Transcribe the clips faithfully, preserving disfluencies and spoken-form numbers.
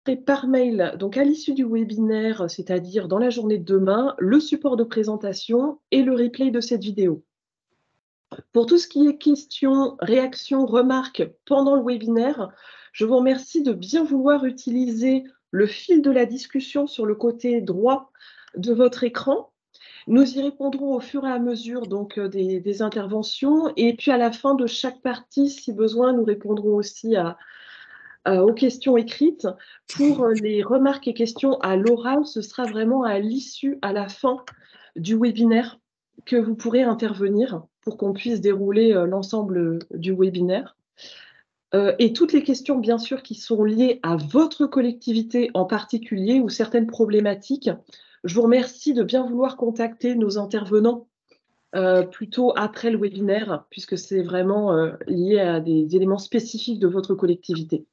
par mail, donc à l'issue du webinaire, c'est-à-dire dans la journée de demain, le support de présentation et le replay de cette vidéo. Pour tout ce qui est questions, réactions, remarques pendant le webinaire, je vous remercie de bien vouloir utiliser le fil de la discussion sur le côté droit de votre écran. Nous y répondrons au fur et à mesure donc, des, des interventions, et puis à la fin de chaque partie, si besoin, nous répondrons aussi à, à, aux questions écrites. Pour les remarques et questions à l'oral, ce sera vraiment à l'issue, à la fin du webinaire, que vous pourrez intervenir pour qu'on puisse dérouler euh, l'ensemble du webinaire. Euh, et toutes les questions, bien sûr, qui sont liées à votre collectivité en particulier ou certaines problématiques, je vous remercie de bien vouloir contacter nos intervenants euh, plutôt après le webinaire, puisque c'est vraiment euh, lié à des éléments spécifiques de votre collectivité.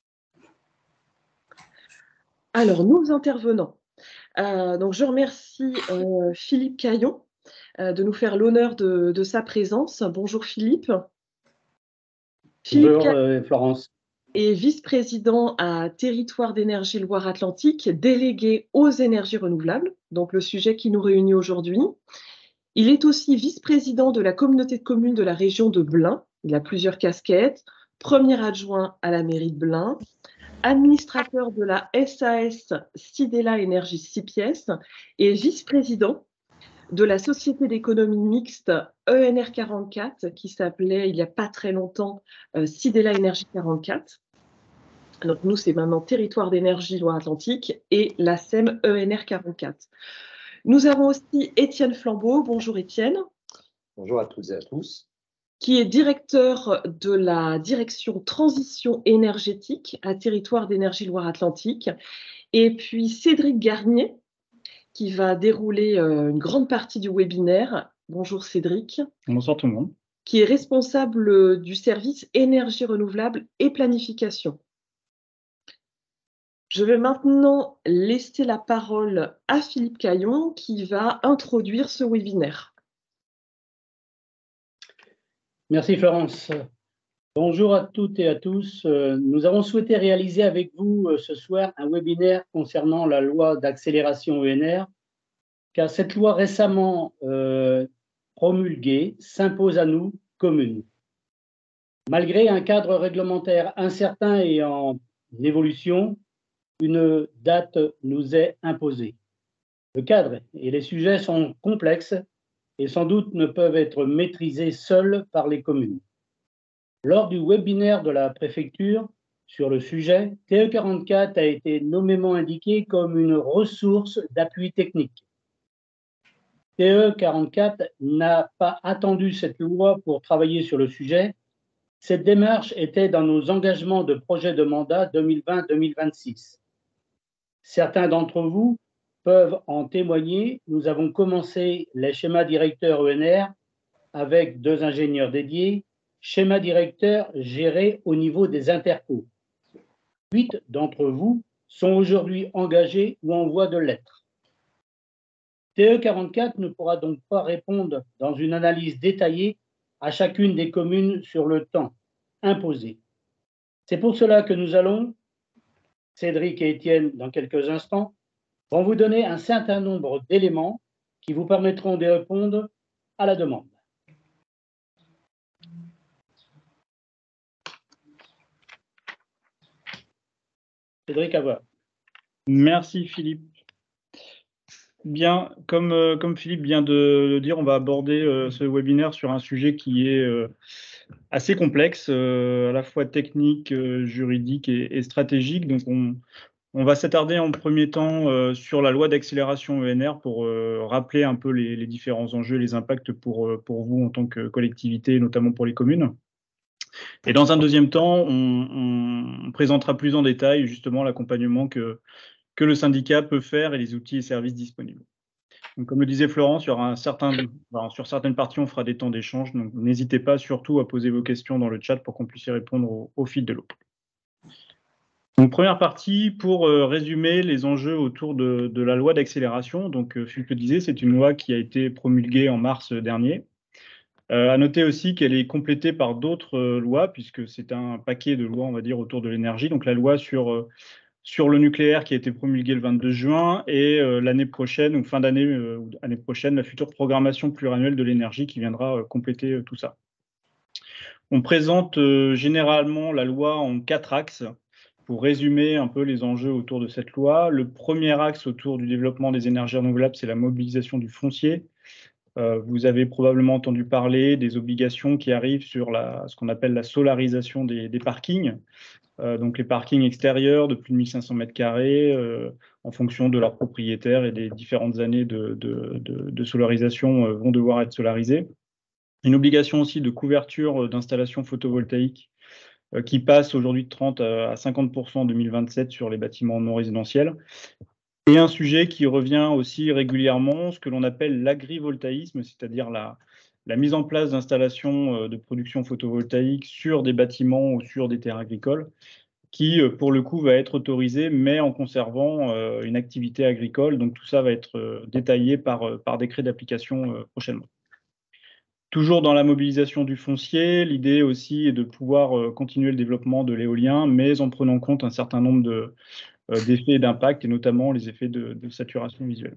Alors, nos intervenants. Euh, donc, je remercie euh, Philippe Caillon euh, de nous faire l'honneur de, de sa présence. Bonjour Philippe. Philippe Bonjour euh, Florence. Est vice-président à Territoire d'énergie Loire-Atlantique, délégué aux énergies renouvelables, donc le sujet qui nous réunit aujourd'hui. Il est aussi vice-président de la communauté de communes de la région de Blain. Il a plusieurs casquettes. Premier adjoint à la mairie de Blain, administrateur de la S A S Sidela Énergie six pièces et vice-président de la société d'économie mixte E N R quarante-quatre, qui s'appelait il n'y a pas très longtemps euh, Sidela Énergie quarante-quatre. Donc nous, c'est maintenant Territoire d'énergie Loire-Atlantique et la S E M E N R quarante-quatre. Nous avons aussi Étienne Flambeau. Bonjour Étienne. Bonjour à toutes et à tous. Qui est directeur de la direction transition énergétique à Territoire d'énergie Loire-Atlantique. Et puis Cédric Garnier, qui va dérouler euh, une grande partie du webinaire. Bonjour Cédric. Bonsoir tout le monde. Qui est responsable du service énergie renouvelable et planification. Je vais maintenant laisser la parole à Philippe Caillon qui va introduire ce webinaire. Merci Florence. Bonjour à toutes et à tous. Nous avons souhaité réaliser avec vous ce soir un webinaire concernant la loi d'accélération E N R, car cette loi récemment euh, promulguée s'impose à nous, communes. Malgré un cadre réglementaire incertain et en évolution, une date nous est imposée. Le cadre et les sujets sont complexes et sans doute ne peuvent être maîtrisés seuls par les communes. Lors du webinaire de la préfecture sur le sujet, T E quarante-quatre a été nommément indiqué comme une ressource d'appui technique. T E quarante-quatre n'a pas attendu cette loi pour travailler sur le sujet. Cette démarche était dans nos engagements de projet de mandat deux mille vingt deux mille vingt-six. Certains d'entre vous peuvent en témoigner. Nous avons commencé les schémas directeurs E N R avec deux ingénieurs dédiés, schéma directeur géré au niveau des intercos. Huit d'entre vous sont aujourd'hui engagés ou en voie de l'être. T E quarante-quatre ne pourra donc pas répondre dans une analyse détaillée à chacune des communes sur le temps imposé. C'est pour cela que nous allons, Cédric et Étienne dans quelques instants, vont vous donner un certain nombre d'éléments qui vous permettront de répondre à la demande. Cédric, à vous. Merci Philippe. Bien, comme, euh, comme Philippe vient de le dire, on va aborder euh, ce webinaire sur un sujet qui est euh, assez complexe, euh, à la fois technique, euh, juridique et, et stratégique. Donc on, on va s'attarder en premier temps euh, sur la loi d'accélération E N R pour euh, rappeler un peu les, les différents enjeux et les impacts pour, euh, pour vous en tant que collectivité, notamment pour les communes. Et dans un deuxième temps, on, on présentera plus en détail justement l'accompagnement que que le syndicat peut faire et les outils et services disponibles. Donc, comme le disait Florence, il y aura un certain, enfin, sur certaines parties, on fera des temps d'échange, donc n'hésitez pas surtout à poser vos questions dans le chat pour qu'on puisse y répondre au, au fil de l'eau. Donc, première partie, pour euh, résumer les enjeux autour de, de la loi d'accélération. Donc, euh, Philippe le disait, c'est une loi qui a été promulguée en mars dernier. Euh, à noter aussi qu'elle est complétée par d'autres euh, lois, puisque c'est un paquet de lois, on va dire, autour de l'énergie. Donc, la loi sur... Euh, sur le nucléaire qui a été promulguée le vingt-deux juin et euh, l'année prochaine, ou fin d'année, euh, ou année prochaine, la future programmation pluriannuelle de l'énergie qui viendra euh, compléter euh, tout ça. On présente euh, généralement la loi en quatre axes pour résumer un peu les enjeux autour de cette loi. Le premier axe autour du développement des énergies renouvelables, c'est la mobilisation du foncier. Euh, vous avez probablement entendu parler des obligations qui arrivent sur la, ce qu'on appelle la solarisation des, des parkings. Euh, donc les parkings extérieurs de plus de mille cinq cents mètres carrés, euh, en fonction de leurs propriétaires et des différentes années de, de, de, de solarisation, euh, vont devoir être solarisés. Une obligation aussi de couverture d'installations photovoltaïques euh, qui passe aujourd'hui de trente à cinquante pour cent en deux mille vingt-sept sur les bâtiments non résidentiels. Et un sujet qui revient aussi régulièrement, ce que l'on appelle l'agrivoltaïsme, c'est-à-dire la, la mise en place d'installations de production photovoltaïque sur des bâtiments ou sur des terres agricoles, qui, pour le coup, va être autorisé, mais en conservant euh, une activité agricole. Donc tout ça va être euh, détaillé par, par décret d'application euh, prochainement. Toujours dans la mobilisation du foncier, l'idée aussi est de pouvoir euh, continuer le développement de l'éolien, mais en prenant en compte un certain nombre de, euh, d'effets d'impact, et notamment les effets de, de saturation visuelle.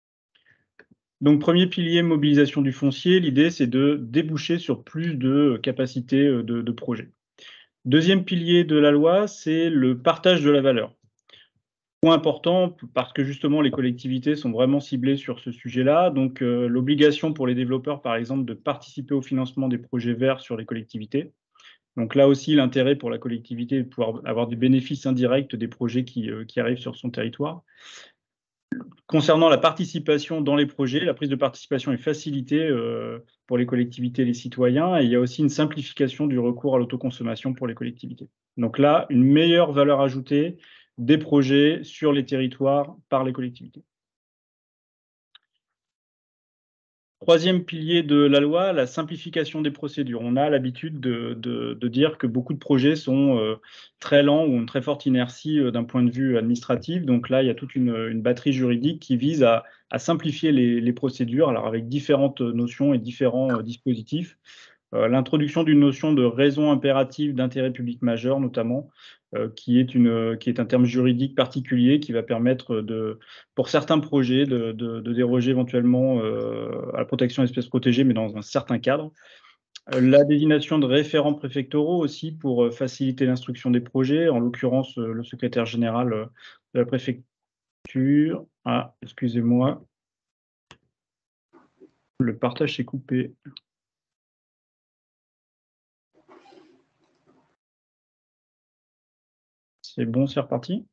Donc, premier pilier, mobilisation du foncier, l'idée c'est de déboucher sur plus de capacités de, de projets. Deuxième pilier de la loi, c'est le partage de la valeur. Point important, parce que justement les collectivités sont vraiment ciblées sur ce sujet-là. Donc euh, l'obligation pour les développeurs, par exemple, de participer au financement des projets verts sur les collectivités. Donc là aussi, l'intérêt pour la collectivité est de pouvoir avoir des bénéfices indirects des projets qui, euh, qui arrivent sur son territoire. Concernant la participation dans les projets, la prise de participation est facilitée euh, pour les collectivités et les citoyens, et il y a aussi une simplification du recours à l'autoconsommation pour les collectivités. Donc là, une meilleure valeur ajoutée des projets sur les territoires par les collectivités. Troisième pilier de la loi, la simplification des procédures. On a l'habitude de, de, de dire que beaucoup de projets sont euh, très lents ou ont une très forte inertie euh, d'un point de vue administratif. Donc là, il y a toute une, une batterie juridique qui vise à, à simplifier les, les procédures, alors avec différentes notions et différents euh, dispositifs. Euh, l'introduction d'une notion de raison impérative d'intérêt public majeur, notamment, euh, qui, est une, qui est un terme juridique particulier qui va permettre, de, pour certains projets, de, de, de déroger éventuellement euh, à la protection d'espèces protégées, mais dans un certain cadre. Euh, la désignation de référents préfectoraux aussi pour euh, faciliter l'instruction des projets, en l'occurrence euh, le secrétaire général euh, de la préfecture. Ah, excusez-moi. Le partage s'est coupé. C'est bon, c'est reparti.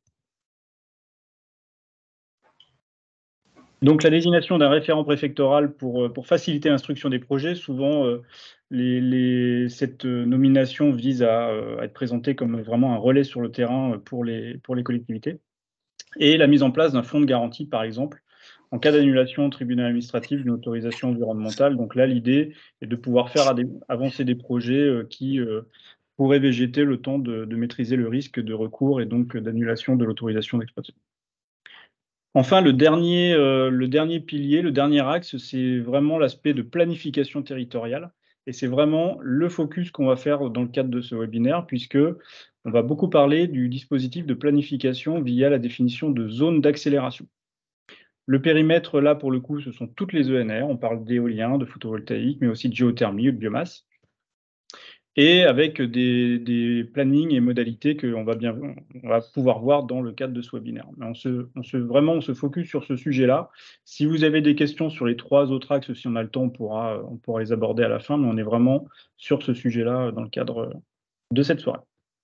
Donc la désignation d'un référent préfectoral pour, pour faciliter l'instruction des projets, souvent euh, les, les, cette nomination vise à, à être présentée comme vraiment un relais sur le terrain pour les, pour les collectivités. Et la mise en place d'un fonds de garantie, par exemple, en cas d'annulation au tribunal administratif d'une autorisation environnementale. Donc là, l'idée est de pouvoir faire avancer des projets qui euh, pourraient végéter le temps de, de maîtriser le risque de recours et donc d'annulation de l'autorisation d'exploitation. Enfin, le dernier, euh, le dernier pilier, le dernier axe, c'est vraiment l'aspect de planification territoriale. Et c'est vraiment le focus qu'on va faire dans le cadre de ce webinaire, puisque on va beaucoup parler du dispositif de planification via la définition de zones d'accélération. Le périmètre, là, pour le coup, ce sont toutes les E N R. On parle d'éolien, de photovoltaïque, mais aussi de géothermie ou de biomasse. Et avec des, des plannings et modalités qu'on va bien, on va pouvoir voir dans le cadre de ce webinaire. Mais on se, on se, vraiment, on se focus sur ce sujet-là. Si vous avez des questions sur les trois autres axes, si on a le temps, on pourra, on pourra les aborder à la fin, mais on est vraiment sur ce sujet-là dans le cadre de cette soirée.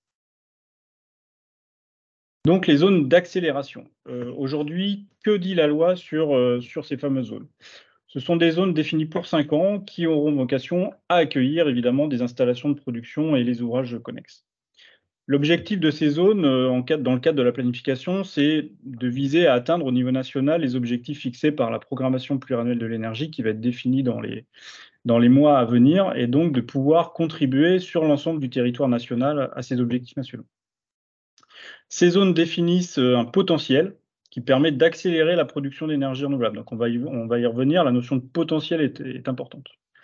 Donc, les zones d'accélération. Euh, aujourd'hui, que dit la loi sur, euh, sur ces fameuses zones ? Ce sont des zones définies pour cinq ans qui auront vocation à accueillir évidemment des installations de production et les ouvrages connexes. L'objectif de ces zones, en cadre, dans le cadre de la planification, c'est de viser à atteindre au niveau national les objectifs fixés par la programmation pluriannuelle de l'énergie qui va être définie dans les, dans les mois à venir et donc de pouvoir contribuer sur l'ensemble du territoire national à ces objectifs nationaux. Ces zones définissent un potentiel qui permet d'accélérer la production d'énergie renouvelable. Donc on va, y, on va y revenir, la notion de potentiel est, est importante.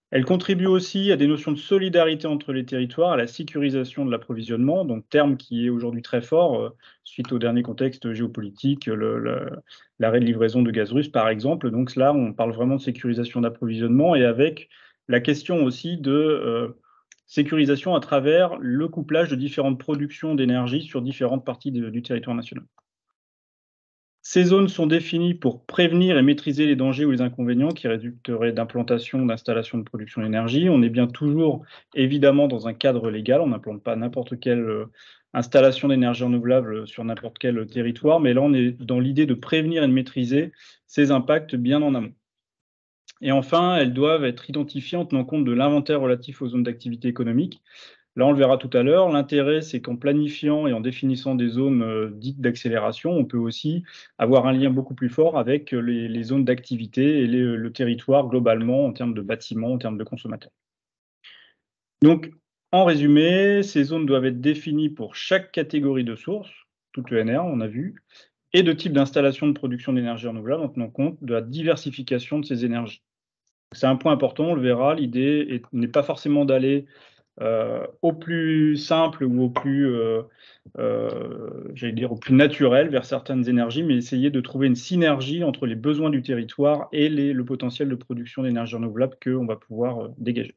Elle contribue aussi à des notions de solidarité entre les territoires, à la sécurisation de l'approvisionnement, donc terme qui est aujourd'hui très fort euh, suite au dernier contexte géopolitique, le, le, l'arrêt de livraison de gaz russe par exemple. Donc là, on parle vraiment de sécurisation d'approvisionnement et avec la question aussi de euh, sécurisation à travers le couplage de différentes productions d'énergie sur différentes parties de, du territoire national. Ces zones sont définies pour prévenir et maîtriser les dangers ou les inconvénients qui résulteraient d'implantation, d'installation de production d'énergie. On est bien toujours évidemment dans un cadre légal, on n'implante pas n'importe quelle euh, installation d'énergie renouvelable sur n'importe quel territoire, mais là on est dans l'idée de prévenir et de maîtriser ces impacts bien en amont. Et enfin, elles doivent être identifiées en tenant compte de l'inventaire relatif aux zones d'activité économique. Là, on le verra tout à l'heure, l'intérêt, c'est qu'en planifiant et en définissant des zones euh, dites d'accélération, on peut aussi avoir un lien beaucoup plus fort avec les, les zones d'activité et les, le territoire globalement en termes de bâtiments, en termes de consommateurs. Donc, en résumé, ces zones doivent être définies pour chaque catégorie de source, toute E N R, on a vu, et de type d'installation de production d'énergie renouvelable en tenant compte de la diversification de ces énergies. C'est un point important, on le verra, l'idée n'est pas forcément d'aller Euh, au plus simple ou au plus, euh, euh, j'allais dire, au plus naturel vers certaines énergies, mais essayer de trouver une synergie entre les besoins du territoire et les, le potentiel de production d'énergie renouvelable qu'on va pouvoir euh, dégager.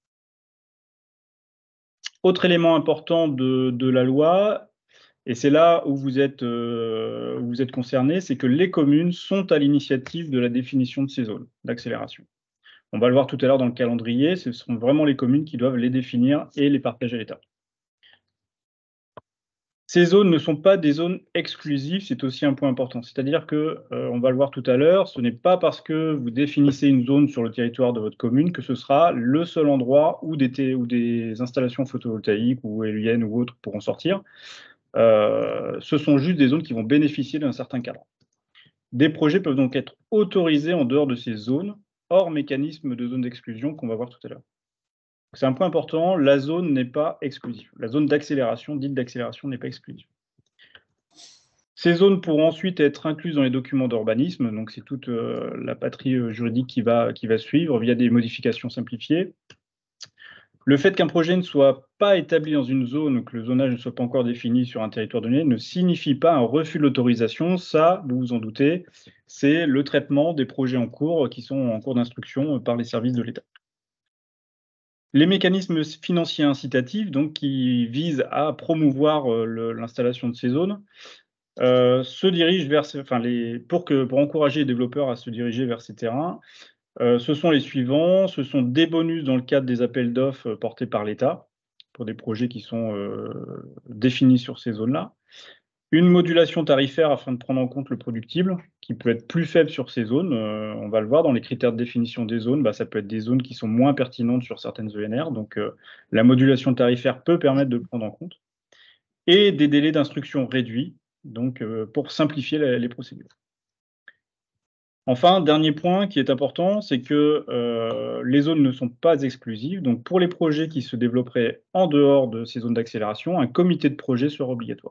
Autre élément important de, de la loi, et c'est là où vous êtes, euh, où vous êtes concernés, c'est que les communes sont à l'initiative de la définition de ces zones d'accélération. On va le voir tout à l'heure dans le calendrier, ce sont vraiment les communes qui doivent les définir et les partager à l'État. Ces zones ne sont pas des zones exclusives, c'est aussi un point important. C'est-à-dire que, euh, on va le voir tout à l'heure, ce n'est pas parce que vous définissez une zone sur le territoire de votre commune que ce sera le seul endroit où des, où des installations photovoltaïques ou éoliennes ou autres pourront sortir. Euh, ce sont juste des zones qui vont bénéficier d'un certain cadre. Des projets peuvent donc être autorisés en dehors de ces zones, hors mécanisme de zone d'exclusion qu'on va voir tout à l'heure. C'est un point important, la zone n'est pas exclusive. La zone d'accélération, dite d'accélération, n'est pas exclusive. Ces zones pourront ensuite être incluses dans les documents d'urbanisme, donc c'est toute euh, la patrie euh, juridique qui va, qui va suivre via des modifications simplifiées. Le fait qu'un projet ne soit pas établi dans une zone ou que le zonage ne soit pas encore défini sur un territoire donné ne signifie pas un refus de l'autorisation. Ça, vous vous en doutez, c'est le traitement des projets en cours qui sont en cours d'instruction par les services de l'État. Les mécanismes financiers incitatifs, donc, qui visent à promouvoir euh, l'installation de ces zones, euh, se dirigent vers, enfin, les, pour, que, pour encourager les développeurs à se diriger vers ces terrains. Euh, ce sont les suivants, ce sont des bonus dans le cadre des appels d'offres portés par l'État pour des projets qui sont euh, définis sur ces zones-là. Une modulation tarifaire afin de prendre en compte le productible, qui peut être plus faible sur ces zones. Euh, on va le voir dans les critères de définition des zones, bah, ça peut être des zones qui sont moins pertinentes sur certaines E N R, donc euh, la modulation tarifaire peut permettre de le prendre en compte. Et des délais d'instruction réduits, donc euh, pour simplifier la, les procédures. Enfin, dernier point qui est important, c'est que euh, les zones ne sont pas exclusives. Donc, pour les projets qui se développeraient en dehors de ces zones d'accélération, un comité de projet sera obligatoire.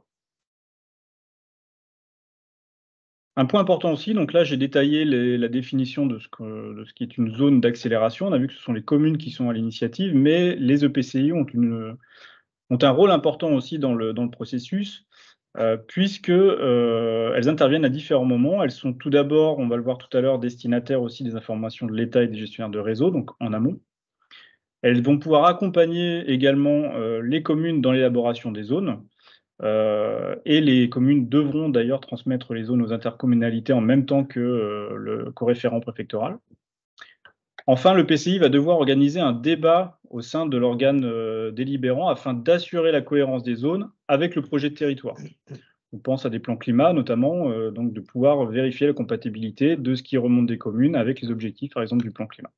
Un point important aussi, donc là, j'ai détaillé les, la définition de ce, que, de ce qui est une zone d'accélération. On a vu que ce sont les communes qui sont à l'initiative, mais les E P C I ont, une, ont un rôle important aussi dans le, dans le processus. Euh, puisque euh, elles interviennent à différents moments. Elles sont tout d'abord, on va le voir tout à l'heure, destinataires aussi des informations de l'État et des gestionnaires de réseau, donc en amont. Elles vont pouvoir accompagner également euh, les communes dans l'élaboration des zones. Euh, et les communes devront d'ailleurs transmettre les zones aux intercommunalités en même temps que euh, le co-référent préfectoral. Enfin, le P C I va devoir organiser un débat au sein de l'organe euh, délibérant afin d'assurer la cohérence des zones avec le projet de territoire. On pense à des plans climat notamment, euh, donc de pouvoir vérifier la compatibilité de ce qui remonte des communes avec les objectifs, par exemple, du plan climat.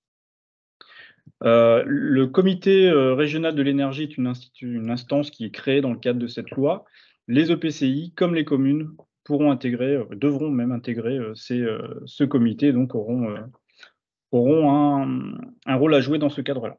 Euh, le comité euh, régional de l'énergie est une, une instance qui est créée dans le cadre de cette loi. Les E P C I, comme les communes, pourront intégrer, euh, devront même intégrer euh, ces, euh, ce comité, donc auront... Euh, auront un, un rôle à jouer dans ce cadre-là.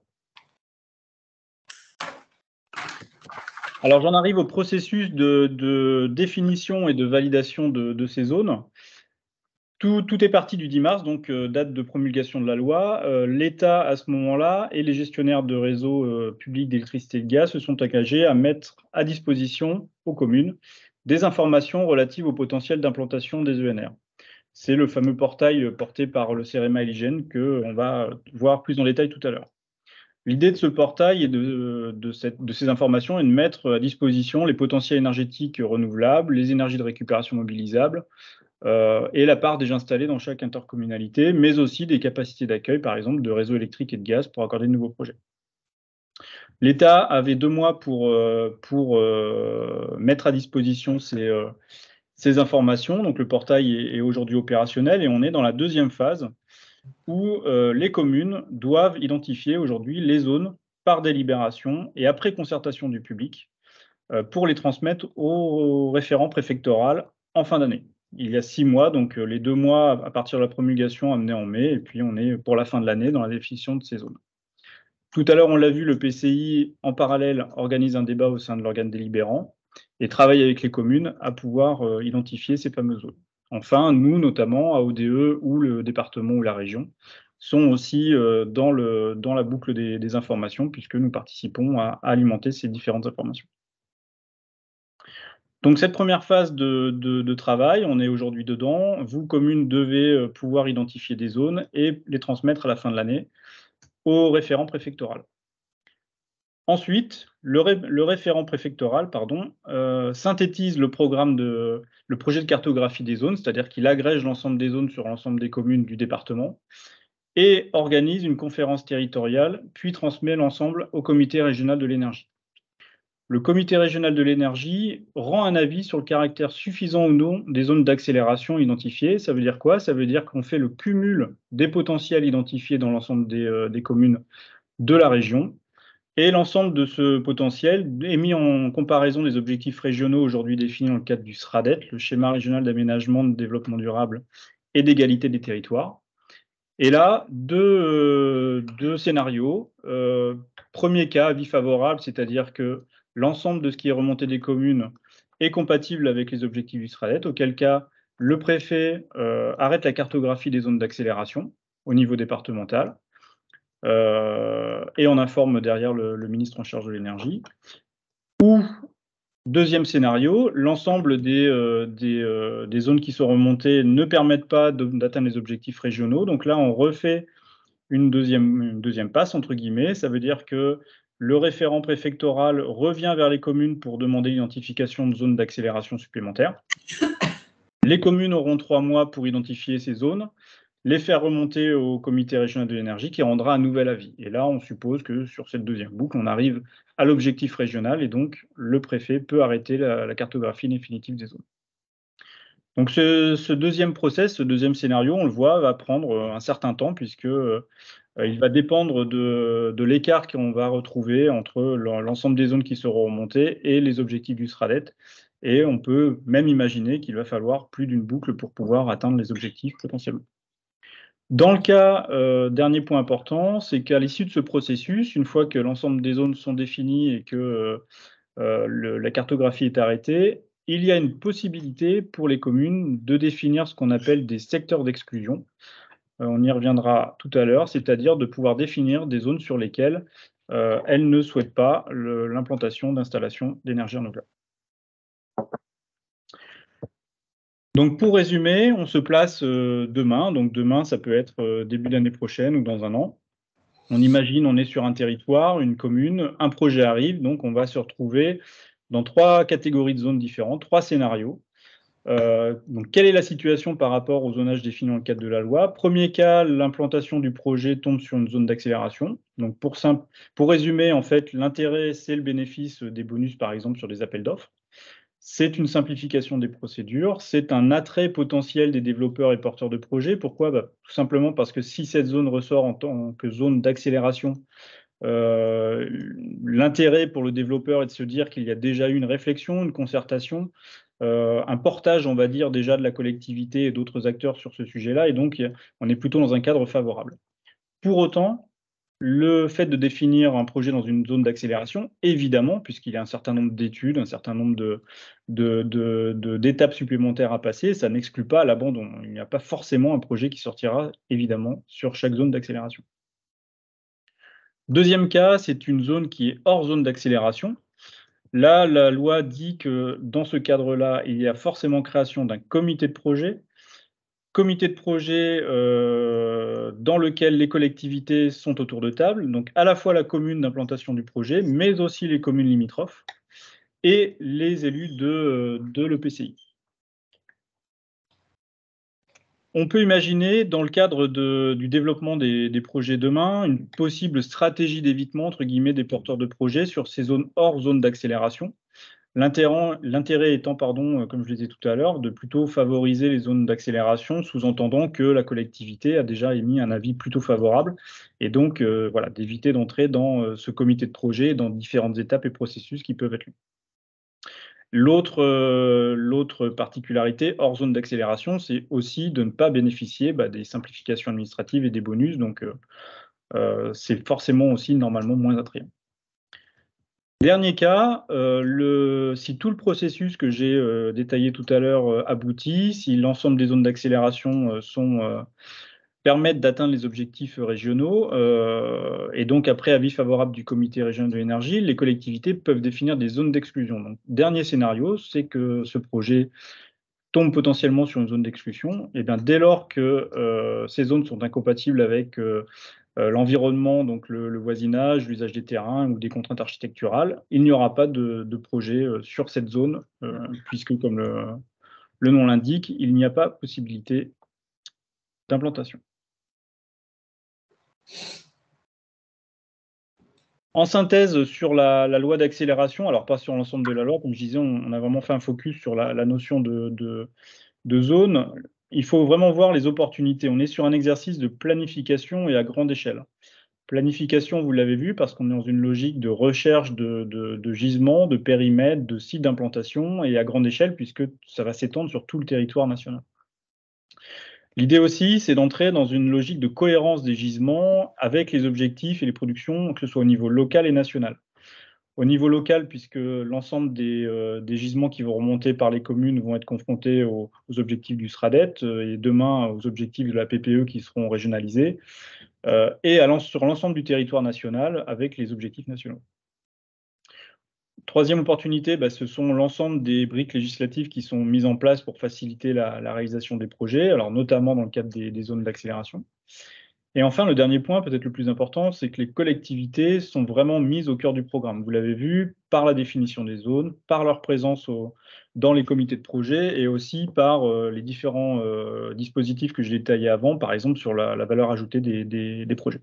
Alors j'en arrive au processus de, de définition et de validation de, de ces zones. Tout, tout est parti du dix mars, donc euh, date de promulgation de la loi. Euh, L'État, à ce moment-là, et les gestionnaires de réseaux euh, publics d'électricité et de gaz se sont engagés à mettre à disposition aux communes des informations relatives au potentiel d'implantation des E N R. C'est le fameux portail porté par le CEREMA et l'I G N qu'on va voir plus en détail tout à l'heure. L'idée de ce portail et de, de, cette, de ces informations est de mettre à disposition les potentiels énergétiques renouvelables, les énergies de récupération mobilisables, Euh, et la part déjà installée dans chaque intercommunalité, mais aussi des capacités d'accueil, par exemple, de réseaux électriques et de gaz pour accorder de nouveaux projets. L'État avait deux mois pour, euh, pour euh, mettre à disposition ces, euh, ces informations. Donc le portail est, est aujourd'hui opérationnel et on est dans la deuxième phase où euh, les communes doivent identifier aujourd'hui les zones par délibération et après concertation du public euh, pour les transmettre au référent préfectoral en fin d'année. Il y a six mois, donc euh, les deux mois à partir de la promulgation amenés en mai, et puis on est pour la fin de l'année dans la définition de ces zones. Tout à l'heure, on l'a vu, le P C I, en parallèle, organise un débat au sein de l'organe délibérant et travaille avec les communes à pouvoir euh, identifier ces fameuses zones. Enfin, nous, notamment, à O D E ou le département ou la région, sont aussi euh, dans, le, dans la boucle des, des informations, puisque nous participons à, à alimenter ces différentes informations. Donc cette première phase de, de, de travail, on est aujourd'hui dedans. Vous, communes, devez pouvoir identifier des zones et les transmettre à la fin de l'année au référent préfectoral. Ensuite, le, ré, le référent préfectoral pardon, euh, synthétise le programme de le projet de cartographie des zones, c'est-à-dire qu'il agrège l'ensemble des zones sur l'ensemble des communes du département et organise une conférence territoriale, puis transmet l'ensemble au comité régional de l'énergie. Le comité régional de l'énergie rend un avis sur le caractère suffisant ou non des zones d'accélération identifiées. Ça veut dire quoi? Ça veut dire qu'on fait le cumul des potentiels identifiés dans l'ensemble des, euh, des communes de la région. Et l'ensemble de ce potentiel est mis en comparaison des objectifs régionaux aujourd'hui définis dans le cadre du SRADET, le schéma régional d'aménagement, de développement durable et d'égalité des territoires. Et là, deux, euh, deux scénarios. Euh, premier cas, avis favorable, c'est-à-dire que l'ensemble de ce qui est remonté des communes est compatible avec les objectifs du SRADET, auquel cas le préfet euh, arrête la cartographie des zones d'accélération au niveau départemental euh, et on informe derrière le, le ministre en charge de l'énergie. Ou, deuxième scénario, l'ensemble des, euh, des, euh, des zones qui sont remontées ne permettent pas d'atteindre les objectifs régionaux. Donc là, on refait une deuxième, une deuxième passe, entre guillemets. Ça veut dire que le référent préfectoral revient vers les communes pour demander l'identification de zones d'accélération supplémentaires. Les communes auront trois mois pour identifier ces zones, les faire remonter au comité régional de l'énergie qui rendra un nouvel avis. Et là, on suppose que sur cette deuxième boucle, on arrive à l'objectif régional et donc le préfet peut arrêter la, la cartographie définitive des zones. Donc ce, ce deuxième process, ce deuxième scénario, on le voit, va prendre un certain temps puisque euh, il va dépendre de, de l'écart qu'on va retrouver entre l'ensemble des zones qui seront remontées et les objectifs du SRADET. Et on peut même imaginer qu'il va falloir plus d'une boucle pour pouvoir atteindre les objectifs potentiellement. Dans le cas, euh, dernier point important, c'est qu'à l'issue de ce processus, une fois que l'ensemble des zones sont définies et que euh, le, la cartographie est arrêtée, il y a une possibilité pour les communes de définir ce qu'on appelle des secteurs d'exclusion. Euh, on y reviendra tout à l'heure, c'est-à-dire de pouvoir définir des zones sur lesquelles euh, elles ne souhaitent pas l'implantation d'installations d'énergie renouvelable. Donc pour résumer, on se place euh, demain. Donc demain, ça peut être euh, début d'année prochaine ou dans un an. On imagine, on est sur un territoire, une commune, un projet arrive, donc on va se retrouver dans trois catégories de zones différentes, trois scénarios. Euh, donc quelle est la situation par rapport au zonage défini dans le cadre de la loi? Premier cas, l'implantation du projet tombe sur une zone d'accélération. Donc pour, simple, pour résumer, en fait, l'intérêt, c'est le bénéfice des bonus, par exemple, sur des appels d'offres. C'est une simplification des procédures, c'est un attrait potentiel des développeurs et porteurs de projets. Pourquoi? Bah, tout simplement parce que si cette zone ressort en tant que zone d'accélération, euh, l'intérêt pour le développeur est de se dire qu'il y a déjà eu une réflexion, une concertation, euh, un portage, on va dire, déjà de la collectivité et d'autres acteurs sur ce sujet-là, et donc on est plutôt dans un cadre favorable. Pour autant, Le fait de définir un projet dans une zone d'accélération, évidemment, puisqu'il y a un certain nombre d'études, un certain nombre de, de, de, de, d'étapes supplémentaires à passer, ça n'exclut pas l'abandon. Il n'y a pas forcément un projet qui sortira, évidemment, sur chaque zone d'accélération. Deuxième cas, c'est une zone qui est hors zone d'accélération. Là, la loi dit que dans ce cadre-là, il y a forcément création d'un comité de projet. Comité de projet euh, dans lequel les collectivités sont autour de table, donc à la fois la commune d'implantation du projet, mais aussi les communes limitrophes et les élus de, de l'E P C I. On peut imaginer, dans le cadre de, du développement des, des projets demain, une possible stratégie d'évitement, entre guillemets, des porteurs de projets sur ces zones hors zone d'accélération. L'intérêt étant, pardon, comme je le disais tout à l'heure, de plutôt favoriser les zones d'accélération, sous-entendant que la collectivité a déjà émis un avis plutôt favorable, et donc euh, voilà, d'éviter d'entrer dans euh, ce comité de projet, dans différentes étapes et processus qui peuvent être lus. L'autre euh, l'autre particularité hors zone d'accélération, c'est aussi de ne pas bénéficier bah, des simplifications administratives et des bonus, donc euh, euh, c'est forcément aussi normalement moins attrayant. Dernier cas, euh, le, si tout le processus que j'ai euh, détaillé tout à l'heure euh, aboutit, si l'ensemble des zones d'accélération euh, sont euh, permettent d'atteindre les objectifs régionaux, euh, et donc après avis favorable du comité régional de l'énergie, les collectivités peuvent définir des zones d'exclusion. Donc, dernier scénario, c'est que ce projet tombe potentiellement sur une zone d'exclusion, et bien dès lors que euh, ces zones sont incompatibles avec euh, euh, l'environnement, donc le, le voisinage, l'usage des terrains ou des contraintes architecturales, il n'y aura pas de, de projet euh, sur cette zone, euh, puisque comme le, le nom l'indique, il n'y a pas possibilité d'implantation. En synthèse, sur la, la loi d'accélération, alors pas sur l'ensemble de la loi, comme je disais, on, on a vraiment fait un focus sur la, la notion de, de, de zone. Il faut vraiment voir les opportunités. On est sur un exercice de planification et à grande échelle. Planification, vous l'avez vu, parce qu'on est dans une logique de recherche de, de, de gisements, de périmètres, de sites d'implantation, et à grande échelle, puisque ça va s'étendre sur tout le territoire national. L'idée aussi, c'est d'entrer dans une logique de cohérence des gisements avec les objectifs et les productions, que ce soit au niveau local et national. Au niveau local, puisque l'ensemble des, euh, des gisements qui vont remonter par les communes vont être confrontés aux, aux objectifs du SRADET euh, et demain aux objectifs de la P P E qui seront régionalisés, euh, et à sur l'ensemble du territoire national avec les objectifs nationaux. Troisième opportunité, bah, ce sont l'ensemble des briques législatives qui sont mises en place pour faciliter la, la réalisation des projets, alors notamment dans le cadre des, des zones d'accélération. Et enfin, le dernier point, peut-être le plus important, c'est que les collectivités sont vraiment mises au cœur du programme. Vous l'avez vu, par la définition des zones, par leur présence au, dans les comités de projet et aussi par euh, les différents euh, dispositifs que je détaillais avant, par exemple sur la, la valeur ajoutée des, des, des projets.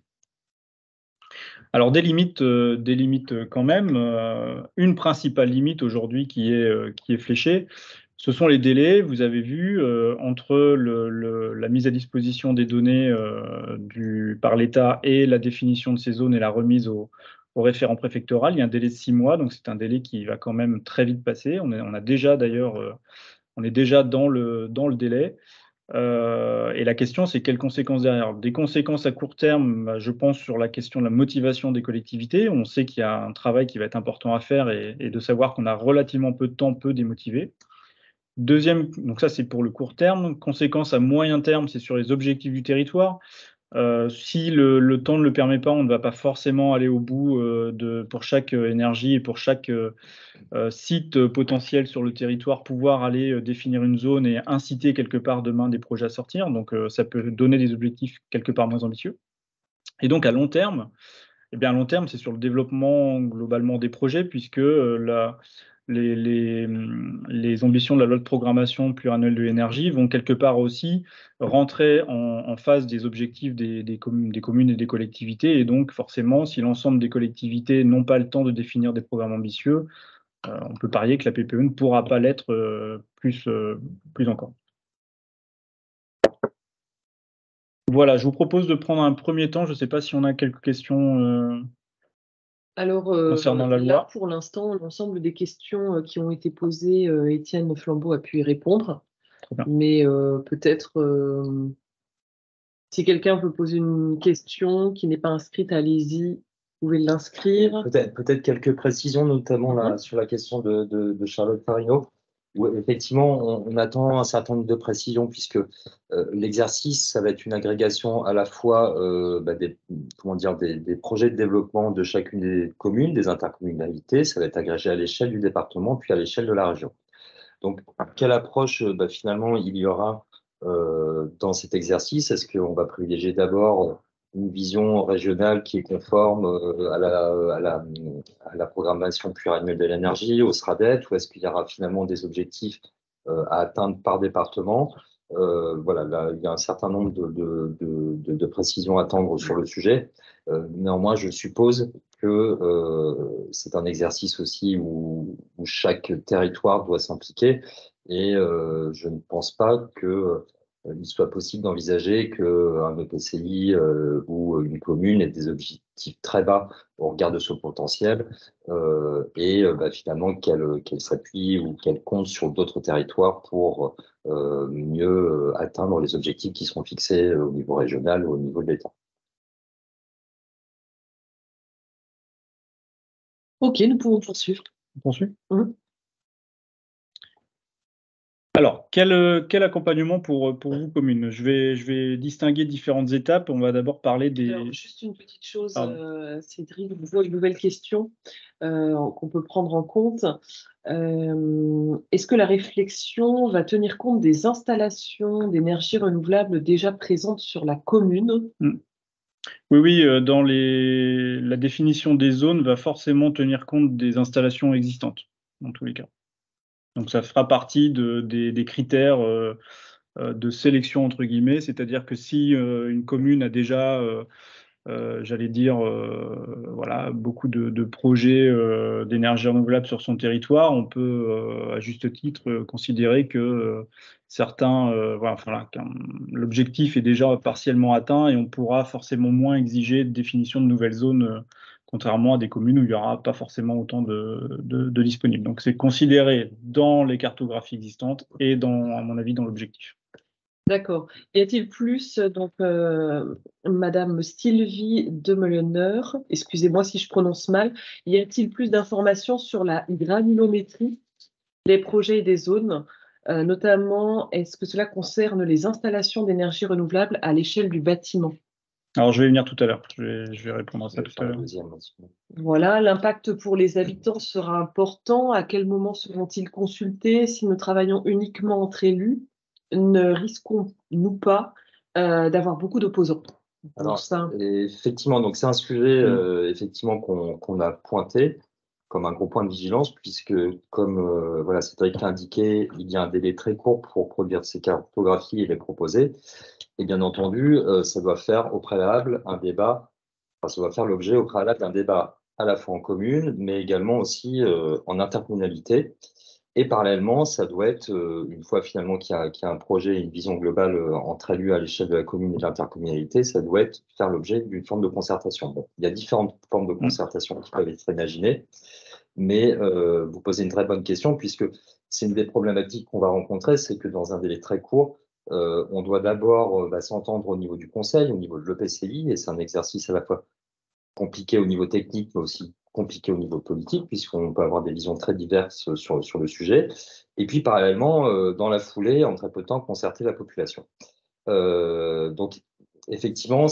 Alors des limites, euh, des limites quand même. Euh, une principale limite aujourd'hui qui est, euh, qui est fléchée, ce sont les délais. Vous avez vu, euh, entre le, le, la mise à disposition des données euh, du, par l'État et la définition de ces zones et la remise au, au référent préfectoral, il y a un délai de six mois, donc c'est un délai qui va quand même très vite passer. On, est, on a déjà d'ailleurs, euh, on est déjà dans le, dans le délai. Euh, et la question, c'est quelles conséquences derrière? Des conséquences à court terme, bah, je pense sur la question de la motivation des collectivités. On sait qu'il y a un travail qui va être important à faire et, et de savoir qu'on a relativement peu de temps peut démotiver. Deuxième, donc ça c'est pour le court terme. Conséquences à moyen terme, c'est sur les objectifs du territoire. Euh, si le, le temps ne le permet pas, on ne va pas forcément aller au bout euh, de, pour chaque euh, énergie et pour chaque euh, euh, site euh, potentiel sur le territoire, pouvoir aller euh, définir une zone et inciter quelque part demain des projets à sortir. Donc euh, ça peut donner des objectifs quelque part moins ambitieux. Et donc à long terme, eh bien, à long terme, c'est sur le développement globalement des projets, puisque euh, la, les, les, les ambitions de la loi de programmation pluriannuelle de l'énergie vont quelque part aussi rentrer en, en phase des objectifs des, des, communes, des communes et des collectivités. Et donc, forcément, si l'ensemble des collectivités n'ont pas le temps de définir des programmes ambitieux, euh, on peut parier que la P P E ne pourra pas l'être euh, plus, euh, plus encore. Voilà, je vous propose de prendre un premier temps. Je ne sais pas si on a quelques questions. Euh... Alors, euh, concernant la loi. Là, pour l'instant, l'ensemble des questions euh, qui ont été posées, euh, Étienne Flambeau a pu y répondre. Mais euh, peut-être, euh, Si quelqu'un veut poser une question qui n'est pas inscrite, allez-y, vous pouvez l'inscrire. Peut-être peut-être quelques précisions, notamment là, Mhm. sur la question de, de, de Charlotte Farino, où effectivement, on, on attend un certain nombre de précisions, puisque euh, l'exercice, ça va être une agrégation à la fois euh, bah, des, comment dire, des, des projets de développement de chacune des communes, des intercommunalités, ça va être agrégé à l'échelle du département, puis à l'échelle de la région. Donc, quelle approche euh, bah, finalement il y aura euh, dans cet exercice? Est-ce qu'on va privilégier d'abord une vision régionale qui est conforme euh, à, la, à, la, à la programmation pluriannuelle de l'énergie, au SRADET, ou est-ce qu'il y aura finalement des objectifs euh, à atteindre par département? Euh, voilà, là, il y a un certain nombre de, de, de, de, de précisions à attendre sur le sujet. Euh, néanmoins, je suppose que euh, c'est un exercice aussi où, où chaque territoire doit s'impliquer et euh, je ne pense pas que euh, il soit possible d'envisager qu'un E P C I euh, ou une commune ait des objectifs très bas au regard de son potentiel euh, et euh, bah, finalement qu'elle qu'elle s'appuie ou qu'elle compte sur d'autres territoires pour euh, mieux euh, atteindre les objectifs qui seront fixés au niveau régional ou au niveau de l'État. Ok, nous pouvons poursuivre. On poursuit. Mhm. Alors, quel, euh, quel accompagnement pour, pour vous, commune? Je vais, je vais distinguer différentes étapes. On va d'abord parler des... Alors, juste une petite chose, Pardon. euh, Cédric, je vois une nouvelle question euh, qu'on peut prendre en compte. Euh, est-ce que la réflexion va tenir compte des installations d'énergie renouvelable déjà présentes sur la commune? Mm. Oui, oui, euh, dans les... la définition des zones va forcément tenir compte des installations existantes, dans tous les cas. Donc, ça fera partie de, des, des critères euh, euh, de sélection, entre guillemets, c'est-à-dire que si euh, une commune a déjà, euh, euh, j'allais dire, euh, voilà, beaucoup de, de projets euh, d'énergie renouvelable sur son territoire, on peut, euh, à juste titre, euh, considérer que euh, certains, euh, voilà, voilà, qu'un- l'objectif est déjà partiellement atteint et on pourra forcément moins exiger de définition de nouvelles zones, euh, contrairement à des communes où il n'y aura pas forcément autant de, de, de disponibles. Donc c'est considéré dans les cartographies existantes et dans, à mon avis, dans l'objectif. D'accord. Y a-t-il plus, donc, euh, Madame Sylvie Demeleneur, excusez-moi si je prononce mal, y a-t-il plus d'informations sur la granulométrie des projets et des zones, euh, notamment est-ce que cela concerne les installations d'énergie renouvelable à l'échelle du bâtiment? Alors je vais y venir tout à l'heure, je vais, je vais répondre à ça Je vais tout à faire la l'heure. deuxième aussi. Voilà, l'impact pour les habitants sera important. À quel moment seront-ils consultés? Si nous travaillons uniquement entre élus, ne risquons-nous pas euh, d'avoir beaucoup d'opposants pour Alors, ça? effectivement, donc c'est un sujet euh, effectivement qu'on qu'on a pointé comme un gros point de vigilance, puisque comme euh, voilà, Cédric l'a indiqué, il y a un délai très court pour produire ces cartographies et les proposer. Et bien entendu, euh, ça doit faire au préalable un débat, enfin, ça doit faire l'objet au préalable d'un débat à la fois en commune, mais également aussi euh, en intercommunalité. Et parallèlement, ça doit être, euh, une fois finalement qu'il y a, qu'il y a un projet, une vision globale euh, entre élus à l'échelle de la commune et de l'intercommunalité, ça doit être faire l'objet d'une forme de concertation. Bon, il y a différentes formes de concertation qui peuvent être imaginées, mais euh, vous posez une très bonne question puisque c'est une des problématiques qu'on va rencontrer, c'est que dans un délai très court, euh, on doit d'abord euh, bah, s'entendre au niveau du conseil, au niveau de l'E P C I, et c'est un exercice à la fois compliqué au niveau technique, mais aussi compliqué au niveau politique, puisqu'on peut avoir des visions très diverses sur, sur le sujet. Et puis, parallèlement, euh, dans la foulée, en très peu de temps, concerter la population. Euh, donc, effectivement,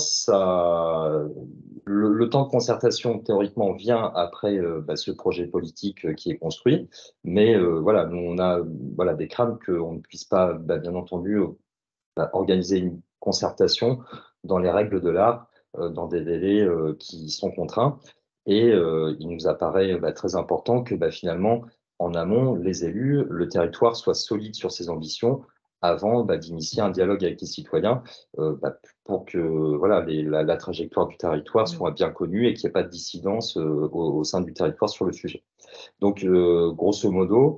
ça, le, le temps de concertation, théoriquement, vient après euh, bah, ce projet politique euh, qui est construit. Mais euh, voilà, nous, on a voilà, des craintes qu'on ne puisse pas, bah, bien entendu, euh, bah, organiser une concertation dans les règles de l'art, euh, dans des délais euh, qui sont contraints. Et euh, il nous apparaît bah, très important que bah, finalement, en amont, les élus, le territoire soit solide sur ses ambitions avant bah, d'initier un dialogue avec les citoyens euh, bah, pour que voilà, les, la, la trajectoire du territoire soit bien connue et qu'il n'y ait pas de dissidence euh, au, au sein du territoire sur le sujet. Donc, euh, grosso modo,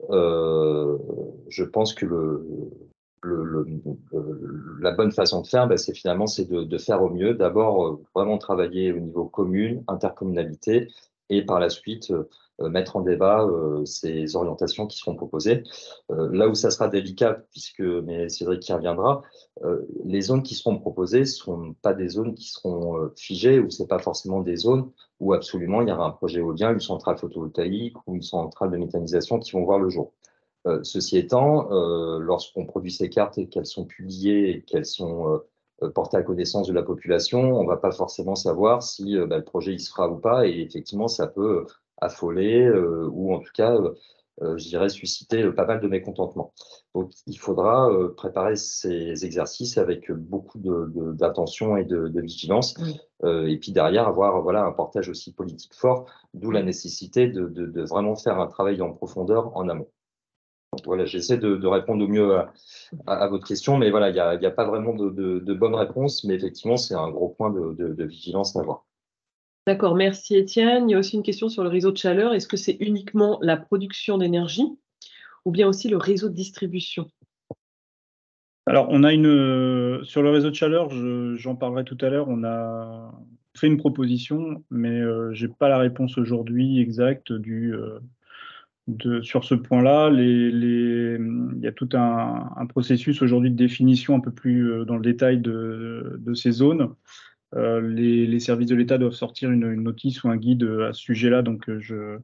euh, je pense que le, le, le, le, la bonne façon de faire, ben, c'est finalement c'est de, de faire au mieux. D'abord, euh, vraiment travailler au niveau commune, intercommunalité, et par la suite, euh, mettre en débat euh, ces orientations qui seront proposées. Euh, là où ça sera délicat, puisque, mais Cédric y reviendra, euh, les zones qui seront proposées ne seront pas des zones qui seront euh, figées, ou c'est pas forcément des zones où absolument il y aura un projet éolien, une centrale photovoltaïque ou une centrale de méthanisation qui vont voir le jour. Euh, ceci étant, euh, lorsqu'on produit ces cartes et qu'elles sont publiées et qu'elles sont euh, portées à connaissance de la population, on ne va pas forcément savoir si euh, bah, le projet il se fera ou pas, et effectivement, ça peut affoler euh, ou en tout cas, euh, je dirais, susciter euh, pas mal de mécontentement. Donc, il faudra euh, préparer ces exercices avec beaucoup d'attention et de, de vigilance, Oui. euh, et puis derrière, avoir voilà, un portage aussi politique fort, d'où la nécessité de, de, de vraiment faire un travail en profondeur en amont. Donc, voilà, j'essaie de, de répondre au mieux à, à, à votre question, mais voilà, il n'y a, y a pas vraiment de, de, de bonne réponse, mais effectivement, c'est un gros point de, de, de vigilance à avoir. D'accord, merci Étienne. Il y a aussi une question sur le réseau de chaleur. Est-ce que c'est uniquement la production d'énergie ou bien aussi le réseau de distribution? Alors, on a une sur le réseau de chaleur, je, j'en parlerai tout à l'heure. On a fait une proposition, mais euh, j'ai pas la réponse aujourd'hui exacte du euh, de sur ce point-là. Les, les, il y a tout un, un processus aujourd'hui de définition un peu plus euh, dans le détail de, de ces zones. Euh, les, les services de l'État doivent sortir une, une notice ou un guide à ce sujet-là, donc euh, je,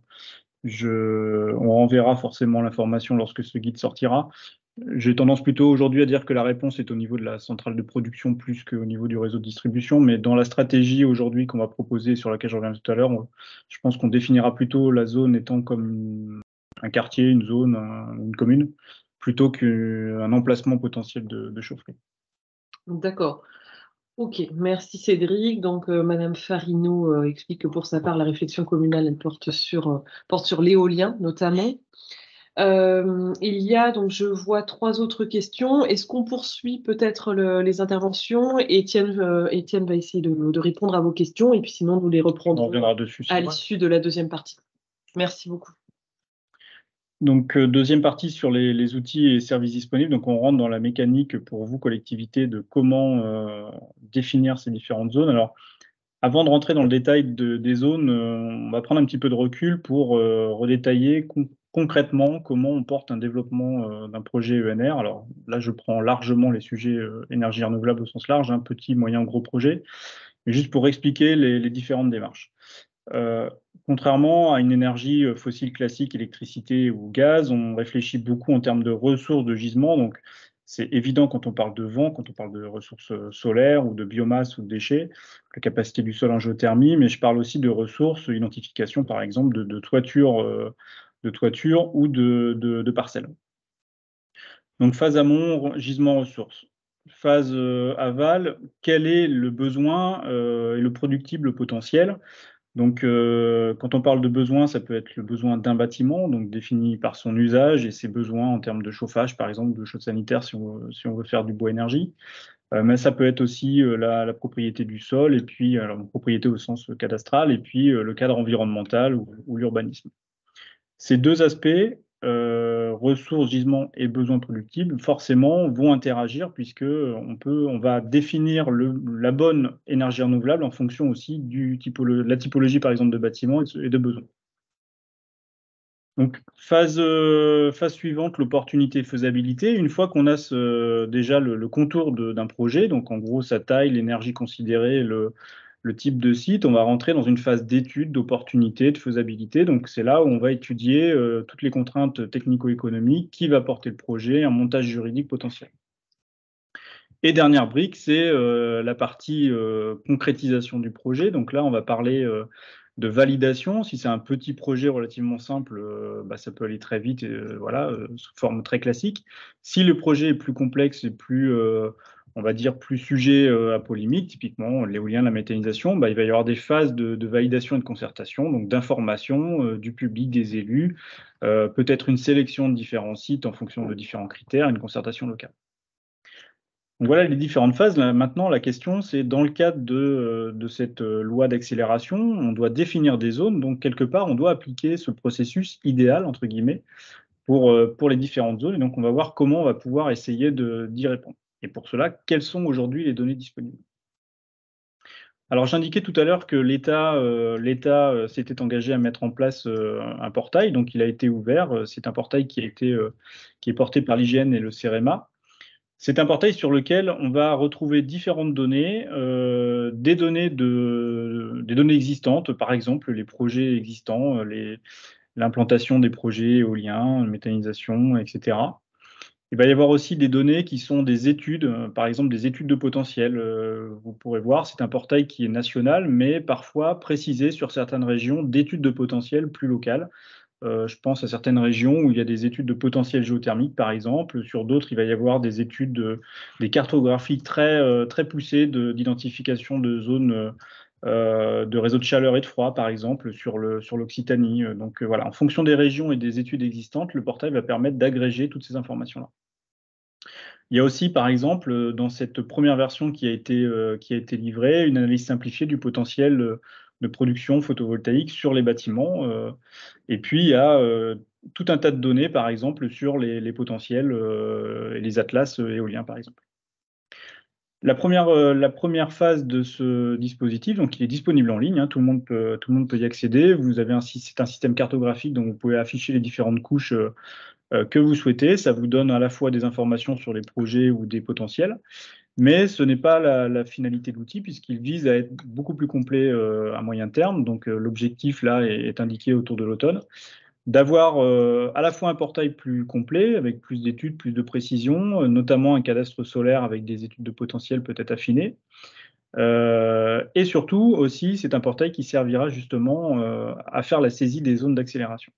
je, on renverra forcément l'information lorsque ce guide sortira. J'ai tendance plutôt aujourd'hui à dire que la réponse est au niveau de la centrale de production plus qu'au niveau du réseau de distribution, mais dans la stratégie aujourd'hui qu'on va proposer, sur laquelle je reviens tout à l'heure, on- je pense qu'on définira plutôt la zone étant comme une- un quartier, une zone, un- une commune, plutôt qu'un emplacement potentiel de, de chaufferie. D'accord. Ok, merci Cédric. Donc, euh, Madame Farino euh, explique que pour sa part, la réflexion communale, elle porte sur, euh, porte sur l'éolien notamment. Euh, il y a, donc, je vois trois autres questions. Est-ce qu'on poursuit peut-être le- les interventions? Étienne, euh, Étienne va essayer de, de répondre à vos questions et puis sinon, nous les On reprendrons reviendra dessus. à c'est vrai. l'issue de la deuxième partie. Merci beaucoup. Donc, euh, deuxième partie sur les, les outils et services disponibles. Donc, on rentre dans la mécanique pour vous, collectivité, de comment euh, définir ces différentes zones. Alors, avant de rentrer dans le détail de- des zones, euh, on va prendre un petit peu de recul pour euh, redétailler con- concrètement comment on porte un développement euh, d'un projet E N R. Alors là, je prends largement les sujets euh, énergie renouvelable au sens large, un petit, moyen, gros projet, mais juste pour expliquer les, les différentes démarches. Euh, contrairement à une énergie euh, fossile classique, électricité ou gaz, on réfléchit beaucoup en termes de ressources de gisement. Donc, c'est évident quand on parle de vent, quand on parle de ressources euh, solaires ou de biomasse ou de déchets, la capacité du sol en géothermie, mais je parle aussi de ressources, identification par exemple de, de toitures, euh, de toitures ou de, de, de parcelles. Donc, phase amont, gisement ressources. Phase euh, aval, quel est le besoin euh, et le productible potentiel? Donc, euh, quand on parle de besoin, ça peut être le besoin d'un bâtiment, donc défini par son usage et ses besoins en termes de chauffage, par exemple, de chaude sanitaire si on veut, si on veut faire du bois énergie. Euh, mais ça peut être aussi euh, la, la propriété du sol, et puis alors, propriété au sens cadastral, et puis euh, le cadre environnemental ou, ou l'urbanisme. Ces deux aspects, euh, ressources, gisements et besoins productibles, forcément vont interagir puisque on peut, on va définir le, la bonne énergie renouvelable en fonction aussi du typolo- de la typologie, par exemple, de bâtiments et de, et de besoins. Donc, phase, euh, phase suivante, l'opportunité faisabilité. Une fois qu'on a ce, déjà le, le contour de- d'un projet, donc en gros sa taille, l'énergie considérée, le, le type de site, on va rentrer dans une phase d'étude, d'opportunité, de faisabilité. Donc, c'est là où on va étudier euh, toutes les contraintes technico-économiques, qui va porter le projet, un montage juridique potentiel. Et dernière brique, c'est euh, la partie euh, concrétisation du projet. Donc là, on va parler euh, de validation. Si c'est un petit projet relativement simple, euh, bah, ça peut aller très vite, et, euh, voilà, euh, sous forme très classique. Si le projet est plus complexe et plus, euh, on va dire, plus sujet euh, à polémique, typiquement l'éolien, la méthanisation, bah, il va y avoir des phases de, de validation et de concertation, donc d'information euh, du public, des élus, euh, peut-être une sélection de différents sites en fonction de différents critères, une concertation locale. Donc voilà les différentes phases. Là, maintenant, la question, c'est dans le cadre de, euh, de cette euh, loi d'accélération, on doit définir des zones. Donc, quelque part, on doit appliquer ce processus idéal, entre guillemets, pour, euh, pour les différentes zones. Et donc, on va voir comment on va pouvoir essayer de- d'y répondre. Et pour cela, quelles sont aujourd'hui les données disponibles? Alors, j'indiquais tout à l'heure que l'État euh, l'État euh, s'était engagé à mettre en place euh, un portail, donc il a été ouvert. Euh, C'est un portail qui a été euh, qui est porté par l'I G N et le CEREMA. C'est un portail sur lequel on va retrouver différentes données, euh, des données de des données existantes, par exemple les projets existants, euh, les l'implantation des projets éoliens, méthanisation, et cetera. Il va y avoir aussi des données qui sont des études, euh, par exemple des études de potentiel. Euh, vous pourrez voir, c'est un portail qui est national, mais parfois précisé sur certaines régions d'études de potentiel plus locales. Euh, je pense à certaines régions où il y a des études de potentiel géothermique, par exemple. Sur d'autres, il va y avoir des études, de, des cartographies très, euh, très poussées de- d'identification de, zones euh, de réseaux de chaleur et de froid, par exemple, sur le, sur l'Occitanie. Donc euh, voilà, en fonction des régions et des études existantes, le portail va permettre d'agréger toutes ces informations-là. Il y a aussi, par exemple, euh, dans cette première version qui a été, euh, qui a été livrée, une analyse simplifiée du potentiel euh, de production photovoltaïque sur les bâtiments. euh, et puis, il y a euh, tout un tas de données, par exemple, sur les, les potentiels euh, et les atlas euh, éoliens, par exemple. La première, euh, la première phase de ce dispositif, donc il est disponible en ligne, hein, tout le monde peut, tout le monde peut y accéder. Vous avez un, sy- c'est un système cartographique, donc vous pouvez afficher les différentes couches euh, euh, que vous souhaitez. Ça vous donne à la fois des informations sur les projets ou des potentiels, mais ce n'est pas la, la finalité de l'outil puisqu'il vise à être beaucoup plus complet euh, à moyen terme. Donc euh, l'objectif là est, est indiqué autour de l'automne, d'avoir euh, à la fois un portail plus complet avec plus d'études, plus de précision, euh, notamment un cadastre solaire avec des études de potentiel peut-être affinées. Euh, et surtout aussi, c'est un portail qui servira justement euh, à faire la saisie des zones d'accélération.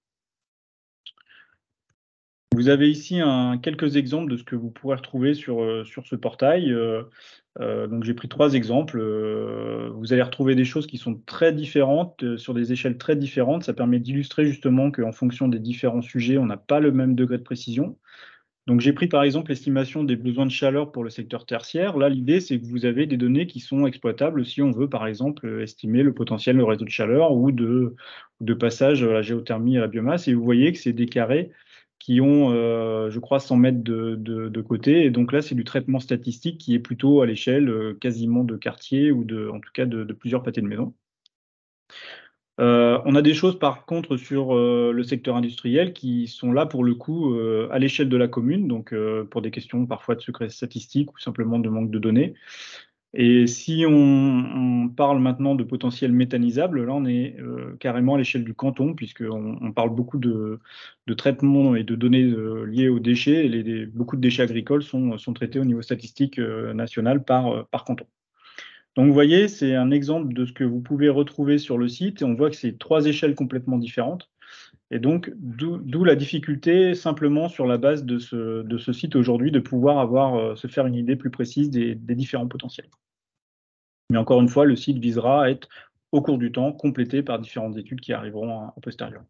Vous avez ici un, quelques exemples de ce que vous pourrez retrouver sur, euh, sur ce portail. Euh, euh, donc j'ai pris trois exemples. Euh, vous allez retrouver des choses qui sont très différentes, euh, sur des échelles très différentes. Ça permet d'illustrer justement qu'en fonction des différents sujets, on n'a pas le même degré de précision. Donc j'ai pris par exemple l'estimation des besoins de chaleur pour le secteur tertiaire. Là, l'idée, c'est que vous avez des données qui sont exploitables si on veut par exemple estimer le potentiel de réseau de chaleur ou de, de passage à la géothermie à la biomasse. Et vous voyez que c'est des carrés qui ont, euh, je crois, cent mètres de, de, de côté. Et donc là, c'est du traitement statistique qui est plutôt à l'échelle euh, quasiment de quartier ou de, en tout cas de, de plusieurs pâtés de maison. Euh, on a des choses par contre sur euh, le secteur industriel qui sont là pour le coup euh, à l'échelle de la commune, donc euh, pour des questions parfois de secret statistique ou simplement de manque de données. Et si on, on parle maintenant de potentiel méthanisable, là on est euh, carrément à l'échelle du canton, puisqu'on on parle beaucoup de, de traitement et de données euh, liées aux déchets, et les, les- beaucoup de déchets agricoles sont, sont traités au niveau statistique euh, national par, euh, par canton. Donc vous voyez, c'est un exemple de ce que vous pouvez retrouver sur le site, et on voit que c'est trois échelles complètement différentes. Et donc, d'où d'où la difficulté, simplement sur la base de ce, de ce site aujourd'hui, de pouvoir avoir, euh, se faire une idée plus précise des, des différents potentiels. Mais encore une fois, le site visera à être, au cours du temps, complété par différentes études qui arriveront en postérieur.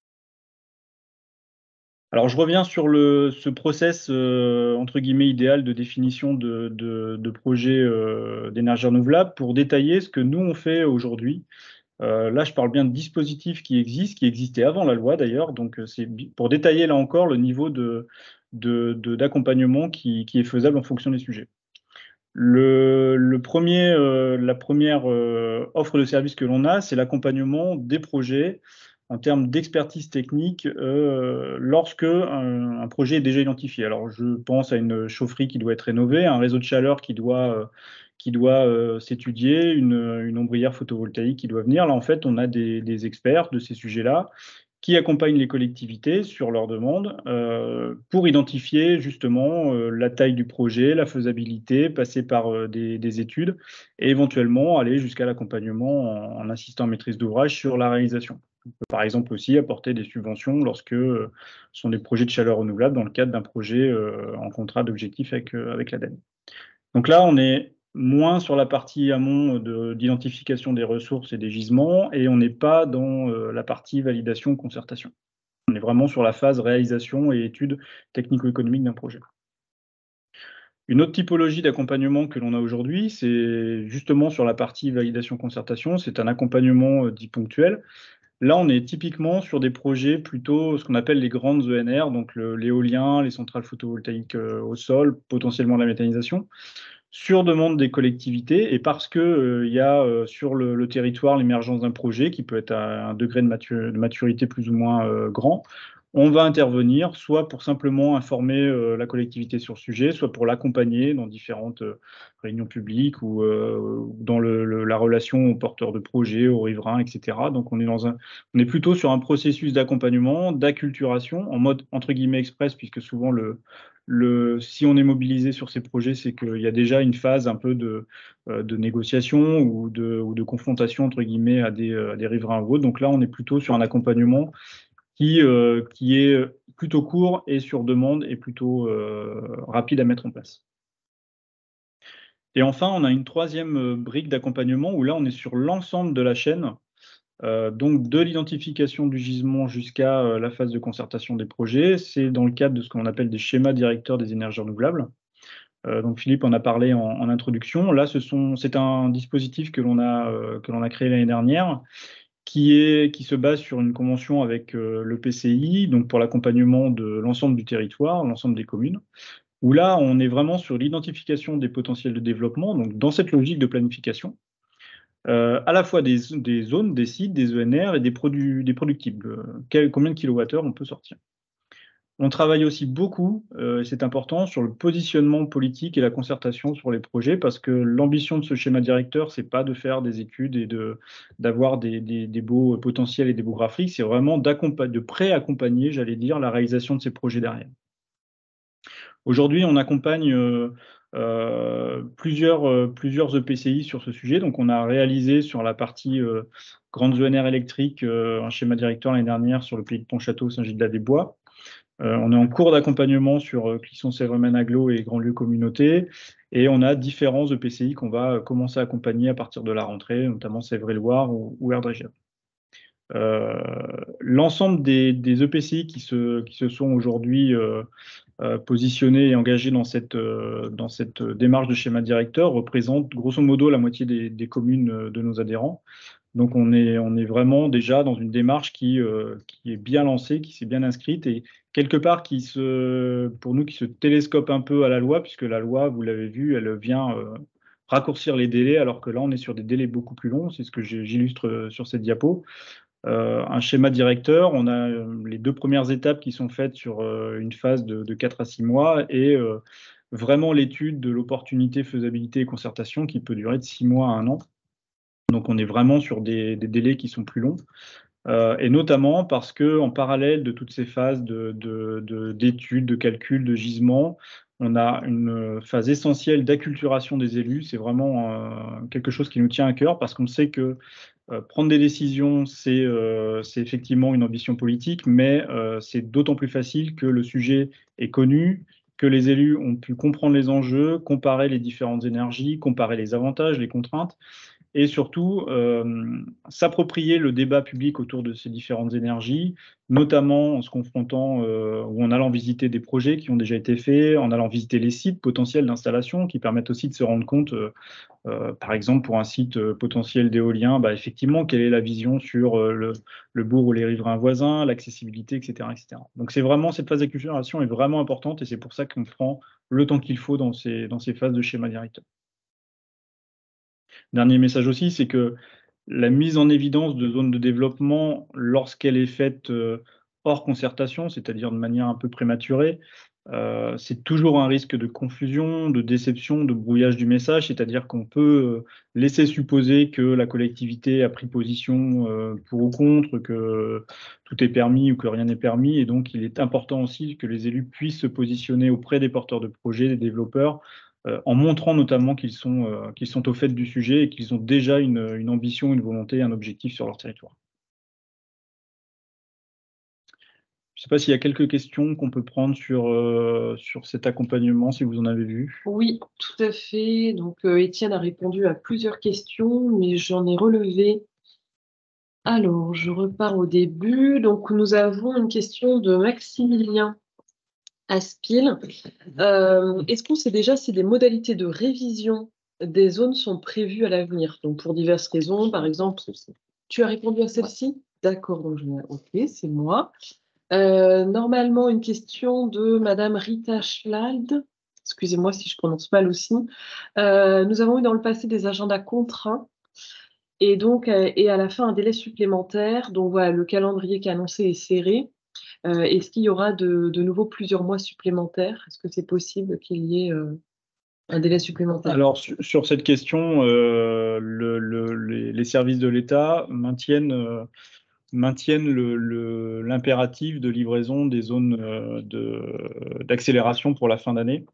Alors, je reviens sur le, ce process, euh, entre guillemets, idéal de définition de, de, de projets euh, d'énergie renouvelable pour détailler ce que nous, on fait aujourd'hui. Euh, là, je parle bien de dispositifs qui existent, qui existaient avant la loi d'ailleurs. Donc, euh, c'est bi- pour détailler là encore le niveau de, de- de- d'accompagnement qui, qui est faisable en fonction des sujets. Le, le premier, euh, la première euh, offre de service que l'on a, c'est l'accompagnement des projets en termes d'expertise technique euh, lorsque un, un projet est déjà identifié. Alors, je pense à une chaufferie qui doit être rénovée, un réseau de chaleur qui doit, euh, qui doit euh, s'étudier, une, une ombrière photovoltaïque qui doit venir. Là, en fait, on a des, des experts de ces sujets-là qui accompagnent les collectivités sur leurs demandes euh, pour identifier justement euh, la taille du projet, la faisabilité, passer par euh, des, des études et éventuellement aller jusqu'à l'accompagnement en, en assistant à maîtrise d'ouvrage sur la réalisation. On peut par exemple aussi apporter des subventions lorsque euh, ce sont des projets de chaleur renouvelable dans le cadre d'un projet euh, en contrat d'objectif avec, euh, avec l'A D E M. Donc là, on est moins sur la partie amont de- d'identification des ressources et des gisements, et on n'est pas dans euh, la partie validation, concertation. On est vraiment sur la phase réalisation et étude technico-économique d'un projet. Une autre typologie d'accompagnement que l'on a aujourd'hui, c'est justement sur la partie validation-concertation, c'est un accompagnement euh, dit ponctuel. Là, on est typiquement sur des projets plutôt ce qu'on appelle les grandes E N R, donc le- l'éolien, les centrales photovoltaïques euh, au sol, potentiellement la méthanisation. sur demande des collectivités et parce qu'il euh, y a euh, sur le, le territoire l'émergence d'un projet qui peut être à un degré de, matur de maturité plus ou moins euh, grand, on va intervenir soit pour simplement informer euh, la collectivité sur le sujet, soit pour l'accompagner dans différentes euh, réunions publiques ou euh, dans le, le, la relation aux porteurs de projets, aux riverains, et cetera. Donc on est, dans un, on est plutôt sur un processus d'accompagnement, d'acculturation, en mode entre guillemets express, puisque souvent le, le, si on est mobilisé sur ces projets, c'est qu'il y a déjà une phase un peu de, euh, de négociation ou de, ou de confrontation entre guillemets à des, à des riverains ou autres. Donc là, on est plutôt sur un accompagnement qui, euh, qui est plutôt court et sur demande et plutôt euh, rapide à mettre en place. Et enfin, on a une troisième brique d'accompagnement où là, on est sur l'ensemble de la chaîne, euh, donc de l'identification du gisement jusqu'à euh, la phase de concertation des projets. C'est dans le cadre de ce qu'on appelle des schémas directeurs des énergies renouvelables. Euh, donc Philippe en a parlé en, en introduction. Là, ce sont, c'est un dispositif que l'on a, euh, que l'on a créé l'année dernière, qui, est, qui se base sur une convention avec euh, le P C I, donc pour l'accompagnement de l'ensemble du territoire, l'ensemble des communes, où là, on est vraiment sur l'identification des potentiels de développement, donc dans cette logique de planification, euh, à la fois des, des zones, des sites, des E N R et des, produits, des productibles. Quel, combien de kilowattheures on peut sortir. On travaille aussi beaucoup, euh, et c'est important, sur le positionnement politique et la concertation sur les projets, parce que l'ambition de ce schéma directeur, c'est pas de faire des études et de d'avoir des, des, des beaux potentiels et des beaux graphiques, c'est vraiment de pré-accompagner, j'allais dire, la réalisation de ces projets derrière. Aujourd'hui, on accompagne euh, euh, plusieurs, euh, plusieurs E P C I sur ce sujet. Donc, on a réalisé sur la partie euh, grandes E N R électriques euh, un schéma directeur l'année dernière sur le pays de Pontchâteau, Saint-Gilles-de-la-des-Bois. Euh, on est en cours d'accompagnement sur euh, Clisson-Sèvres-Maine-Aglo et Grandlieu Communauté. Et on a différents E P C I qu'on va commencer à accompagner à partir de la rentrée, notamment Sèvres-et-Loire ou, ou Erdréchia. Euh, L'ensemble des, des E P C I qui se, qui se sont aujourd'hui euh, euh, positionnés et engagés dans cette, euh, dans cette démarche de schéma directeur représentent grosso modo la moitié des, des communes de nos adhérents. Donc on est, on est vraiment déjà dans une démarche qui, euh, qui est bien lancée, qui s'est bien inscrite et quelque part qui se, pour nous qui se télescope un peu à la loi, puisque la loi, vous l'avez vu, elle vient euh, raccourcir les délais, alors que là on est sur des délais beaucoup plus longs, c'est ce que j'illustre sur cette diapo. Euh, un schéma directeur, on a euh, les deux premières étapes qui sont faites sur euh, une phase de, de quatre à six mois et euh, vraiment l'étude de l'opportunité, faisabilité et concertation qui peut durer de six mois à un an. Donc on est vraiment sur des, des délais qui sont plus longs. Euh, et notamment parce que en parallèle de toutes ces phases d'études, de, de, de, de calcul, de gisement, on a une phase essentielle d'acculturation des élus. C'est vraiment euh, quelque chose qui nous tient à cœur parce qu'on sait que euh, prendre des décisions, c'est euh, effectivement une ambition politique, mais euh, c'est d'autant plus facile que le sujet est connu, que les élus ont pu comprendre les enjeux, comparer les différentes énergies, comparer les avantages, les contraintes, et surtout euh, s'approprier le débat public autour de ces différentes énergies, notamment en se confrontant euh, ou en allant visiter des projets qui ont déjà été faits, en allant visiter les sites potentiels d'installation qui permettent aussi de se rendre compte, euh, euh, par exemple pour un site euh, potentiel d'éolien, bah, effectivement, quelle est la vision sur euh, le, le bourg ou les riverains voisins, l'accessibilité, et cetera, et cetera. Donc c'est vraiment, cette phase d'acculturation est vraiment importante et c'est pour ça qu'on prend le temps qu'il faut dans ces, dans ces phases de schéma directeur. Dernier message aussi, c'est que la mise en évidence de zones de développement, lorsqu'elle est faite euh, hors concertation, c'est-à-dire de manière un peu prématurée, euh, c'est toujours un risque de confusion, de déception, de brouillage du message, c'est-à-dire qu'on peut laisser supposer que la collectivité a pris position euh, pour ou contre, que tout est permis ou que rien n'est permis, et donc il est important aussi que les élus puissent se positionner auprès des porteurs de projets, des développeurs, Euh, en montrant notamment qu'ils sont, euh, qu'ils sont au fait du sujet et qu'ils ont déjà une, une ambition, une volonté, un objectif sur leur territoire. Je ne sais pas s'il y a quelques questions qu'on peut prendre sur, euh, sur cet accompagnement, si vous en avez vu. Oui, tout à fait. Donc, euh, Étienne a répondu à plusieurs questions, mais j'en ai relevé. Alors, je repars au début. Donc, nous avons une question de Maximilien Aspil. Euh, Est-ce qu'on sait déjà si des modalités de révision des zones sont prévues à l'avenir? Donc, pour diverses raisons, par exemple, tu as répondu à celle-ci? D'accord, donc je... ok, c'est moi. Euh, normalement, une question de Madame Rita Schlald. Est-ce excusez-moi si je prononce mal aussi. Euh, nous avons eu dans le passé des agendas contraints et donc euh, et à la fin un délai supplémentaire. Donc voilà, le calendrier qui est annoncé est serré. Euh, est-ce qu'il y aura de, de nouveau plusieurs mois supplémentaires? Est-ce que c'est possible qu'il y ait euh, un délai supplémentaire? Alors, sur, sur cette question, euh, le, le, les, les services de l'État maintiennent, euh, maintiennent le, le, l'impératif de livraison des zones euh, de, d'accélération pour la fin d'année.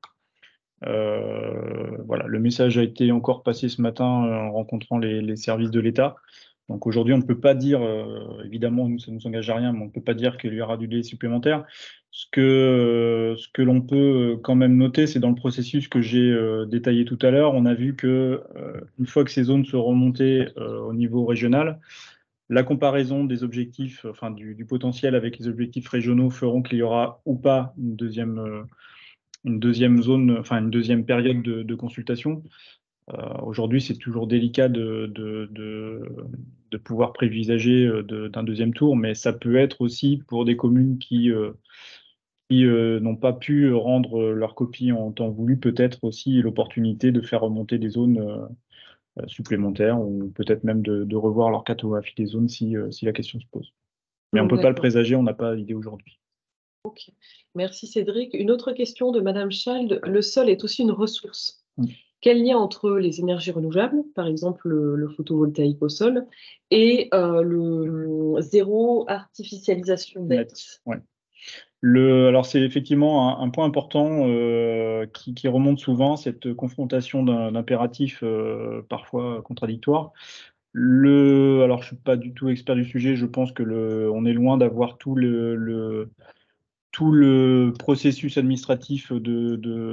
Euh, voilà, le message a été encore passé ce matin euh, en rencontrant les, les services de l'État. Donc aujourd'hui, on ne peut pas dire, euh, évidemment, nous, ça ne nous engage à rien, mais on ne peut pas dire qu'il y aura du délai supplémentaire. Ce que, euh, ce que l'on peut quand même noter, c'est dans le processus que j'ai euh, détaillé tout à l'heure, on a vu que euh, une fois que ces zones seront remontées euh, au niveau régional, la comparaison des objectifs, enfin du, du potentiel avec les objectifs régionaux feront qu'il y aura ou pas une deuxième, euh, une deuxième zone, enfin une deuxième période de, de consultation. Euh, aujourd'hui, c'est toujours délicat de, de, de, de pouvoir prévisager euh, de, d'un deuxième tour, mais ça peut être aussi pour des communes qui, euh, qui euh, n'ont pas pu rendre leur copie en temps voulu, peut-être aussi l'opportunité de faire remonter des zones euh, supplémentaires ou peut-être même de, de revoir leur cartographie des zones si, euh, si la question se pose. Mais on ne peut pas le présager, on n'a pas l'idée aujourd'hui. Ok, merci Cédric. Une autre question de Madame Schald. Le sol est aussi une ressource. Mmh. Quel lien entre les énergies renouvelables, par exemple le, le photovoltaïque au sol, et euh, le zéro artificialisation nette? Ouais. Le, alors c'est effectivement un, un point important euh, qui, qui remonte souvent, cette confrontation d'un impératif euh, parfois contradictoire. Le, alors je suis pas du tout expert du sujet, je pense que le, on est loin d'avoir tout le, le tout le processus administratif de,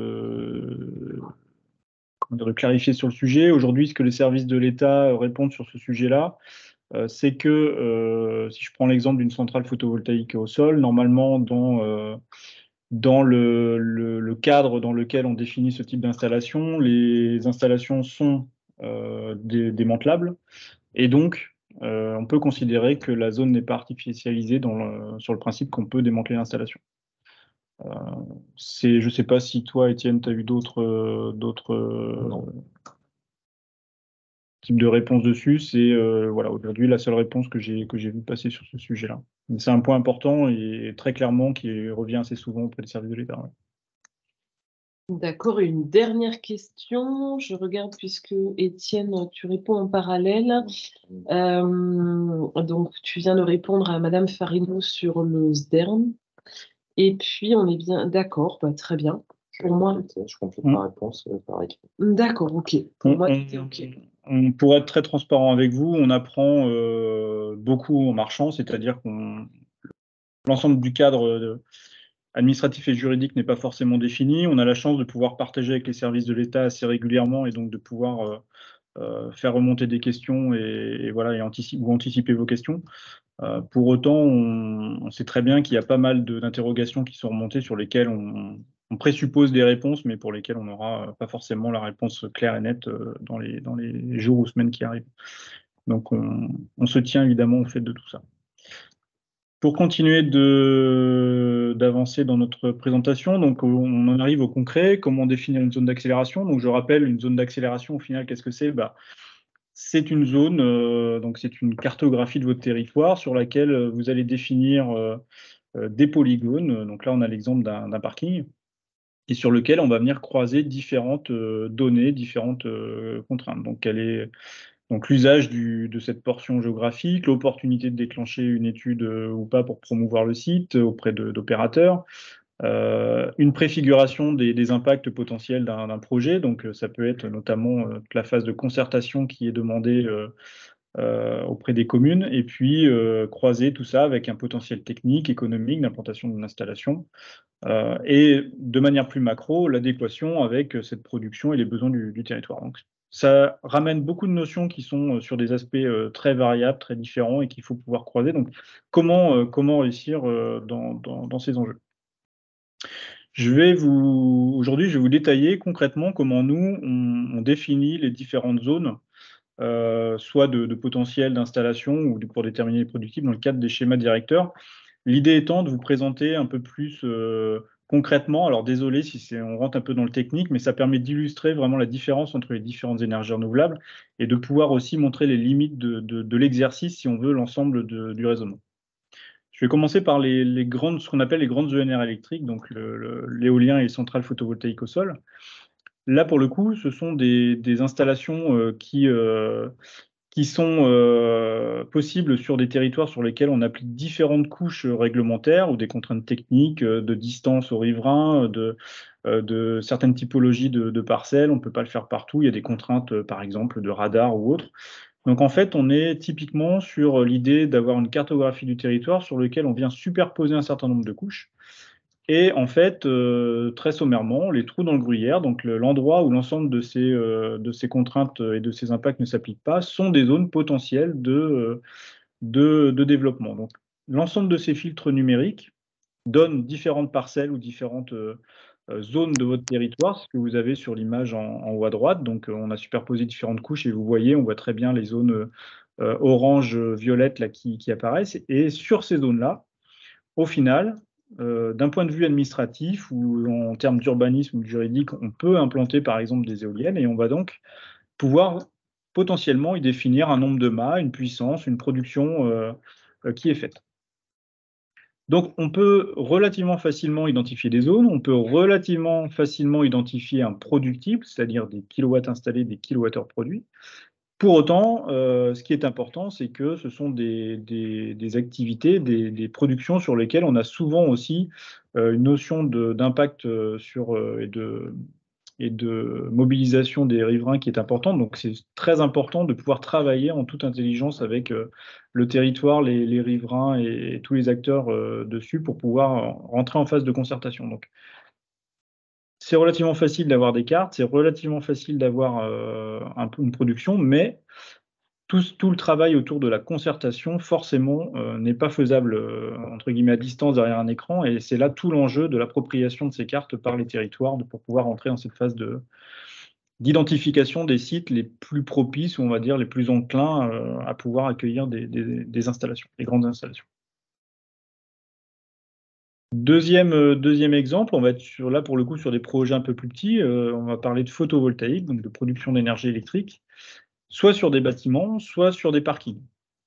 de, de clarifier sur le sujet. Aujourd'hui, ce que les services de l'État répondent sur ce sujet-là, euh, c'est que euh, si je prends l'exemple d'une centrale photovoltaïque au sol, normalement dans euh, dans le, le, le cadre dans lequel on définit ce type d'installation, les installations sont euh, dé, démantelables et donc euh, on peut considérer que la zone n'est pas artificialisée dans le, sur le principe qu'on peut démanteler l'installation. Euh, c'est, je ne sais pas si toi, Étienne, tu as eu d'autres euh, d'autres euh, types de réponses dessus. C'est euh, voilà, aujourd'hui la seule réponse que j'ai que j'ai vu passer sur ce sujet-là. C'est un point important et très clairement qui revient assez souvent auprès des services de l'État. Ouais. D'accord, une dernière question. Je regarde puisque Étienne, tu réponds en parallèle. Euh, donc, tu viens de répondre à Madame Farino sur le S D E R M. Et puis, on est bien d'accord, bah, très bien. Pour je moi, je complète ma réponse euh, par écrit. D'accord, ok. Pour on, moi, on, tout est ok. On, pour être très transparent avec vous, on apprend euh, beaucoup en marchant, c'est-à-dire qu'on l'ensemble du cadre de, administratif et juridique n'est pas forcément défini. On a la chance de pouvoir partager avec les services de l'État assez régulièrement et donc de pouvoir euh, euh, faire remonter des questions et, et voilà et anticiper, ou anticiper vos questions. Euh, pour autant, on, on sait très bien qu'il y a pas mal d'interrogations qui sont remontées sur lesquelles on, on présuppose des réponses, mais pour lesquelles on n'aura pas forcément la réponse claire et nette euh, dans, les, dans les jours ou semaines qui arrivent. Donc on, on se tient évidemment au fait de tout ça. Pour continuer d'avancer dans notre présentation, donc on en arrive au concret, comment définir une zone d'accélération. Donc je rappelle, une zone d'accélération, au final, qu'est-ce que c'est? Bah, c'est une zone, euh, donc c'est une cartographie de votre territoire sur laquelle vous allez définir euh, euh, des polygones. Donc là, on a l'exemple d'un d'un parking, et sur lequel on va venir croiser différentes euh, données, différentes euh, contraintes. Donc elle est donc l'usage de cette portion géographique, l'opportunité de déclencher une étude euh, ou pas pour promouvoir le site auprès d'opérateurs, euh, une préfiguration des, des impacts potentiels d'un projet, donc euh, ça peut être notamment euh, la phase de concertation qui est demandée euh, euh, auprès des communes, et puis euh, croiser tout ça avec un potentiel technique, économique d'implantation d'une installation, euh, et de manière plus macro, l'adéquation avec cette production et les besoins du, du territoire. Donc, ça ramène beaucoup de notions qui sont sur des aspects euh, très variables, très différents et qu'il faut pouvoir croiser. Donc, comment, euh, comment réussir euh, dans, dans, dans ces enjeux? Je vais vous, aujourd'hui, je vais vous détailler concrètement comment nous, on, on définit les différentes zones, euh, soit de, de potentiel d'installation ou pour déterminer les productifs dans le cadre des schémas directeurs. L'idée étant de vous présenter un peu plus euh, concrètement, alors désolé si c'est, on rentre un peu dans le technique, mais ça permet d'illustrer vraiment la différence entre les différentes énergies renouvelables et de pouvoir aussi montrer les limites de, de, de l'exercice si on veut l'ensemble du raisonnement. Je vais commencer par les, les grandes, ce qu'on appelle les grandes E N R électriques, donc l'éolien et les centrales photovoltaïques au sol. Là, pour le coup, ce sont des, des installations euh, qui, euh, qui sont euh, possibles sur des territoires sur lesquels on applique différentes couches réglementaires ou des contraintes techniques euh, de distance aux riverains, de, euh, de certaines typologies de, de parcelles. On ne peut pas le faire partout. Il y a des contraintes, euh, par exemple, de radar ou autres. Donc en fait, on est typiquement sur l'idée d'avoir une cartographie du territoire sur lequel on vient superposer un certain nombre de couches. Et en fait, euh, très sommairement, les trous dans le gruyère, donc l'endroit où l'ensemble de ces, euh, de ces contraintes et de ces impacts ne s'appliquent pas, sont des zones potentielles de, euh, de, de développement. Donc l'ensemble de ces filtres numériques donnent différentes parcelles ou différentes euh, zones de votre territoire, ce que vous avez sur l'image en, en haut à droite. Donc, euh, on a superposé différentes couches et vous voyez, on voit très bien les zones euh, orange, violettes là, qui, qui apparaissent. Et sur ces zones-là, au final, euh, d'un point de vue administratif ou en termes d'urbanisme ou de juridique, on peut implanter par exemple des éoliennes et on va donc pouvoir potentiellement y définir un nombre de mâts, une puissance, une production euh, euh, qui est faite. Donc, on peut relativement facilement identifier des zones, on peut relativement facilement identifier un productible, c'est-à-dire des kilowatts installés, des kilowattheures produits. Pour autant, euh, ce qui est important, c'est que ce sont des, des, des activités, des, des productions sur lesquelles on a souvent aussi euh, une notion d'impact euh, sur euh, et de et de mobilisation des riverains qui est importante. Donc, c'est très important de pouvoir travailler en toute intelligence avec euh, le territoire, les, les riverains et, et tous les acteurs euh, dessus pour pouvoir rentrer en phase de concertation. Donc, c'est relativement facile d'avoir des cartes, c'est relativement facile d'avoir euh, un, une production, mais tout, tout le travail autour de la concertation, forcément, euh, n'est pas faisable, euh, entre guillemets, à distance derrière un écran. Et c'est là tout l'enjeu de l'appropriation de ces cartes par les territoires pour pouvoir entrer dans cette phase de, d'identification des sites les plus propices, ou on va dire les plus enclins euh, à pouvoir accueillir des, des, des installations, des grandes installations. Deuxième, euh, deuxième exemple, on va être sur, là pour le coup sur des projets un peu plus petits. Euh, on va parler de photovoltaïque, donc de production d'énergie électrique, soit sur des bâtiments, soit sur des parkings.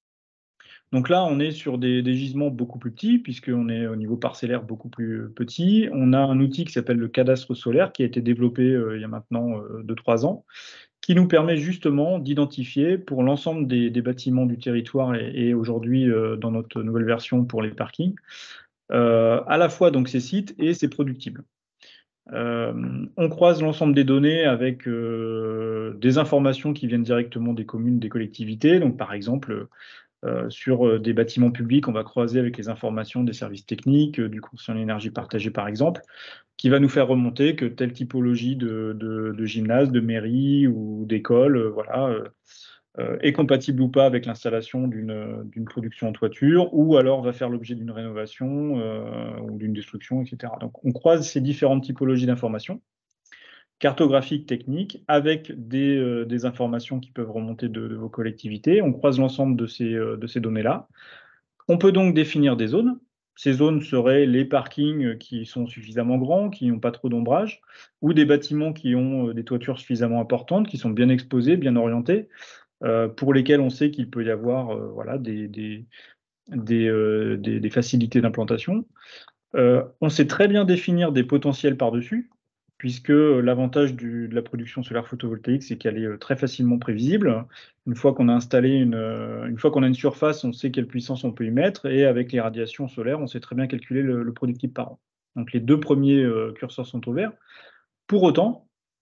Donc là, on est sur des, des gisements beaucoup plus petits, puisqu'on est au niveau parcellaire beaucoup plus petit. On a un outil qui s'appelle le cadastre solaire, qui a été développé euh, il y a maintenant euh, deux trois ans, qui nous permet justement d'identifier pour l'ensemble des, des bâtiments du territoire et, et aujourd'hui euh, dans notre nouvelle version pour les parkings, euh, à la fois donc ces sites et ces productibles. Euh, on croise l'ensemble des données avec euh, des informations qui viennent directement des communes, des collectivités. Donc, par exemple, euh, sur des bâtiments publics, on va croiser avec les informations des services techniques, euh, du conseil en énergie partagée, par exemple, qui va nous faire remonter que telle typologie de, de, de gymnase, de mairie ou d'école, euh, voilà, euh, euh, est compatible ou pas avec l'installation d'une d'une production en toiture, ou alors va faire l'objet d'une rénovation euh, ou d'une destruction, et cetera. Donc, on croise ces différentes typologies d'informations, cartographiques, techniques, avec des, euh, des informations qui peuvent remonter de, de vos collectivités. On croise l'ensemble de ces, euh, de ces données-là. On peut donc définir des zones. Ces zones seraient les parkings qui sont suffisamment grands, qui n'ont pas trop d'ombrage, ou des bâtiments qui ont des toitures suffisamment importantes, qui sont bien exposés, bien orientés, euh, pour lesquels on sait qu'il peut y avoir euh, voilà, des, des, des, euh, des, des facilités d'implantation. Euh, on sait très bien définir des potentiels par-dessus, puisque l'avantage de la production solaire photovoltaïque, c'est qu'elle est euh, très facilement prévisible. Une fois qu'on a installé une, euh, une fois qu'on a une surface, on sait quelle puissance on peut y mettre, et avec les radiations solaires, on sait très bien calculer le, le productible par an. Donc les deux premiers euh, curseurs sont au vert. Pour autant,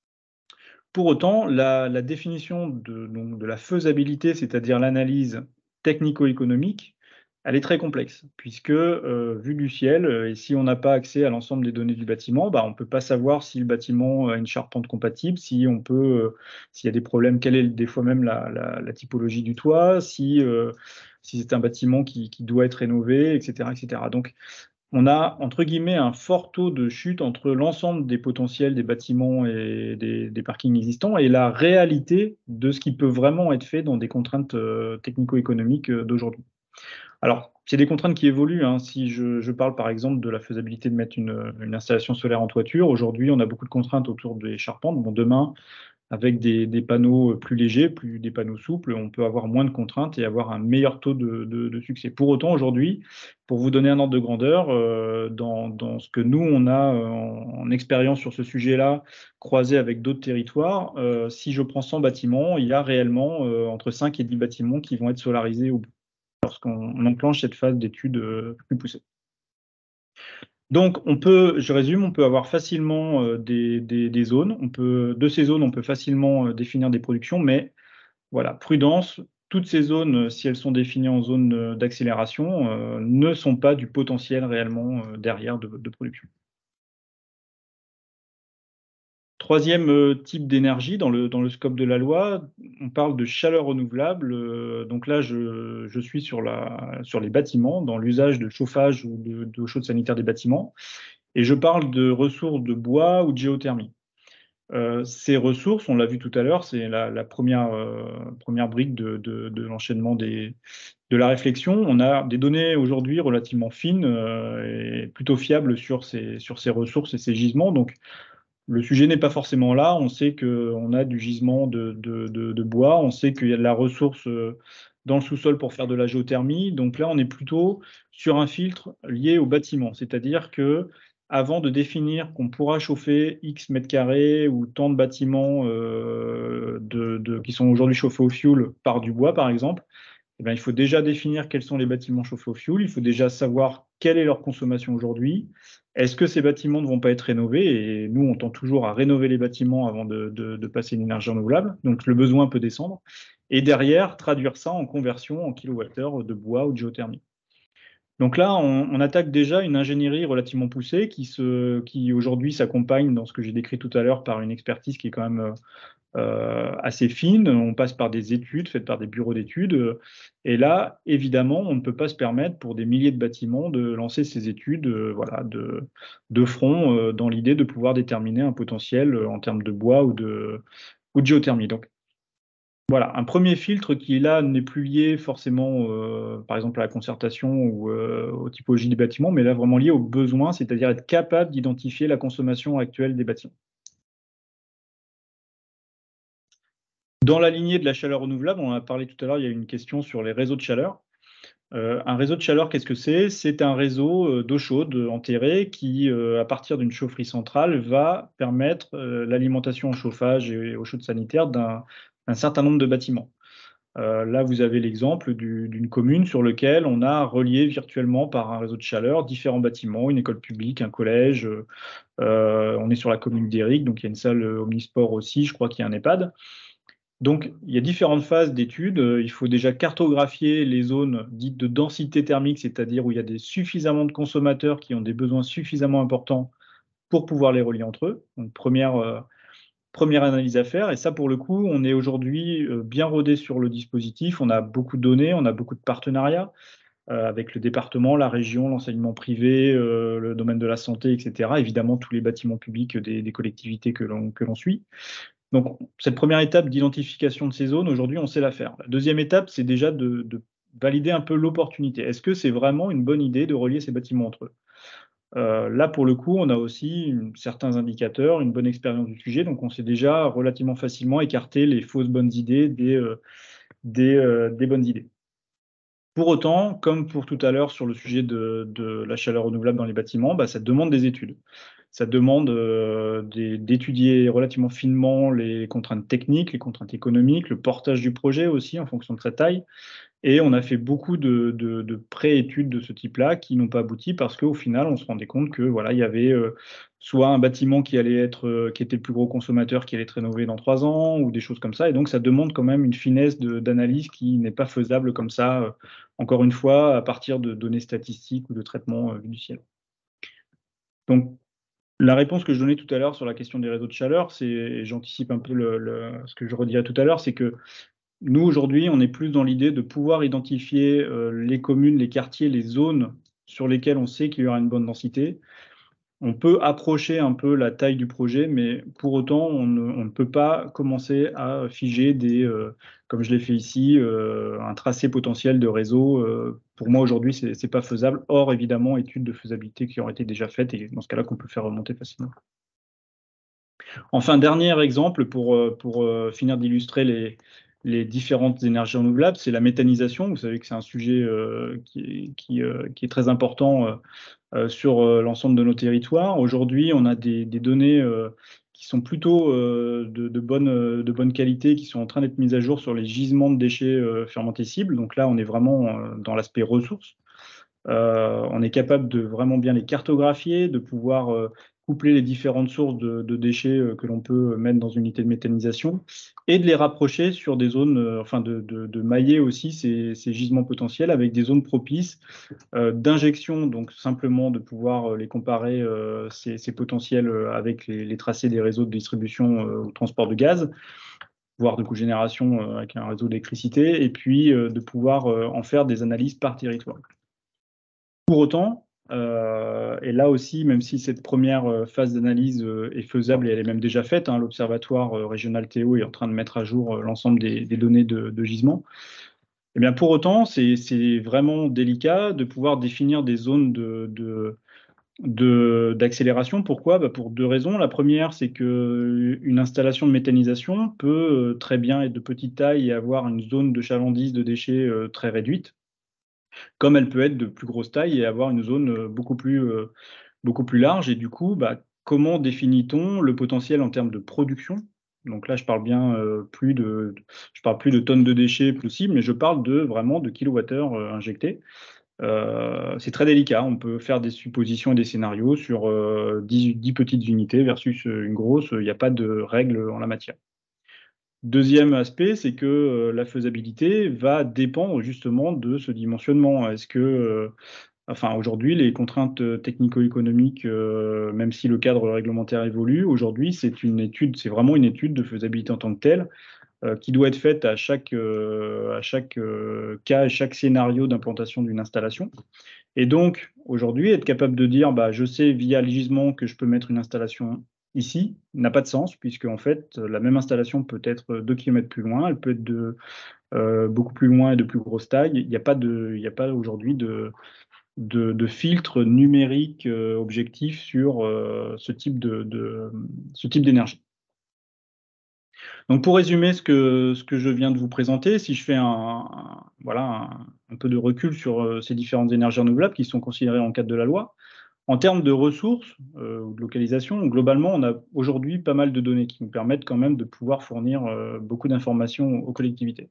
pour autant, la, la définition de, donc, de la faisabilité, c'est-à-dire l'analyse technico-économique, elle est très complexe, puisque, euh, vu du ciel, euh, et si on n'a pas accès à l'ensemble des données du bâtiment, bah, on ne peut pas savoir si le bâtiment a une charpente compatible, si on peut, euh, s'il y a des problèmes, quelle est des fois même la, la, la typologie du toit, si, euh, si c'est un bâtiment qui, qui doit être rénové, et cetera, et cetera. Donc, on a, entre guillemets, un fort taux de chute entre l'ensemble des potentiels des bâtiments et des, des parkings existants et la réalité de ce qui peut vraiment être fait dans des contraintes euh, technico-économiques euh, d'aujourd'hui. Alors, c'est des contraintes qui évoluent, hein. Si je, je parle par exemple de la faisabilité de mettre une, une installation solaire en toiture, aujourd'hui, on a beaucoup de contraintes autour des charpentes. Bon, demain, avec des, des panneaux plus légers, plus des panneaux souples, on peut avoir moins de contraintes et avoir un meilleur taux de, de- de succès. Pour autant, aujourd'hui, pour vous donner un ordre de grandeur, euh, dans, dans ce que nous, on a euh, en, en expérience sur ce sujet-là, croisé avec d'autres territoires, euh, si je prends cent bâtiments, il y a réellement euh, entre cinq et dix bâtiments qui vont être solarisés au bout, lorsqu'on on enclenche cette phase d'études euh, plus poussée. Donc, on peut, je résume, on peut avoir facilement euh, des, des- des zones. On peut, de ces zones, on peut facilement euh, définir des productions, mais voilà, prudence, toutes ces zones, euh, si elles sont définies en zone euh, d'accélération, euh, ne sont pas du potentiel réellement euh, derrière de, de production. Troisième euh, type d'énergie dans le, dans le scope de la loi, on parle de chaleur renouvelable. Euh, donc là, je, je suis sur, la, sur les bâtiments, dans l'usage de chauffage ou de- d'eau chaude sanitaire des bâtiments. Et je parle de ressources de bois ou de géothermie. Euh, ces ressources, on l'a vu tout à l'heure, c'est la, la première, euh, première brique de, de- de l'enchaînement des, de la réflexion. On a des données aujourd'hui relativement fines euh, et plutôt fiables sur ces, sur ces ressources et ces gisements. Donc, le sujet n'est pas forcément là. On sait qu'on a du gisement de, de- de- de bois, on sait qu'il y a de la ressource euh, dans le sous-sol pour faire de la géothermie. Donc là, on est plutôt sur un filtre lié au bâtiment. C'est-à-dire que avant de définir qu'on pourra chauffer X mètres carrés ou tant de bâtiments euh, de- de- qui sont aujourd'hui chauffés au fioul par du bois, par exemple, eh bien, il faut déjà définir quels sont les bâtiments chauffés au fioul, il faut déjà savoir quelle est leur consommation aujourd'hui. Est-ce que ces bâtiments ne vont pas être rénovés? Et nous, on tend toujours à rénover les bâtiments avant de, de- de passer une énergie renouvelable. Donc, le besoin peut descendre. Et derrière, traduire ça en conversion en kilowattheure de bois ou de géothermie. Donc là, on, on attaque déjà une ingénierie relativement poussée qui, se, qui aujourd'hui s'accompagne dans ce que j'ai décrit tout à l'heure par une expertise qui est quand même euh, euh, assez fine. On passe par des études faites par des bureaux d'études. Et là, évidemment, on ne peut pas se permettre pour des milliers de bâtiments de lancer ces études euh, voilà, de, de front euh, dans l'idée de pouvoir déterminer un potentiel euh, en termes de bois ou de, ou de géothermie. Donc voilà, un premier filtre qui là n'est plus lié forcément, euh, par exemple, à la concertation ou euh, aux typologies des bâtiments, mais là vraiment lié aux besoins, c'est-à-dire être capable d'identifier la consommation actuelle des bâtiments. Dans la lignée de la chaleur renouvelable, on en a parlé tout à l'heure, il y a une question sur les réseaux de chaleur. Euh, un réseau de chaleur, qu'est-ce que c'est? C'est un réseau euh, d'eau chaude euh, enterré qui, euh, à partir d'une chaufferie centrale, va permettre euh, l'alimentation en chauffage et eau chaude sanitaire d'un d'un certain nombre de bâtiments. Euh, là, vous avez l'exemple du- d'une commune sur lequel on a relié virtuellement par un réseau de chaleur différents bâtiments, une école publique, un collège. Euh, euh, on est sur la commune d'Éric, donc il y a une salle euh, omnisport aussi, je crois qu'il y a un EHPAD. Donc, il y a différentes phases d'études. Euh, Il faut déjà cartographier les zones dites de densité thermique, c'est-à-dire où il y a des, suffisamment de consommateurs qui ont des besoins suffisamment importants pour pouvoir les relier entre eux. Donc, première, euh, première analyse à faire. Et ça, pour le coup, on est aujourd'hui euh, bien rodé sur le dispositif. On a beaucoup de données, on a beaucoup de partenariats euh, avec le département, la région, l'enseignement privé, euh, le domaine de la santé, et cetera. Évidemment, tous les bâtiments publics des, des collectivités que l'on que l'on suit. Donc, cette première étape d'identification de ces zones, aujourd'hui, on sait la faire. La deuxième étape, c'est déjà de, de valider un peu l'opportunité. Est-ce que c'est vraiment une bonne idée de relier ces bâtiments entre eux? Euh, là, pour le coup, on a aussi une- certains indicateurs, une bonne expérience du sujet, donc on sait déjà relativement facilement écarter les fausses bonnes idées des, euh, des, euh, des bonnes idées. Pour autant, comme pour tout à l'heure sur le sujet de, de la chaleur renouvelable dans les bâtiments, bah, ça demande des études. Ça demande euh, des- d'étudier relativement finement les contraintes techniques, les contraintes économiques, le portage du projet aussi en fonction de sa taille. Et on a fait beaucoup de, de, de pré-études de ce type-là qui n'ont pas abouti parce qu'au final, on se rendait compte que voilà, il y avait euh, soit un bâtiment qui allait être, euh, qui était le plus gros consommateur, qui allait être rénové dans trois ans, ou des choses comme ça. Et donc, ça demande quand même une finesse de- d'analyse qui n'est pas faisable comme ça, euh, encore une fois, à partir de données statistiques ou de traitements euh, vus du ciel. Donc, la réponse que je donnais tout à l'heure sur la question des réseaux de chaleur, c'est, et j'anticipe un peu le, le- ce que je redirai tout à l'heure, c'est que nous, aujourd'hui, on est plus dans l'idée de pouvoir identifier euh, les communes, les quartiers, les zones sur lesquelles on sait qu'il y aura une bonne densité. On peut approcher un peu la taille du projet, mais pour autant, on ne, on ne peut pas commencer à figer des, euh, comme je l'ai fait ici, euh, un tracé potentiel de réseau euh, pour moi, aujourd'hui, ce n'est pas faisable, hors évidemment études de faisabilité qui ont été déjà faites, et dans ce cas-là, qu'on peut faire remonter facilement. Enfin, dernier exemple pour, pour finir d'illustrer les, les différentes énergies renouvelables, c'est la méthanisation. Vous savez que c'est un sujet euh, qui, qui, euh, qui est très important euh, sur euh, l'ensemble de nos territoires. Aujourd'hui, on a des, des données euh, qui sont plutôt euh, de, de, bonne, de bonne qualité, qui sont en train d'être mises à jour sur les gisements de déchets euh, fermentescibles. Donc là, on est vraiment euh, dans l'aspect ressources. Euh, on est capable de vraiment bien les cartographier, de pouvoir euh, coupler les différentes sources de, de déchets euh, que l'on peut mettre dans une unité de méthanisation et de les rapprocher sur des zones, euh, enfin de, de, de mailler aussi ces, ces gisements potentiels avec des zones propices euh, d'injection, donc simplement de pouvoir euh, les comparer, euh, ces, ces potentiels euh, avec les, les tracés des réseaux de distribution euh, ou transport de gaz, voire de cogénération euh, avec un réseau d'électricité, et puis euh, de pouvoir euh, en faire des analyses par territoire. Pour autant, euh, et là aussi, même si cette première phase d'analyse euh, est faisable et elle est même déjà faite, hein, l'Observatoire euh, régional Théo est en train de mettre à jour euh, l'ensemble des, des données de, de gisement. Eh bien, pour autant, c'est vraiment délicat de pouvoir définir des zones de, de, de, d'accélération. Pourquoi? Bah pour deux raisons. La première, c'est qu'une installation de méthanisation peut euh, très bien être de petite taille et avoir une zone de chalandise de déchets euh, très réduite, comme elle peut être de plus grosse taille et avoir une zone beaucoup plus, euh, beaucoup plus large. Et du coup, bah, comment définit-on le potentiel en termes de production? Donc là, je parle bien euh, plus de, je parle plus de tonnes de déchets possibles, mais je parle de vraiment de kilowattheures euh, injectés. Euh, c'est très délicat. On peut faire des suppositions et des scénarios sur euh, dix, dix petites unités versus une grosse. Il n'y a pas de règle en la matière. Deuxième aspect, c'est que euh, la faisabilité va dépendre justement de ce dimensionnement. Est-ce que, euh, enfin, aujourd'hui, les contraintes technico-économiques, euh, même si le cadre réglementaire évolue, aujourd'hui, c'est une étude, c'est vraiment une étude de faisabilité en tant que telle, euh, qui doit être faite à chaque, euh, à chaque euh, cas, à chaque scénario d'implantation d'une installation. Et donc, aujourd'hui, être capable de dire, bah, je sais via le gisement que je peux mettre une installation ici, n'a pas de sens, puisque en fait, la même installation peut être deux kilomètres plus loin, elle peut être de, euh, beaucoup plus loin et de plus grosse taille. Il n'y a pas, de, il n'y a pas aujourd'hui de, de, de filtre numérique euh, objectif sur euh, ce type de, de, ce type d'énergie. Donc, pour résumer ce que, ce que je viens de vous présenter, si je fais un, un voilà, un, un peu de recul sur euh, ces différentes énergies renouvelables qui sont considérées en cadre de la loi, en termes de ressources euh, ou de localisation, globalement, on a aujourd'hui pas mal de données qui nous permettent quand même de pouvoir fournir euh, beaucoup d'informations aux collectivités.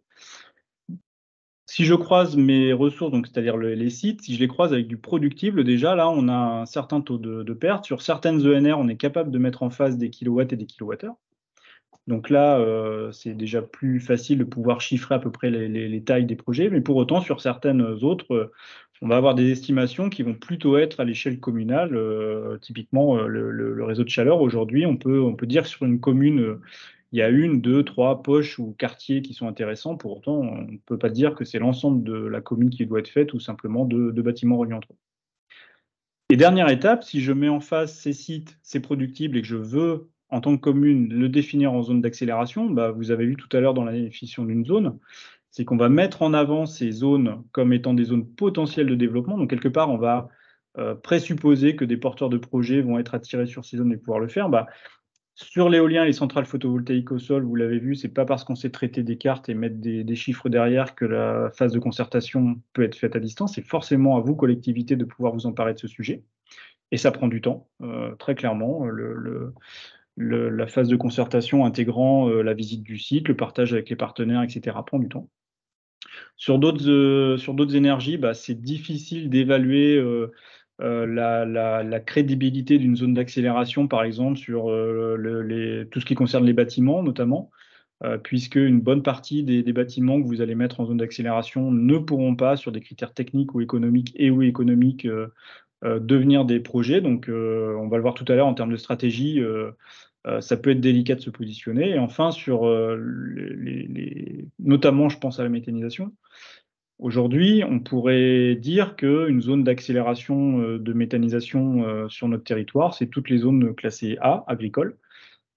Si je croise mes ressources, donc c'est-à-dire le, les sites, si je les croise avec du productible, déjà là, on a un certain taux de, de perte. Sur certaines E N R, on est capable de mettre en face des kilowatts et des kilowattheures. Donc là, euh, c'est déjà plus facile de pouvoir chiffrer à peu près les, les, les tailles des projets, mais pour autant, sur certaines autres, euh, on va avoir des estimations qui vont plutôt être à l'échelle communale. Euh, typiquement, euh, le, le, le réseau de chaleur, aujourd'hui, on peut, on peut dire que sur une commune, euh, il y a une, deux, trois poches ou quartiers qui sont intéressants. Pour autant, on ne peut pas dire que c'est l'ensemble de la commune qui doit être faite ou simplement deux de bâtiments reliés entre eux. Et dernière étape, si je mets en face ces sites, c'est productible et que je veux en tant que commune, le définir en zone d'accélération, bah, vous avez vu tout à l'heure dans la définition d'une zone, c'est qu'on va mettre en avant ces zones comme étant des zones potentielles de développement. Donc, quelque part, on va euh, présupposer que des porteurs de projets vont être attirés sur ces zones et pouvoir le faire. Bah, sur l'éolien et les centrales photovoltaïques au sol, vous l'avez vu, c'est pas parce qu'on sait traiter des cartes et mettre des, des chiffres derrière que la phase de concertation peut être faite à distance. C'est forcément à vous, collectivité, de pouvoir vous emparer de ce sujet. Et ça prend du temps, euh, très clairement. Le, le, Le, la phase de concertation intégrant euh, la visite du site, le partage avec les partenaires, et cetera, prend du temps. Sur d'autres euh, sur d'autres énergies, bah, c'est difficile d'évaluer euh, euh, la, la, la crédibilité d'une zone d'accélération, par exemple, sur euh, le, les, tout ce qui concerne les bâtiments, notamment, euh, puisque une bonne partie des, des bâtiments que vous allez mettre en zone d'accélération ne pourront pas, sur des critères techniques ou économiques et ou économiques, euh, euh, devenir des projets. Donc, euh, on va le voir tout à l'heure en termes de stratégie. Euh, Euh, ça peut être délicat de se positionner. Et enfin, sur euh, les, les, notamment, je pense à la méthanisation. Aujourd'hui, on pourrait dire qu'une zone d'accélération euh, de méthanisation euh, sur notre territoire, c'est toutes les zones classées A, agricoles.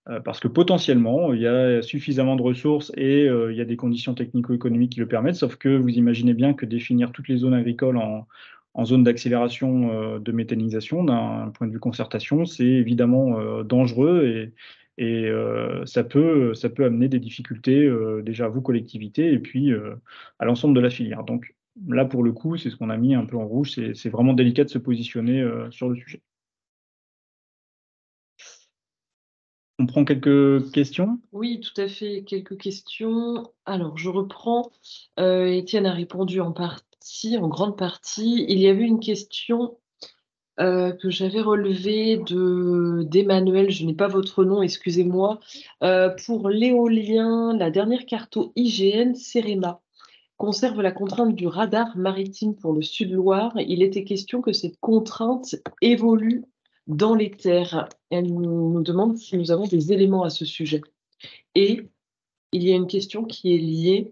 euh, parce que potentiellement, il y a suffisamment de ressources et euh, il y a des conditions technico-économiques qui le permettent, sauf que vous imaginez bien que définir toutes les zones agricoles en, en zone d'accélération euh, de méthanisation, d'un point de vue concertation, c'est évidemment euh, dangereux et, et euh, ça peut, ça peut amener des difficultés euh, déjà à vous, collectivités, et puis euh, à l'ensemble de la filière. Donc là, pour le coup, c'est ce qu'on a mis un peu en rouge, c'est c'est vraiment délicat de se positionner euh, sur le sujet. On prend quelques questions? Oui, tout à fait. Quelques questions. Alors, je reprends. Euh, Étienne a répondu en partie, en grande partie. Il y avait une question euh, que j'avais relevée de d'Emmanuel. Je n'ai pas votre nom, excusez-moi. Euh, pour l'éolien, la dernière carto I G N CEREMA conserve la contrainte du radar maritime pour le Sud-Loire. Il était question que cette contrainte évolue dans les terres. Elle nous, nous demande si nous avons des éléments à ce sujet. Et il y a une question qui est liée.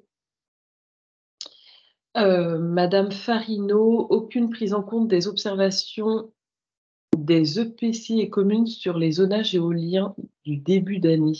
Euh, Madame Farino, aucune prise en compte des observations des E P C et communes sur les zonages éoliens du début d'année.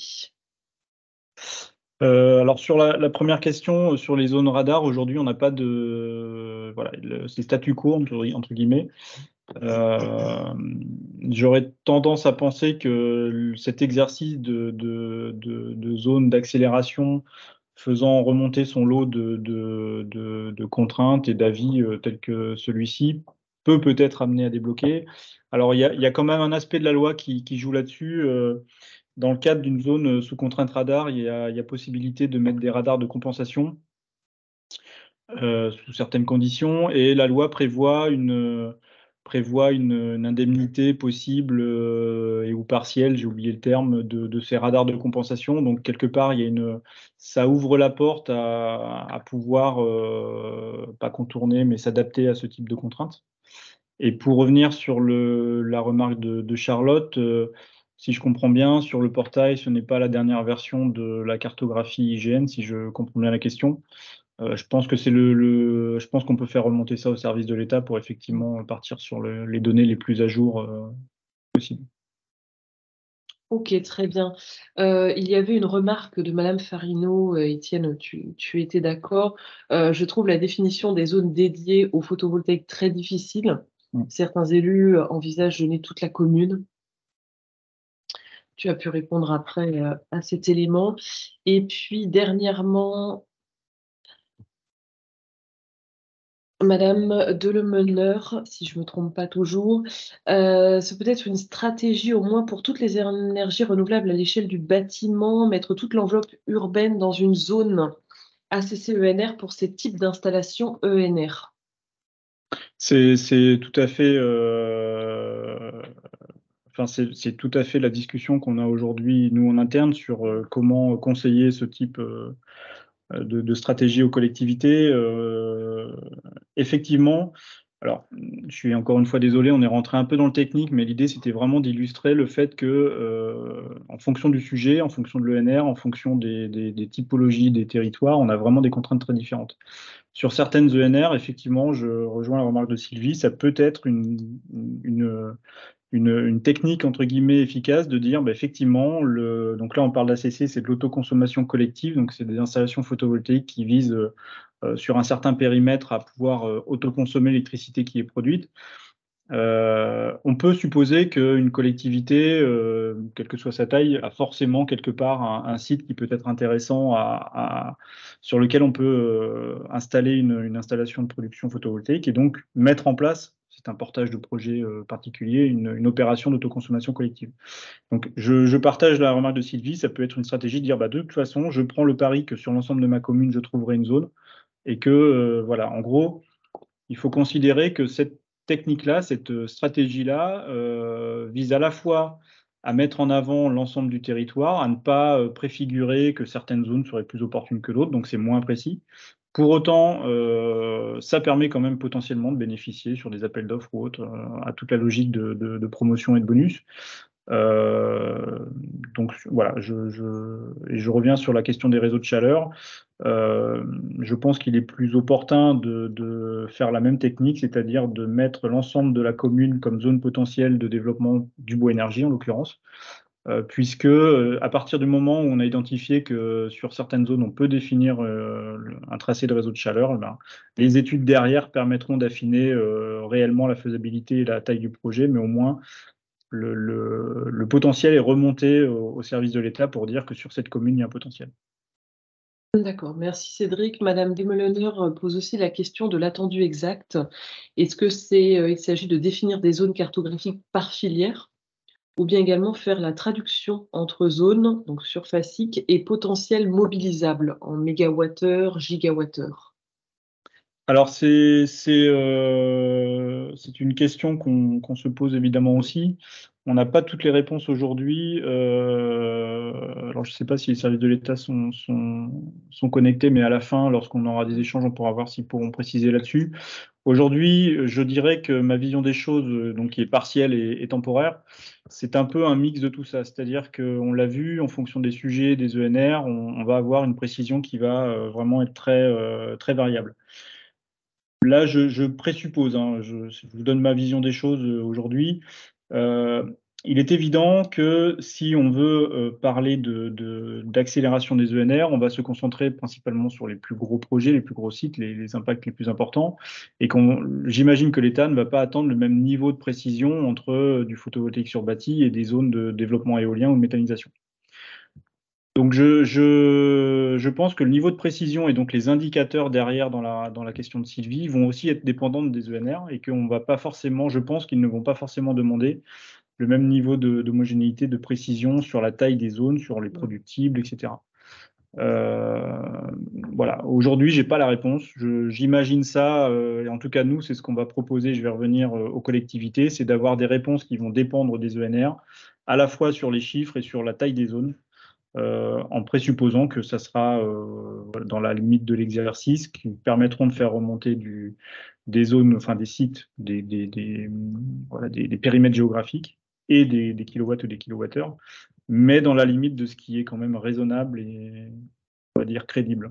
Euh, alors sur la, la première question, euh, sur les zones radar, aujourd'hui on n'a pas de... Voilà, le- c'est statu quo, entre, entre guillemets. Euh, J'aurais tendance à penser que cet exercice de, de, de, de zone d'accélération faisant remonter son lot de, de, de, de contraintes et d'avis euh, tels que celui-ci peut peut-être amener à débloquer. Alors il y a, il y a quand même un aspect de la loi qui, qui joue là-dessus. Euh, dans le cadre d'une zone sous contrainte radar, il y a, il y a possibilité de mettre des radars de compensation euh, sous certaines conditions, et la loi prévoit une, prévoit une, une indemnité possible euh, et ou partielle, j'ai oublié le terme, de, de ces radars de compensation. Donc quelque part, il y a une, ça ouvre la porte à, à pouvoir euh, pas contourner, mais s'adapter à ce type de contraintes. Et pour revenir sur le, la remarque de, de Charlotte, euh, si je comprends bien, sur le portail, ce n'est pas la dernière version de la cartographie I G N, si je comprends bien la question. Euh, je pense que c'est le, le- je pense qu'on peut faire remonter ça au service de l'État pour effectivement partir sur le- les données les plus à jour euh, possibles. Ok, très bien. Euh, il y avait une remarque de Madame Farino, euh, Étienne, tu, tu étais d'accord. Euh, je trouve la définition des zones dédiées au photovoltaïque très difficile. Mm. Certains élus envisagent de donner toute la commune. Tu as pu répondre après euh, à cet élément. Et puis, dernièrement, Madame Delemeneur, si je ne me trompe pas toujours, euh, c'est peut-être une stratégie au moins pour toutes les énergies renouvelables à l'échelle du bâtiment, mettre toute l'enveloppe urbaine dans une zone A C C E N R pour ces types d'installations E N R. C'est, c'est tout à fait, euh, enfin c'est, c'est tout à fait la discussion qu'on a aujourd'hui nous en interne sur euh, comment conseiller ce type euh, de, de stratégie aux collectivités. Euh, effectivement, alors je suis encore une fois désolé, on est rentré un peu dans le technique, mais l'idée c'était vraiment d'illustrer le fait que, euh, en fonction du sujet, en fonction de l'E N R, en fonction des, des, des typologies des territoires, on a vraiment des contraintes très différentes. Sur certaines E N R, effectivement, je rejoins la remarque de Sylvie, ça peut être une, une, une, une technique entre guillemets efficace de dire bah, effectivement, le, donc là on parle d'A C C, c'est de l'autoconsommation collective, donc c'est des installations photovoltaïques qui visent euh, sur un certain périmètre à pouvoir euh, autoconsommer l'électricité qui est produite. Euh, on peut supposer qu'une collectivité, euh, quelle que soit sa taille, a forcément quelque part un, un site qui peut être intéressant à, à, sur lequel on peut euh, installer une, une installation de production photovoltaïque et donc mettre en place, c'est un portage de projet euh, particulier, une, une opération d'autoconsommation collective. Donc je, je, partage la remarque de Sylvie, ça peut être une stratégie de dire bah, de toute façon, je prends le pari que sur l'ensemble de ma commune, je trouverai une zone et que, euh, voilà, en gros, il faut considérer que cette technique-là, cette stratégie-là, euh, vise à la fois à mettre en avant l'ensemble du territoire, à ne pas euh, préfigurer que certaines zones seraient plus opportunes que d'autres, donc c'est moins précis. Pour autant, euh, ça permet quand même potentiellement de bénéficier sur des appels d'offres ou autres euh, à toute la logique de, de, de promotion et de bonus. Euh, donc voilà, je, je, et je reviens sur la question des réseaux de chaleur. Euh, je pense qu'il est plus opportun de, de faire la même technique, c'est-à-dire de mettre l'ensemble de la commune comme zone potentielle de développement du bois énergie en l'occurrence, euh, puisque euh, à partir du moment où on a identifié que sur certaines zones, on peut définir euh, un tracé de réseau de chaleur, eh ben, les études derrière permettront d'affiner euh, réellement la faisabilité et la taille du projet, mais au moins le, le, le potentiel est remonté au, au service de l'État pour dire que sur cette commune, il y a un potentiel. D'accord, merci Cédric. Madame Desmouliner pose aussi la question de l'attendu exact. Est-ce que c'est, euh, il s'agit de définir des zones cartographiques par filière, ou bien également faire la traduction entre zones, donc surfaciques, et potentiel mobilisable en mégawattheure, gigawattheure? Alors, c'est c'est, euh, c'est une question qu'on qu'on se pose évidemment aussi. On n'a pas toutes les réponses aujourd'hui. Euh, alors, je ne sais pas si les services de l'État sont, sont, sont connectés, mais à la fin, lorsqu'on aura des échanges, on pourra voir s'ils pourront préciser là-dessus. Aujourd'hui, je dirais que ma vision des choses, euh, donc qui est partielle et, et temporaire, c'est un peu un mix de tout ça. C'est-à-dire qu'on l'a vu, en fonction des sujets, des E N R, on, on va avoir une précision qui va euh, vraiment être très, euh, très variable. Là, je, je présuppose, hein, je, je vous donne ma vision des choses euh, aujourd'hui. Euh, il est évident que si on veut euh, parler de, de- d'accélération des E N R, on va se concentrer principalement sur les plus gros projets, les plus gros sites, les, les impacts les plus importants, et qu'on, j'imagine que l'État ne va pas attendre le même niveau de précision entre euh, du photovoltaïque sur bâti et des zones de développement éolien ou de méthanisation. Donc je, je, je pense que le niveau de précision et donc les indicateurs derrière dans la, dans la question de Sylvie vont aussi être dépendants des E N R et qu'on va pas forcément, je pense qu'ils ne vont pas forcément demander le même niveau de- d'homogénéité, de précision sur la taille des zones, sur les productibles, et cetera. Euh, voilà. Aujourd'hui, j'ai pas la réponse. Je- J'imagine ça, euh, et en tout cas nous, c'est ce qu'on va proposer. Je vais revenir euh, aux collectivités, c'est d'avoir des réponses qui vont dépendre des E N R, à la fois sur les chiffres et sur la taille des zones. Euh, en présupposant que ça sera euh, dans la limite de l'exercice, qui permettront de faire remonter du, des zones, enfin des sites, des, des, des, voilà, des, des périmètres géographiques et des, des kilowatts ou des kilowattheures, mais dans la limite de ce qui est quand même raisonnable et, on va dire, crédible.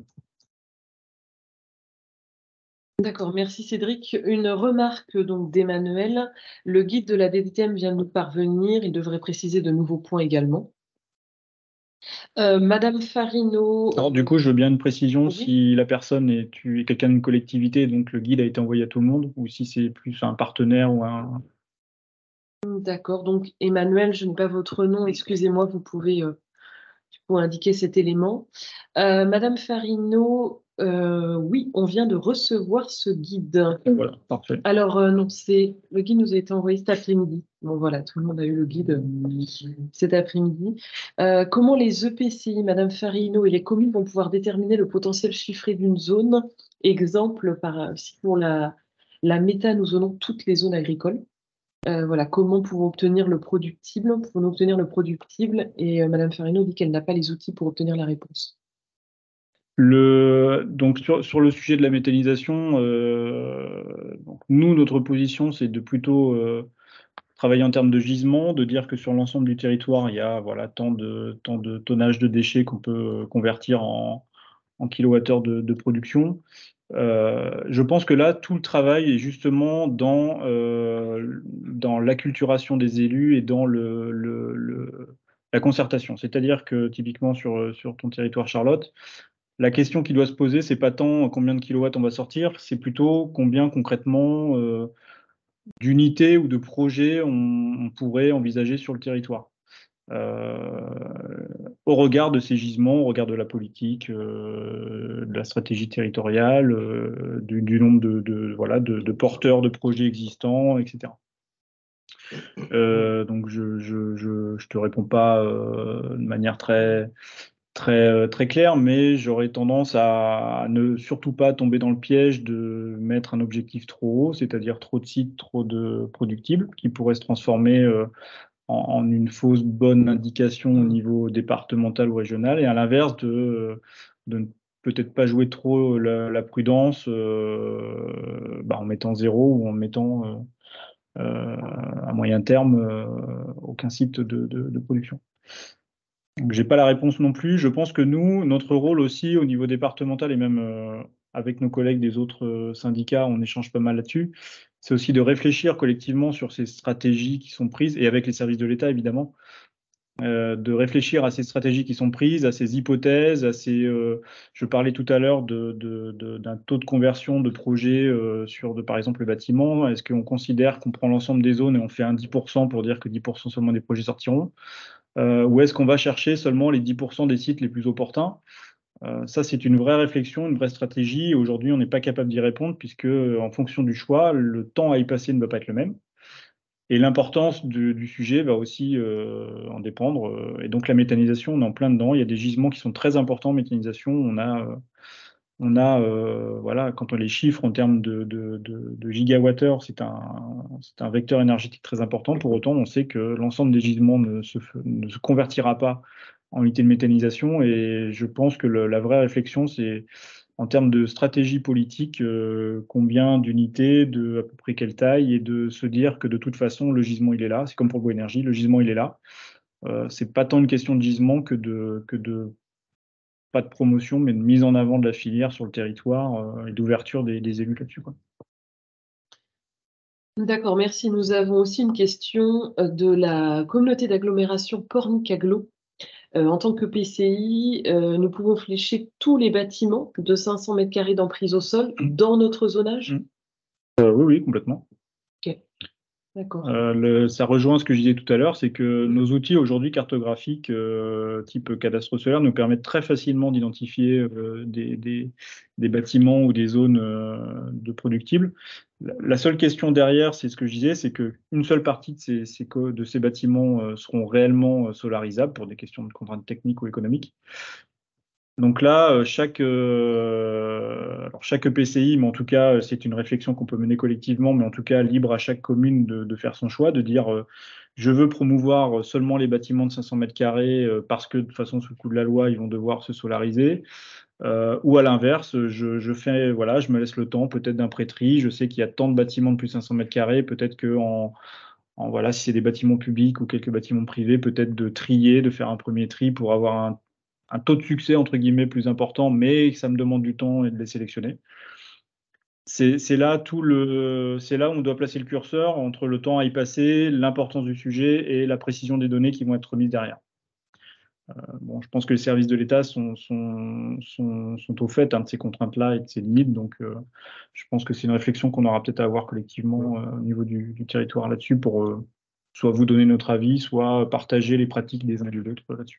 D'accord, merci Cédric. Une remarque donc d'Emmanuel. Le guide de la D D T M vient de nous parvenir. Il devrait préciser de nouveaux points également. Euh, Madame Farino. Alors du coup, je veux bien une précision Oui. si la personne est, tu es quelqu'un d'une collectivité, donc le guide a été envoyé à tout le monde, ou si c'est plus un partenaire ou un... D'accord, donc Emmanuel, je n'ai pas votre nom, excusez-moi, vous pouvez, euh, tu peux indiquer cet élément. Euh, Madame Farino, euh, oui, on vient de recevoir ce guide. Voilà, parfait. Alors, euh, non, c'est le guide nous a été envoyé cet après-midi. Bon, voilà, tout le monde a eu le guide euh, cet après-midi. Euh, comment les E P C I, Madame Farino, et les communes vont pouvoir déterminer le potentiel chiffré d'une zone? Exemple, par, si pour la, la méta, nous zonons toutes les zones agricoles. Euh, voilà, comment pour obtenir le productible, pour obtenir le productible, et euh, Madame Farino dit qu'elle n'a pas les outils pour obtenir la réponse. Le, donc sur, sur le sujet de la méthanisation, euh, donc nous, notre position, c'est de plutôt euh, travailler en termes de gisement, de dire que sur l'ensemble du territoire, il y a voilà, tant de, tant de tonnage de déchets qu'on peut euh, convertir en, en kilowattheures de, de production. Euh, je pense que là, tout le travail est justement dans, euh, dans l'acculturation des élus et dans le, le, le- la concertation. C'est-à-dire que typiquement sur, sur ton territoire, Charlotte, la question qui doit se poser, c'est pas tant combien de kilowatts on va sortir, c'est plutôt combien concrètement euh, d'unités ou de projets on, on pourrait envisager sur le territoire. Euh, au regard de ces gisements, au regard de la politique, euh, de la stratégie territoriale, euh, du, du nombre de, de, voilà, de, de porteurs de projets existants, et cetera. Euh, donc je je, je, je te réponds pas euh, de manière très très très claire, mais j'aurais tendance à ne surtout pas tomber dans le piège de mettre un objectif trop haut, c'est-à-dire trop de sites, trop de productibles, qui pourraient se transformer euh, en, en une fausse bonne indication au niveau départemental ou régional, et à l'inverse de, de ne peut-être pas jouer trop la, la prudence euh, bah, en mettant zéro ou en mettant euh, euh, à moyen terme euh, aucun site de, de, de production. Donc, j'ai pas la réponse non plus. Je pense que nous, notre rôle aussi au niveau départemental et même euh, avec nos collègues des autres euh, syndicats, on échange pas mal là-dessus. C'est aussi de réfléchir collectivement sur ces stratégies qui sont prises et avec les services de l'État évidemment euh, de réfléchir à ces stratégies qui sont prises, à ces hypothèses, à ces. Euh, je parlais tout à l'heure de, de, de, d'un taux de conversion de projets euh, sur, de, par exemple, le bâtiment. Est-ce qu'on considère qu'on prend l'ensemble des zones et on fait un dix pour cent pour dire que dix pour cent seulement des projets sortiront, euh, ou est-ce qu'on va chercher seulement les dix pour cent des sites les plus opportuns? Euh, ça, c'est une vraie réflexion, une vraie stratégie. Aujourd'hui, on n'est pas capable d'y répondre puisque, en fonction du choix, le temps à y passer ne va pas être le même. Et l'importance du, du sujet va aussi euh, en dépendre. Euh, Et donc la méthanisation, on est en plein dedans. Il y a des gisements qui sont très importants en méthanisation. On a, euh, on a euh, voilà, quand on les chiffre en termes de, de, de, de gigawattheures, c'est un, c'est un vecteur énergétique très important. Pour autant, on sait que l'ensemble des gisements ne se, ne se convertira pas en unité de méthanisation. Et je pense que le, la vraie réflexion, c'est en termes de stratégie politique, euh, combien d'unités, de à peu près quelle taille, et de se dire que de toute façon, le gisement, il est là. C'est comme pour Boénergie, le gisement, il est là. Euh, c'est pas tant une question de gisement que de, que de, pas de promotion, mais de mise en avant de la filière sur le territoire euh, et d'ouverture des, des élus là-dessus, quoi. D'accord, merci. Nous avons aussi une question euh, de la communauté d'agglomération Pornic-Aglo. Euh, en tant que P C I, euh, nous pouvons flécher tous les bâtiments de cinq cents mètres carrés d'emprise au sol dans notre zonage? Mmh. Euh, oui, oui, complètement. Ok, d'accord. Euh, le- ça rejoint ce que je disais tout à l'heure, c'est que nos outils aujourd'hui cartographiques, euh, type cadastre solaire, nous permettent très facilement d'identifier euh, des, des- des bâtiments ou des zones euh, de productibles. La, la seule question derrière, c'est ce que je disais, c'est qu'une seule partie de ces, ces co- de ces bâtiments euh, seront réellement euh, solarisables pour des questions de contraintes techniques ou économiques. Donc là, euh, chaque, euh, alors chaque E P C I, mais en tout cas, euh, c'est une réflexion qu'on peut mener collectivement, mais en tout cas, libre à chaque commune de, de faire son choix, de dire euh, je veux promouvoir seulement les bâtiments de cinq cents mètres carrés euh, parce que de toute façon, sous le coup de la loi, ils vont devoir se solariser. Euh, ou à l'inverse, je, je fais, voilà, je me laisse le temps peut-être d'un pré-tri. Je sais qu'il y a tant de bâtiments de plus de cinq cents mètres carrés, peut-être que en, en, voilà, si c'est des bâtiments publics ou quelques bâtiments privés, peut-être de trier, de faire un premier tri pour avoir un un taux de succès entre guillemets plus important, mais ça me demande du temps et de les sélectionner. C'est c'est là tout le, c'est là où on doit placer le curseur entre le temps à y passer, l'importance du sujet et la précision des données qui vont être remises derrière. Euh, bon, je pense que les services de l'État sont, sont, sont, sont au fait hein, de ces contraintes-là et de ces limites, donc euh, je pense que c'est une réflexion qu'on aura peut-être à avoir collectivement euh, au niveau du, du territoire là-dessus pour euh, soit vous donner notre avis, soit partager les pratiques des uns et des autres là-dessus.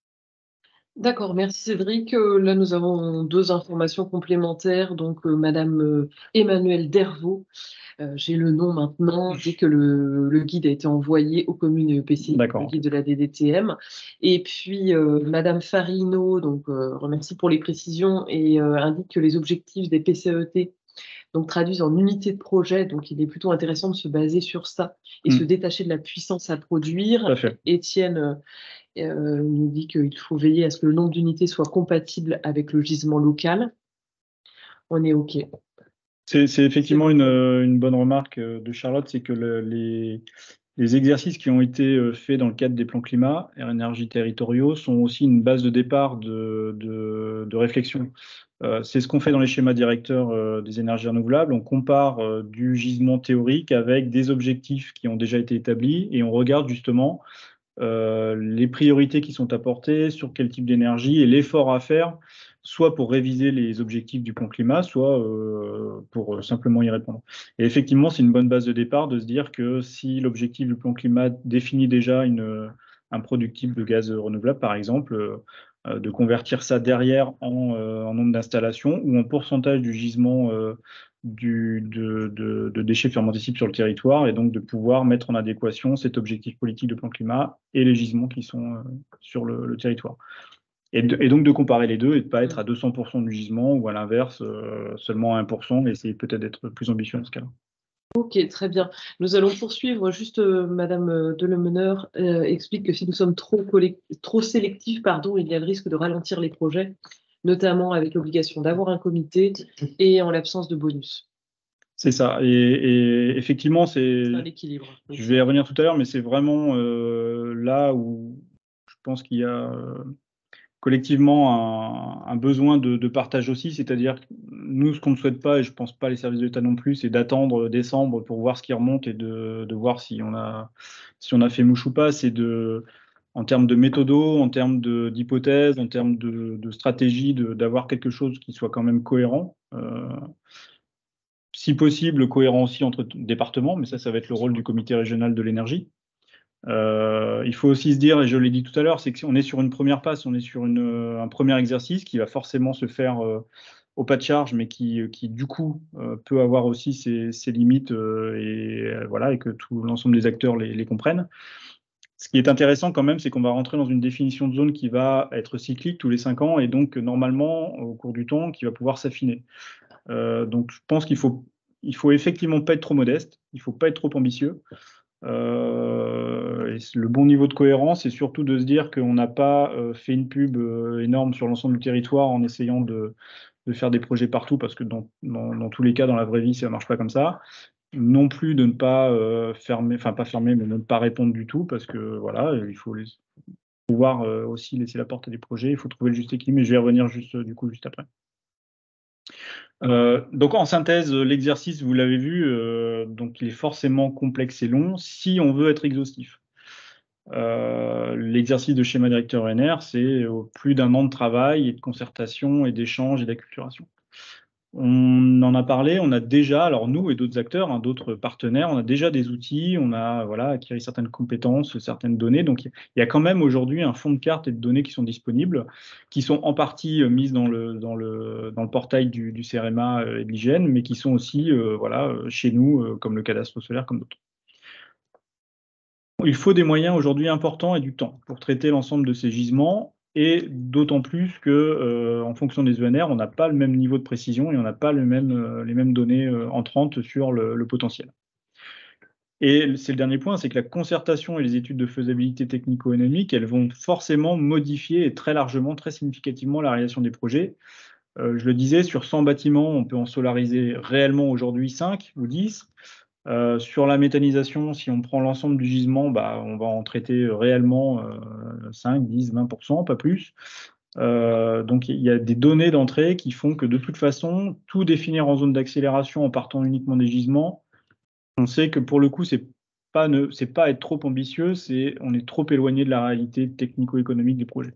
D'accord, merci Cédric. Euh, là, nous avons deux informations complémentaires. Donc, euh, Madame euh, Emmanuelle Dervaux, euh, j'ai le nom maintenant, dit que le, le guide a été envoyé aux communes et E P C I, le D'accord. guide de la D D T M. Et puis, euh, Madame Farino, donc, euh, remercie pour les précisions et euh, indique que les objectifs des P C E T donc, traduisent en unités de projet. Donc, il est plutôt intéressant de se baser sur ça et Mm. se détacher de la puissance à produire. Tout à fait. Étienne euh, euh, nous dit qu'il faut veiller à ce que le nombre d'unités soit compatible avec le gisement local. On est OK. C'est c'est effectivement une, euh, une bonne remarque euh, de Charlotte, c'est que le- les, les exercices qui ont été euh, faits dans le cadre des plans climat et énergie territoriaux sont aussi une base de départ de, de, de réflexion. Euh, c'est ce qu'on fait dans les schémas directeurs euh, des énergies renouvelables. On compare euh, du gisement théorique avec des objectifs qui ont déjà été établis et on regarde justement euh, les priorités qui sont apportées, sur quel type d'énergie et l'effort à faire, soit pour réviser les objectifs du plan climat, soit euh, pour euh, simplement y répondre. Et effectivement, c'est une bonne base de départ de se dire que si l'objectif du plan climat définit déjà une, un productif de gaz renouvelable, par exemple, euh, de convertir ça derrière en, euh, en nombre d'installations ou en pourcentage du gisement euh, du, de, de, de déchets fermentescibles sur le territoire et donc de pouvoir mettre en adéquation cet objectif politique de plan climat et les gisements qui sont euh, sur le, le territoire. Et, de, et donc de comparer les deux et de ne pas être à deux cents pour cent du gisement ou à l'inverse euh, seulement à un pour cent et essayer peut-être d'être plus ambitieux dans ce cas-là. OK, très bien. Nous allons poursuivre. Juste, euh, Madame euh, Delemeneur euh, explique que si nous sommes trop, trop sélectifs, pardon, il y a le risque de ralentir les projets, notamment avec l'obligation d'avoir un comité et en l'absence de bonus. C'est ça. Et, et effectivement, c'est. C'est un équilibre. Je vais y revenir tout à l'heure, mais c'est vraiment euh, là où je pense qu'il y a euh, collectivement un, un besoin de, de partage aussi. C'est-à-dire que nous, ce qu'on ne souhaite pas, et je pense pas les services de l'État non plus, c'est d'attendre décembre pour voir ce qui remonte et de, de voir si on a, si on a fait mouche ou pas. C'est de en termes de méthodo, en termes d'hypothèses, en termes de, de stratégie, d'avoir quelque chose qui soit quand même cohérent. Euh, si possible, cohérent aussi entre départements, mais ça, ça va être le rôle du comité régional de l'énergie. Euh, il faut aussi se dire, et je l'ai dit tout à l'heure, c'est qu'on est sur une première passe, on est sur une, un premier exercice qui va forcément se faire euh, au pas de charge, mais qui, qui du coup euh, peut avoir aussi ses, ses limites euh, et euh, voilà, et que tout l'ensemble des acteurs les, les comprennent. Ce qui est intéressant quand même, c'est qu'on va rentrer dans une définition de zone qui va être cyclique tous les cinq ans et donc normalement au cours du temps qui va pouvoir s'affiner. Euh, donc je pense qu'il faut, il faut effectivement pas être trop modeste, il faut pas être trop ambitieux. Euh, et le bon niveau de cohérence, c'est surtout de se dire qu'on n'a pas euh, fait une pub euh, énorme sur l'ensemble du territoire en essayant de, de faire des projets partout, parce que dans, dans, dans tous les cas, dans la vraie vie, ça ne marche pas comme ça. Non plus de ne pas euh, fermer, enfin pas fermer, mais de ne pas répondre du tout, parce que voilà, il faut les, pouvoir euh, aussi laisser la porte à des projets, il faut trouver le juste équilibre, et je vais y revenir juste, du coup, juste après. Euh, donc en synthèse, l'exercice, vous l'avez vu, euh, donc il est forcément complexe et long si on veut être exhaustif. Euh, l'exercice de schéma directeur E N R, c'est plus d'un an de travail et de concertation et d'échange et d'acculturation. On en a parlé, on a déjà, alors nous et d'autres acteurs, hein, d'autres partenaires, on a déjà des outils, on a voilà, acquis certaines compétences, certaines données. Donc il y a quand même aujourd'hui un fond de cartes et de données qui sont disponibles, qui sont en partie mises dans le, dans le, dans le portail du, du C R M A et de l'I G N, mais qui sont aussi euh, voilà, chez nous, euh, comme le cadastre solaire, comme d'autres. Il faut des moyens aujourd'hui importants et du temps pour traiter l'ensemble de ces gisements, et d'autant plus que, euh, en fonction des E N R, on n'a pas le même niveau de précision et on n'a pas le même, euh, les mêmes données euh, entrantes sur le, le potentiel. Et c'est le dernier point, c'est que la concertation et les études de faisabilité technico-économique, elles vont forcément modifier et très largement, très significativement la réalisation des projets. Euh, je le disais, sur cent bâtiments, on peut en solariser réellement aujourd'hui cinq ou dix. Euh, sur la méthanisation, si on prend l'ensemble du gisement, bah, on va en traiter réellement euh, cinq, dix, vingt pour cent, pas plus. Euh, donc il y a des données d'entrée qui font que de toute façon, tout définir en zone d'accélération en partant uniquement des gisements, on sait que pour le coup, c'est pas ne, c'est pas être trop ambitieux, c'est on est trop éloigné de la réalité technico-économique des projets.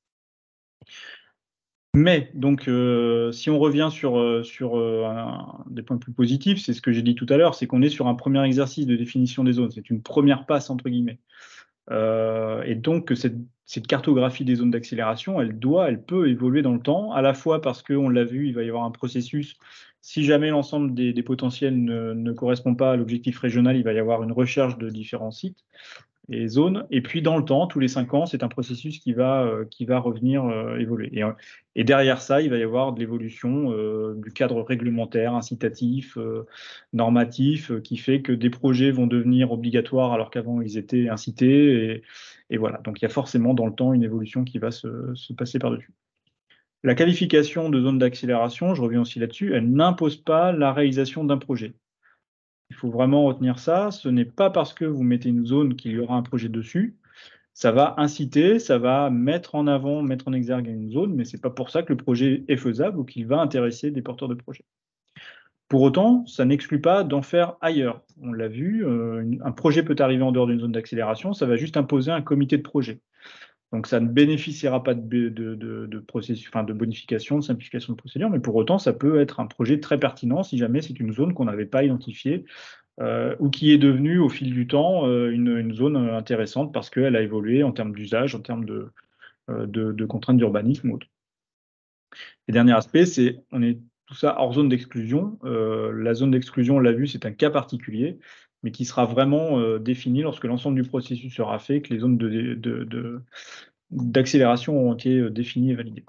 Mais, donc, euh, si on revient sur, euh, sur euh, un, des points plus positifs, c'est ce que j'ai dit tout à l'heure, c'est qu'on est sur un premier exercice de définition des zones. C'est une première passe, entre guillemets. Euh, et donc, cette, cette cartographie des zones d'accélération, elle doit, elle peut évoluer dans le temps, à la fois parce qu'on l'a vu, il va y avoir un processus. Si jamais l'ensemble des, des potentiels ne, ne correspond pas à l'objectif régional, il va y avoir une recherche de différents sites et zones. Et puis dans le temps, tous les cinq ans, c'est un processus qui va, euh, qui va revenir euh, évoluer. Et, et derrière ça, il va y avoir de l'évolution euh, du cadre réglementaire, incitatif, euh, normatif, euh, qui fait que des projets vont devenir obligatoires alors qu'avant ils étaient incités. Et, et voilà, donc il y a forcément dans le temps une évolution qui va se, se passer par-dessus. La qualification de zone d'accélération, je reviens aussi là-dessus, elle n'impose pas la réalisation d'un projet. Il faut vraiment retenir ça. Ce n'est pas parce que vous mettez une zone qu'il y aura un projet dessus. Ça va inciter, ça va mettre en avant, mettre en exergue une zone, mais ce n'est pas pour ça que le projet est faisable ou qu'il va intéresser des porteurs de projets. Pour autant, ça n'exclut pas d'en faire ailleurs. On l'a vu, euh, un projet peut arriver en dehors d'une zone d'accélération, ça va juste imposer un comité de projet. Donc ça ne bénéficiera pas de, de, de, de, processus, enfin de bonification, de simplification de procédure, mais pour autant, ça peut être un projet très pertinent si jamais c'est une zone qu'on n'avait pas identifiée euh, ou qui est devenue au fil du temps euh, une, une zone intéressante parce qu'elle a évolué en termes d'usage, en termes de, euh, de, de contraintes d'urbanisme ou autre. Et dernier aspect, c'est on est tout ça hors zone d'exclusion. Euh, la zone d'exclusion, on l'a vu, c'est un cas particulier, mais qui sera vraiment euh, défini lorsque l'ensemble du processus sera fait, que les zones de, de, de d'accélération ont été définies et validées.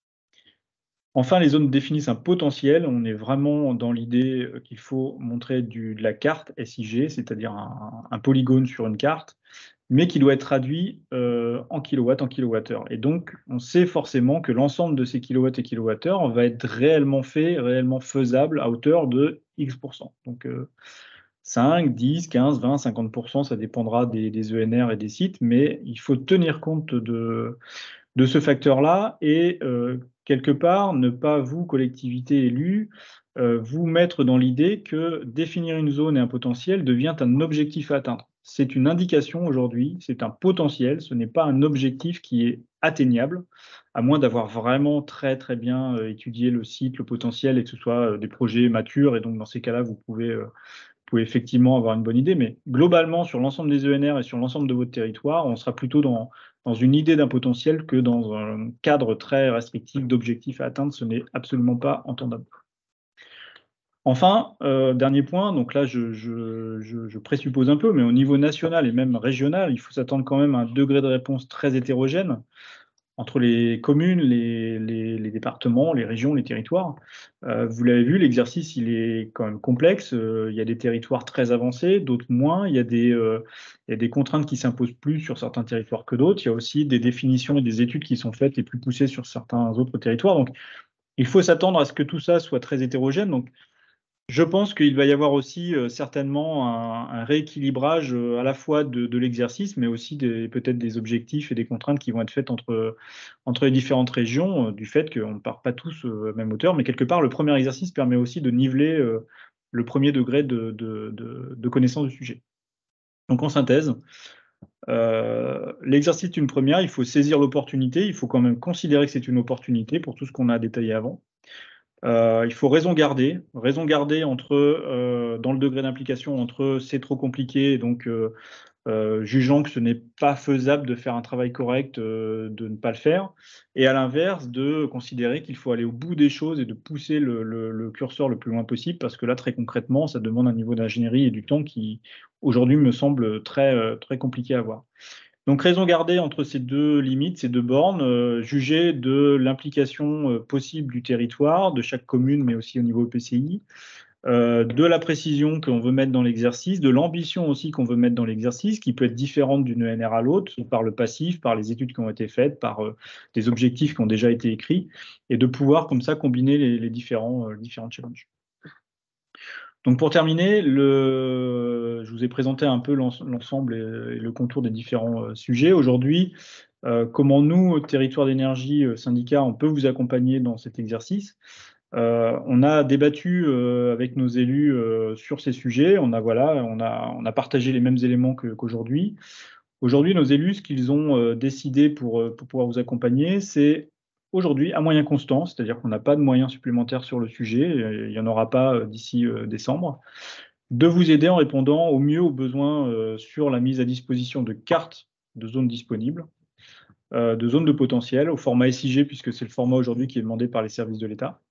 Enfin, les zones définissent un potentiel. On est vraiment dans l'idée qu'il faut montrer du, de la carte S I G, c'est-à-dire un, un polygone sur une carte, mais qui doit être traduit euh, en kilowatts, en kilowattheure. Et donc, on sait forcément que l'ensemble de ces kilowatts et kilowattheures va être réellement fait, réellement faisable à hauteur de X pour cent. Donc, euh, cinq, dix, quinze, vingt, cinquante pour cent, ça dépendra des, des E N R et des sites, mais il faut tenir compte de, de ce facteur-là et euh, quelque part ne pas, vous, collectivité élue, euh, vous mettre dans l'idée que définir une zone et un potentiel devient un objectif à atteindre. c'est une indication aujourd'hui, c'est un potentiel, ce n'est pas un objectif qui est atteignable, à moins d'avoir vraiment très très bien euh, étudié le site, le potentiel, et que ce soit euh, des projets matures, et donc dans ces cas-là, vous pouvez, euh, vous pouvez effectivement avoir une bonne idée, mais globalement, sur l'ensemble des E N R et sur l'ensemble de votre territoire, on sera plutôt dans, dans une idée d'un potentiel que dans un cadre très restrictif d'objectifs à atteindre, ce n'est absolument pas entendable. Enfin, euh, dernier point, donc là je, je, je, je présuppose un peu, mais au niveau national et même régional, il faut s'attendre quand même à un degré de réponse très hétérogène entre les communes, les, les, les départements, les régions, les territoires. Euh, vous l'avez vu, l'exercice il est quand même complexe. Euh, il y a des territoires très avancés, d'autres moins. Il y a des, euh, il y a des contraintes qui s'imposent plus sur certains territoires que d'autres. Il y a aussi des définitions et des études qui sont faites et plus poussées sur certains autres territoires. Donc, il faut s'attendre à ce que tout ça soit très hétérogène. Donc, je pense qu'il va y avoir aussi euh, certainement un, un rééquilibrage euh, à la fois de, de l'exercice, mais aussi des- peut-être des objectifs et des contraintes qui vont être faites entre, entre les différentes régions, euh, du fait qu'on ne part pas tous euh, à la même hauteur. Mais quelque part, le premier exercice permet aussi de niveler euh, le premier degré de, de, de, de connaissance du sujet. Donc en synthèse, euh, l'exercice est une première, il faut saisir l'opportunité, il faut quand même considérer que c'est une opportunité pour tout ce qu'on a détaillé avant. Euh, il faut raison garder, raison garder entre, euh, dans le degré d'implication, entre c'est trop compliqué, et donc euh, euh, jugeant que ce n'est pas faisable de faire un travail correct, euh, de ne pas le faire, et à l'inverse, de considérer qu'il faut aller au bout des choses et de pousser le, le, le curseur le plus loin possible, parce que là, très concrètement, ça demande un niveau d'ingénierie et du temps qui, aujourd'hui, me semble très, euh, très compliqué à avoir. Donc, raison gardée entre ces deux limites, ces deux bornes, euh, juger de l'implication euh, possible du territoire, de chaque commune, mais aussi au niveau E P C I, euh, de la précision qu'on veut mettre dans l'exercice, de l'ambition aussi qu'on veut mettre dans l'exercice, qui peut être différente d'une E N R à l'autre, par le passif, par les études qui ont été faites, par euh, des objectifs qui ont déjà été écrits, et de pouvoir comme ça combiner les, les différents, euh, différents challenges. Donc pour terminer, le... je vous ai présenté un peu l'ensemble et le contour des différents euh, sujets. Aujourd'hui, euh, comment nous, Territoire d'énergie, euh, syndicat, on peut vous accompagner dans cet exercice. Euh, on a débattu euh, avec nos élus euh, sur ces sujets. On a, voilà, on a, on a partagé les mêmes éléments qu'aujourd'hui. Aujourd'hui, nos élus, ce qu'ils ont euh, décidé pour, pour pouvoir vous accompagner, c'est aujourd'hui à moyen constant, c'est-à-dire qu'on n'a pas de moyens supplémentaires sur le sujet, et il n'y en aura pas euh, d'ici euh, décembre, de vous aider en répondant au mieux aux besoins euh, sur la mise à disposition de cartes de zones disponibles, euh, de zones de potentiel, au format S I G, puisque c'est le format aujourd'hui qui est demandé par les services de l'État.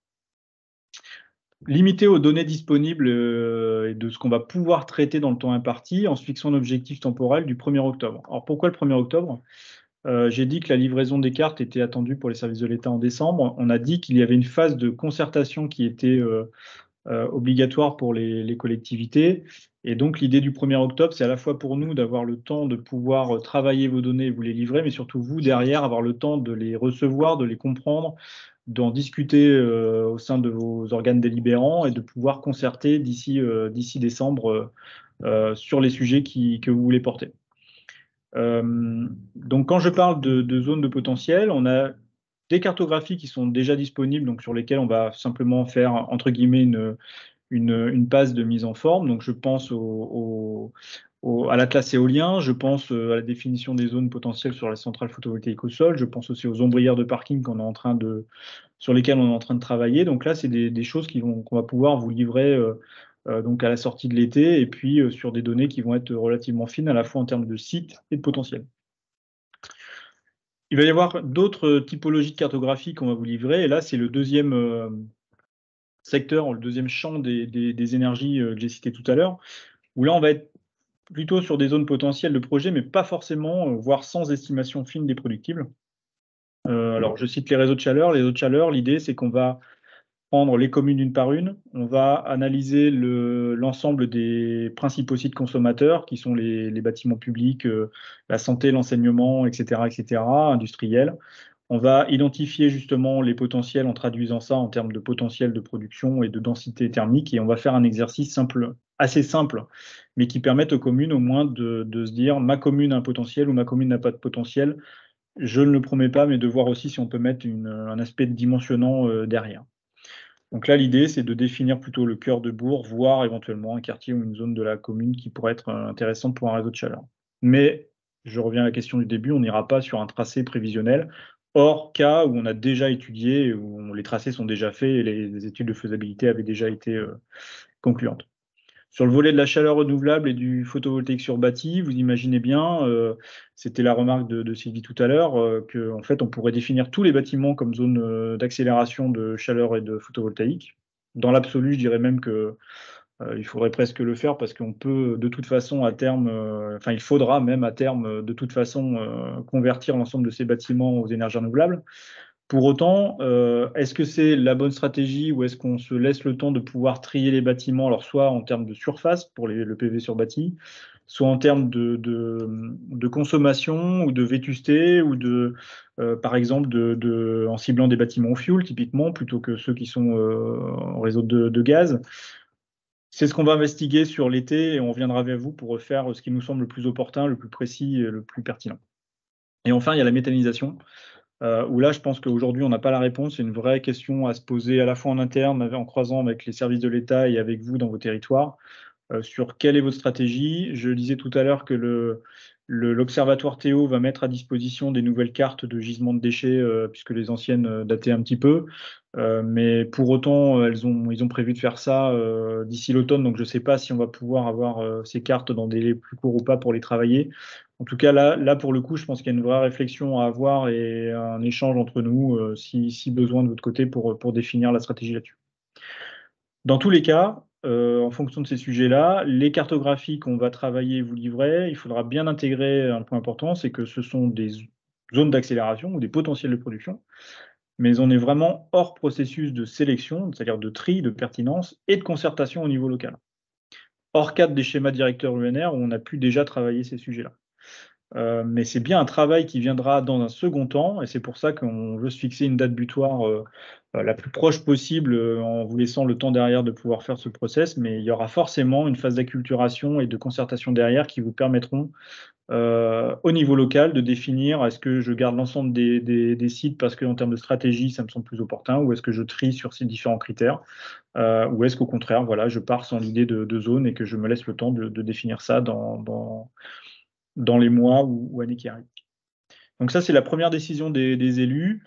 Limité aux données disponibles euh, et de ce qu'on va pouvoir traiter dans le temps imparti, en se fixant un objectif temporel du premier octobre. Alors pourquoi le premier octobre ? Euh, j'ai dit que la livraison des cartes était attendue pour les services de l'État en décembre. On a dit qu'il y avait une phase de concertation qui était euh, euh, obligatoire pour les, les collectivités. Et donc, l'idée du premier octobre, c'est à la fois pour nous d'avoir le temps de pouvoir euh, travailler vos données et vous les livrer, mais surtout vous, derrière, avoir le temps de les recevoir, de les comprendre, d'en discuter euh, au sein de vos organes délibérants et de pouvoir concerter d'ici euh, d'ici décembre euh, euh, sur les sujets qui, que vous voulez porter. Euh, donc, quand je parle de, de zones de potentiel, on a des cartographies qui sont déjà disponibles, donc sur lesquelles on va simplement faire, entre guillemets, une, une, une passe de mise en forme. Donc, je pense au, au, au, à l'atlas éolien, je pense à la définition des zones potentielles sur la centrale photovoltaïque au sol, je pense aussi aux ombrières de parking qu'on est en train de, sur lesquelles on est en train de travailler. Donc là, c'est des, des choses qui vont, qu'on va pouvoir vous livrer euh, euh, donc à la sortie de l'été, et puis euh, sur des données qui vont être relativement fines, à la fois en termes de sites et de potentiel. Il va y avoir d'autres typologies de cartographie qu'on va vous livrer, et là, c'est le deuxième euh, secteur, le deuxième champ des, des, des énergies euh, que j'ai cité tout à l'heure, où là, on va être plutôt sur des zones potentielles de projet, mais pas forcément, euh, voire sans estimation fine des productibles. Euh, alors, je cite les réseaux de chaleur. Les réseaux de chaleur, l'idée, c'est qu'on va prendre les communes une par une, on va analyser le, l'ensemble des principaux sites consommateurs, qui sont les, les bâtiments publics, euh, la santé, l'enseignement, et cetera, et cetera, industriels. On va identifier justement les potentiels en traduisant ça en termes de potentiel de production et de densité thermique, et on va faire un exercice simple, assez simple, mais qui permette aux communes au moins de, de se dire ma commune a un potentiel ou ma commune n'a pas de potentiel. Je ne le promets pas, mais de voir aussi si on peut mettre une, un aspect dimensionnant euh, derrière. Donc là, l'idée, c'est de définir plutôt le cœur de bourg, voire éventuellement un quartier ou une zone de la commune qui pourrait être euh, intéressante pour un réseau de chaleur. Mais, je reviens à la question du début, on n'ira pas sur un tracé prévisionnel, hors cas où on a déjà étudié, où les tracés sont déjà faits et les, les études de faisabilité avaient déjà été euh, concluantes. Sur le volet de la chaleur renouvelable et du photovoltaïque sur bâti, vous imaginez bien, euh, c'était la remarque de, de Sylvie tout à l'heure, euh, qu'en fait on pourrait définir tous les bâtiments comme zone euh, d'accélération de chaleur et de photovoltaïque. Dans l'absolu, je dirais même que euh, il faudrait presque le faire parce qu'on peut de toute façon à terme, euh, enfin il faudra même à terme euh, de toute façon euh, convertir l'ensemble de ces bâtiments aux énergies renouvelables. Pour autant, euh, est-ce que c'est la bonne stratégie ou est-ce qu'on se laisse le temps de pouvoir trier les bâtiments, alors soit en termes de surface pour les, le P V sur bâti, soit en termes de, de, de consommation ou de vétusté ou de, euh, par exemple, de, de, en ciblant des bâtiments au fioul typiquement plutôt que ceux qui sont euh, en réseau de, de gaz. C'est ce qu'on va investiguer sur l'été et on reviendra vers vous pour refaire ce qui nous semble le plus opportun, le plus précis et le plus pertinent. Et enfin, il y a la méthanisation. Euh, où là, je pense qu'aujourd'hui, on n'a pas la réponse. C'est une vraie question à se poser à la fois en interne, en croisant avec les services de l'État et avec vous dans vos territoires, euh, sur quelle est votre stratégie. Je disais tout à l'heure que le, le, l'Observatoire Théo va mettre à disposition des nouvelles cartes de gisements de déchets, euh, puisque les anciennes euh, dataient un petit peu. Euh, mais pour autant, elles ont, ils ont prévu de faire ça euh, d'ici l'automne, donc je ne sais pas si on va pouvoir avoir euh, ces cartes dans des délais plus courts ou pas pour les travailler. En tout cas, là, là pour le coup, je pense qu'il y a une vraie réflexion à avoir et un échange entre nous, euh, si, si besoin de votre côté, pour, pour définir la stratégie là-dessus. Dans tous les cas, euh, en fonction de ces sujets-là, les cartographies qu'on va travailler et vous livrer, il faudra bien intégrer un point important, c'est que ce sont des zones d'accélération ou des potentiels de production, mais on est vraiment hors processus de sélection, c'est-à-dire de tri, de pertinence et de concertation au niveau local. Hors cadre des schémas directeurs U N R où on a pu déjà travailler ces sujets-là. Euh, mais c'est bien un travail qui viendra dans un second temps, et c'est pour ça qu'on veut se fixer une date butoir euh, la plus proche possible, euh, en vous laissant le temps derrière de pouvoir faire ce process, mais il y aura forcément une phase d'acculturation et de concertation derrière qui vous permettront, euh, au niveau local, de définir est-ce que je garde l'ensemble des, des, des sites parce qu'en termes de stratégie, ça me semble plus opportun, ou est-ce que je trie sur ces différents critères, euh, ou est-ce qu'au contraire, voilà, je pars sans l'idée de, de zone et que je me laisse le temps de, de définir ça dans, dans dans les mois ou, ou années qui arrivent. Donc ça, c'est la première décision des, des élus,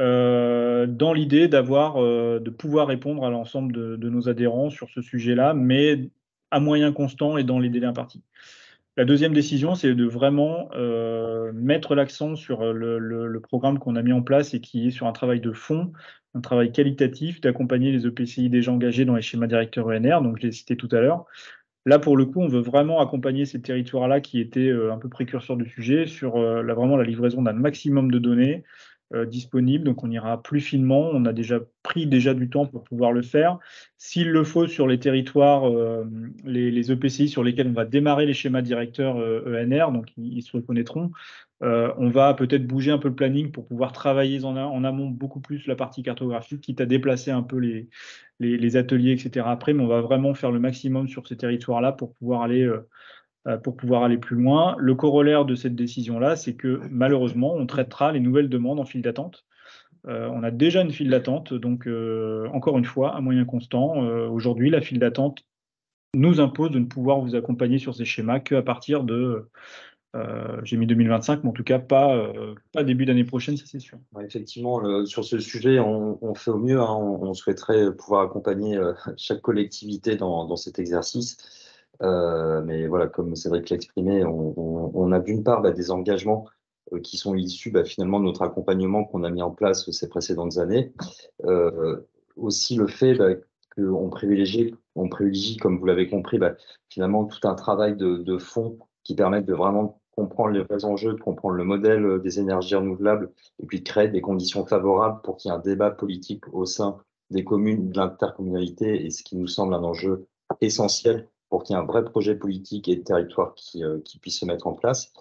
euh, dans l'idée d'avoir, euh, de pouvoir répondre à l'ensemble de, de nos adhérents sur ce sujet-là, mais à moyen constant et dans les délais impartis. La deuxième décision, c'est de vraiment euh, mettre l'accent sur le, le, le programme qu'on a mis en place et qui est sur un travail de fond, un travail qualitatif, d'accompagner les E P C I déjà engagés dans les schémas directeurs E N R, donc je l'ai cité tout à l'heure. Là, pour le coup, on veut vraiment accompagner ces territoires-là qui étaient euh, un peu précurseurs du sujet sur euh, la, vraiment la livraison d'un maximum de données euh, disponibles. Donc, on ira plus finement. On a déjà pris déjà du temps pour pouvoir le faire. S'il le faut, sur les territoires, euh, les, les E P C I sur lesquels on va démarrer les schémas directeurs euh, E N R, donc ils, ils se reconnaîtront. Euh, on va peut-être bouger un peu le planning pour pouvoir travailler en, en amont beaucoup plus la partie cartographique, quitte à déplacer un peu les, les, les ateliers, et cetera après, mais on va vraiment faire le maximum sur ces territoires-là pour pouvoir aller, euh, pour pouvoir aller plus loin. Le corollaire de cette décision-là, c'est que malheureusement, on traitera les nouvelles demandes en file d'attente. Euh, on a déjà une file d'attente, donc euh, encore une fois, à moyen constant. Euh, aujourd'hui, la file d'attente nous impose de ne pouvoir vous accompagner sur ces schémas qu'à partir de... Euh, j'ai mis deux mille vingt-cinq, mais en tout cas pas, euh, pas début d'année prochaine, ça c'est sûr. Ouais, effectivement, le, sur ce sujet, on, on fait au mieux. Hein, on, on souhaiterait pouvoir accompagner euh, chaque collectivité dans, dans cet exercice. Euh, mais voilà, comme Cédric l'a exprimé, on, on, on a d'une part bah, des engagements euh, qui sont issus bah, finalement de notre accompagnement qu'on a mis en place ces précédentes années. Euh, aussi le fait bah, qu'on privilégie, on privilégie, comme vous l'avez compris, bah, finalement tout un travail de, de fond qui permet de vraiment comprendre les vrais enjeux, de comprendre le modèle des énergies renouvelables et puis de créer des conditions favorables pour qu'il y ait un débat politique au sein des communes, de l'intercommunalité, et ce qui nous semble un enjeu essentiel pour qu'il y ait un vrai projet politique et de territoire qui, euh, qui puisse se mettre en place.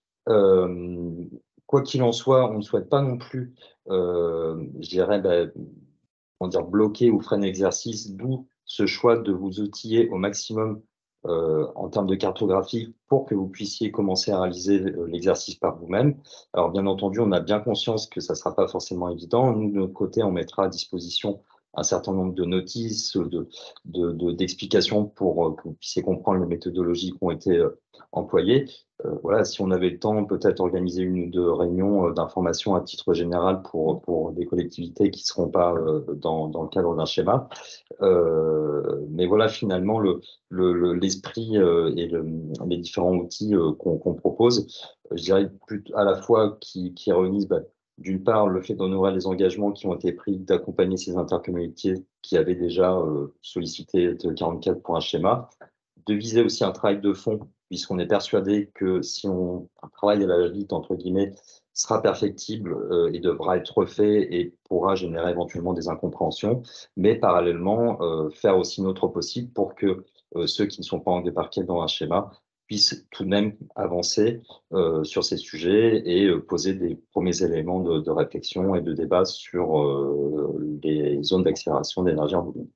Euh, quoi qu'il en soit, on ne souhaite pas non plus, euh, je dirais, bah, comment dire, bloquer ou freiner l'exercice, d'où ce choix de vous outiller au maximum euh, en termes de cartographie pour que vous puissiez commencer à réaliser l'exercice par vous-même. Alors bien entendu, on a bien conscience que ça ne sera pas forcément évident. Nous, de notre côté, on mettra à disposition un certain nombre de notices, de, de, de, d'explications pour que vous puissiez comprendre les méthodologies qui ont été euh, employées. Euh, voilà, si on avait le temps, peut-être organiser une ou deux réunions euh, d'information à titre général pour, pour des collectivités qui ne seront pas euh, dans, dans le cadre d'un schéma. Euh, mais voilà, finalement, le, le, le, l'esprit euh, et le, les différents outils euh, qu'on, qu'on propose, je dirais plus à la fois qui, qui réunissent bah, d'une part le fait d'honorer les engagements qui ont été pris d'accompagner ces intercommunalités qui avaient déjà euh, sollicité T E quarante-quatre pour un schéma, de viser aussi un travail de fond, puisqu'on est persuadé que si on un travail à la va-vite, entre guillemets, sera perfectible euh, et devra être refait et pourra générer éventuellement des incompréhensions, mais parallèlement euh, faire aussi notre possible pour que euh, ceux qui ne sont pas débarqués dans un schéma puissent tout de même avancer euh, sur ces sujets et euh, poser des premiers éléments de, de réflexion et de débat sur euh, les zones d'accélération d'énergie renouvelable.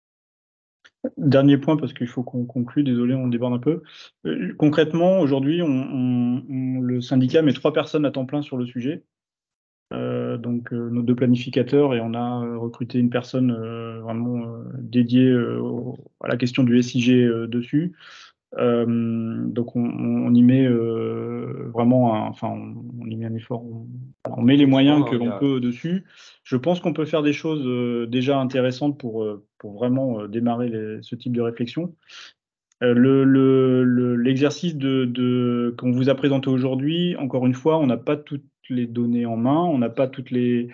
Dernier point, parce qu'il faut qu'on conclue, désolé, on déborde un peu. Euh, concrètement, aujourd'hui, on, on, on, le syndicat met trois personnes à temps plein sur le sujet. Euh, donc, euh, nos deux planificateurs, et on a euh, recruté une personne euh, vraiment euh, dédiée euh, au, à la question du S I G euh, dessus. Euh, donc on, on y met euh, vraiment, un, enfin on, on y met un effort, on, on met les moyens que l'on peut dessus. Je pense qu'on peut faire des choses euh, déjà intéressantes pour, euh, pour vraiment euh, démarrer les, ce type de réflexion. Euh, le, le, le, l'exercice de, de, qu'on vous a présenté aujourd'hui, encore une fois, on n'a pas toutes les données en main, on n'a pas toutes les,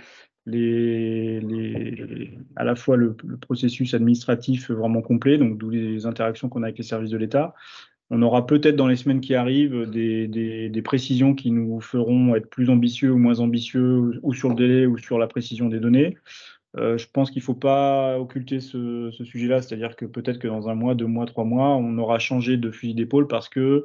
les, les, à la fois le, le processus administratif vraiment complet, donc d'où les interactions qu'on a avec les services de l'État. On aura peut-être dans les semaines qui arrivent des, des, des précisions qui nous feront être plus ambitieux ou moins ambitieux, ou, ou sur le délai ou sur la précision des données. Euh, je pense qu'il ne faut pas occulter ce, ce sujet-là, c'est-à-dire que peut-être que dans un mois, deux mois, trois mois, on aura changé de fusil d'épaule parce que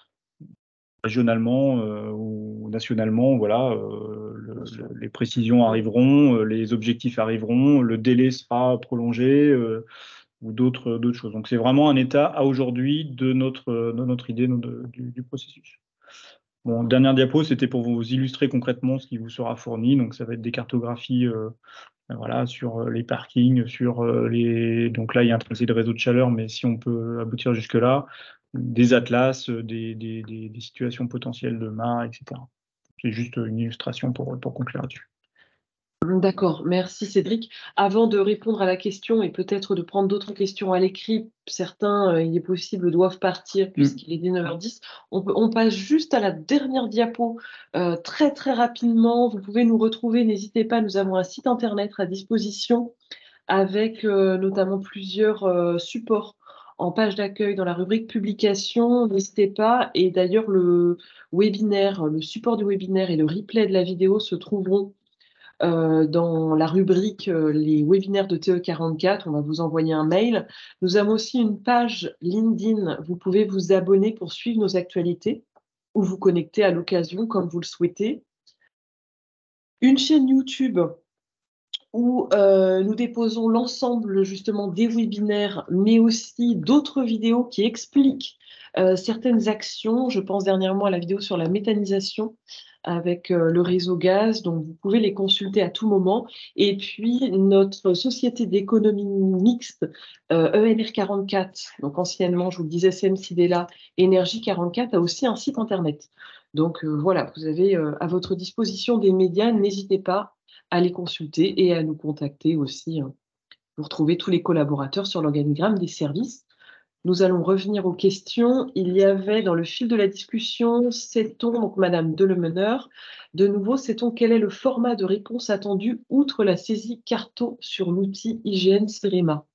régionalement euh, ou nationalement, voilà, euh, le, le, les précisions arriveront, euh, les objectifs arriveront, le délai sera prolongé euh, ou d'autres d'autres choses. Donc c'est vraiment un état à aujourd'hui de notre, de notre idée de, du, du processus. Bon, dernière diapo, c'était pour vous illustrer concrètement ce qui vous sera fourni. Donc ça va être des cartographies euh, voilà, sur les parkings, sur les... Donc là, il y a un tracé de réseau de chaleur, mais si on peut aboutir jusque-là, des atlas, des, des, des, des situations potentielles de mâts, et cetera. C'est juste une illustration pour, pour conclure là-dessus. D'accord, merci Cédric. Avant de répondre à la question et peut-être de prendre d'autres questions à l'écrit, certains, euh, il est possible, doivent partir puisqu'il est dès neuf heures dix. On, peut, on passe juste à la dernière diapo euh, très très rapidement. Vous pouvez nous retrouver, n'hésitez pas, nous avons un site internet à disposition avec euh, notamment plusieurs euh, supports en page d'accueil dans la rubrique publication. N'hésitez pas. Et d'ailleurs, le webinaire, le support du webinaire et le replay de la vidéo se trouveront Euh, dans la rubrique euh, les webinaires de T E quarante-quatre, on va vous envoyer un mail. Nous avons aussi une page LinkedIn. Vous pouvez vous abonner pour suivre nos actualités ou vous connecter à l'occasion comme vous le souhaitez. Une chaîne YouTube où euh, nous déposons l'ensemble justement des webinaires, mais aussi d'autres vidéos qui expliquent euh, certaines actions. Je pense dernièrement à la vidéo sur la méthanisation avec euh, le réseau gaz, donc vous pouvez les consulter à tout moment. Et puis notre société d'économie mixte, euh, E N R quarante-quatre, donc anciennement, je vous le disais, S M Sidela, Énergie quarante-quatre, a aussi un site internet. Donc euh, voilà, vous avez euh, à votre disposition des médias, n'hésitez pas à les consulter et à nous contacter aussi hein, pour trouver tous les collaborateurs sur l'organigramme des services. Nous allons revenir aux questions. Il y avait dans le fil de la discussion, sait-on, donc Madame Delemeneur, de nouveau, sait-on quel est le format de réponse attendu outre la saisie Carto sur l'outil I G N Cerema?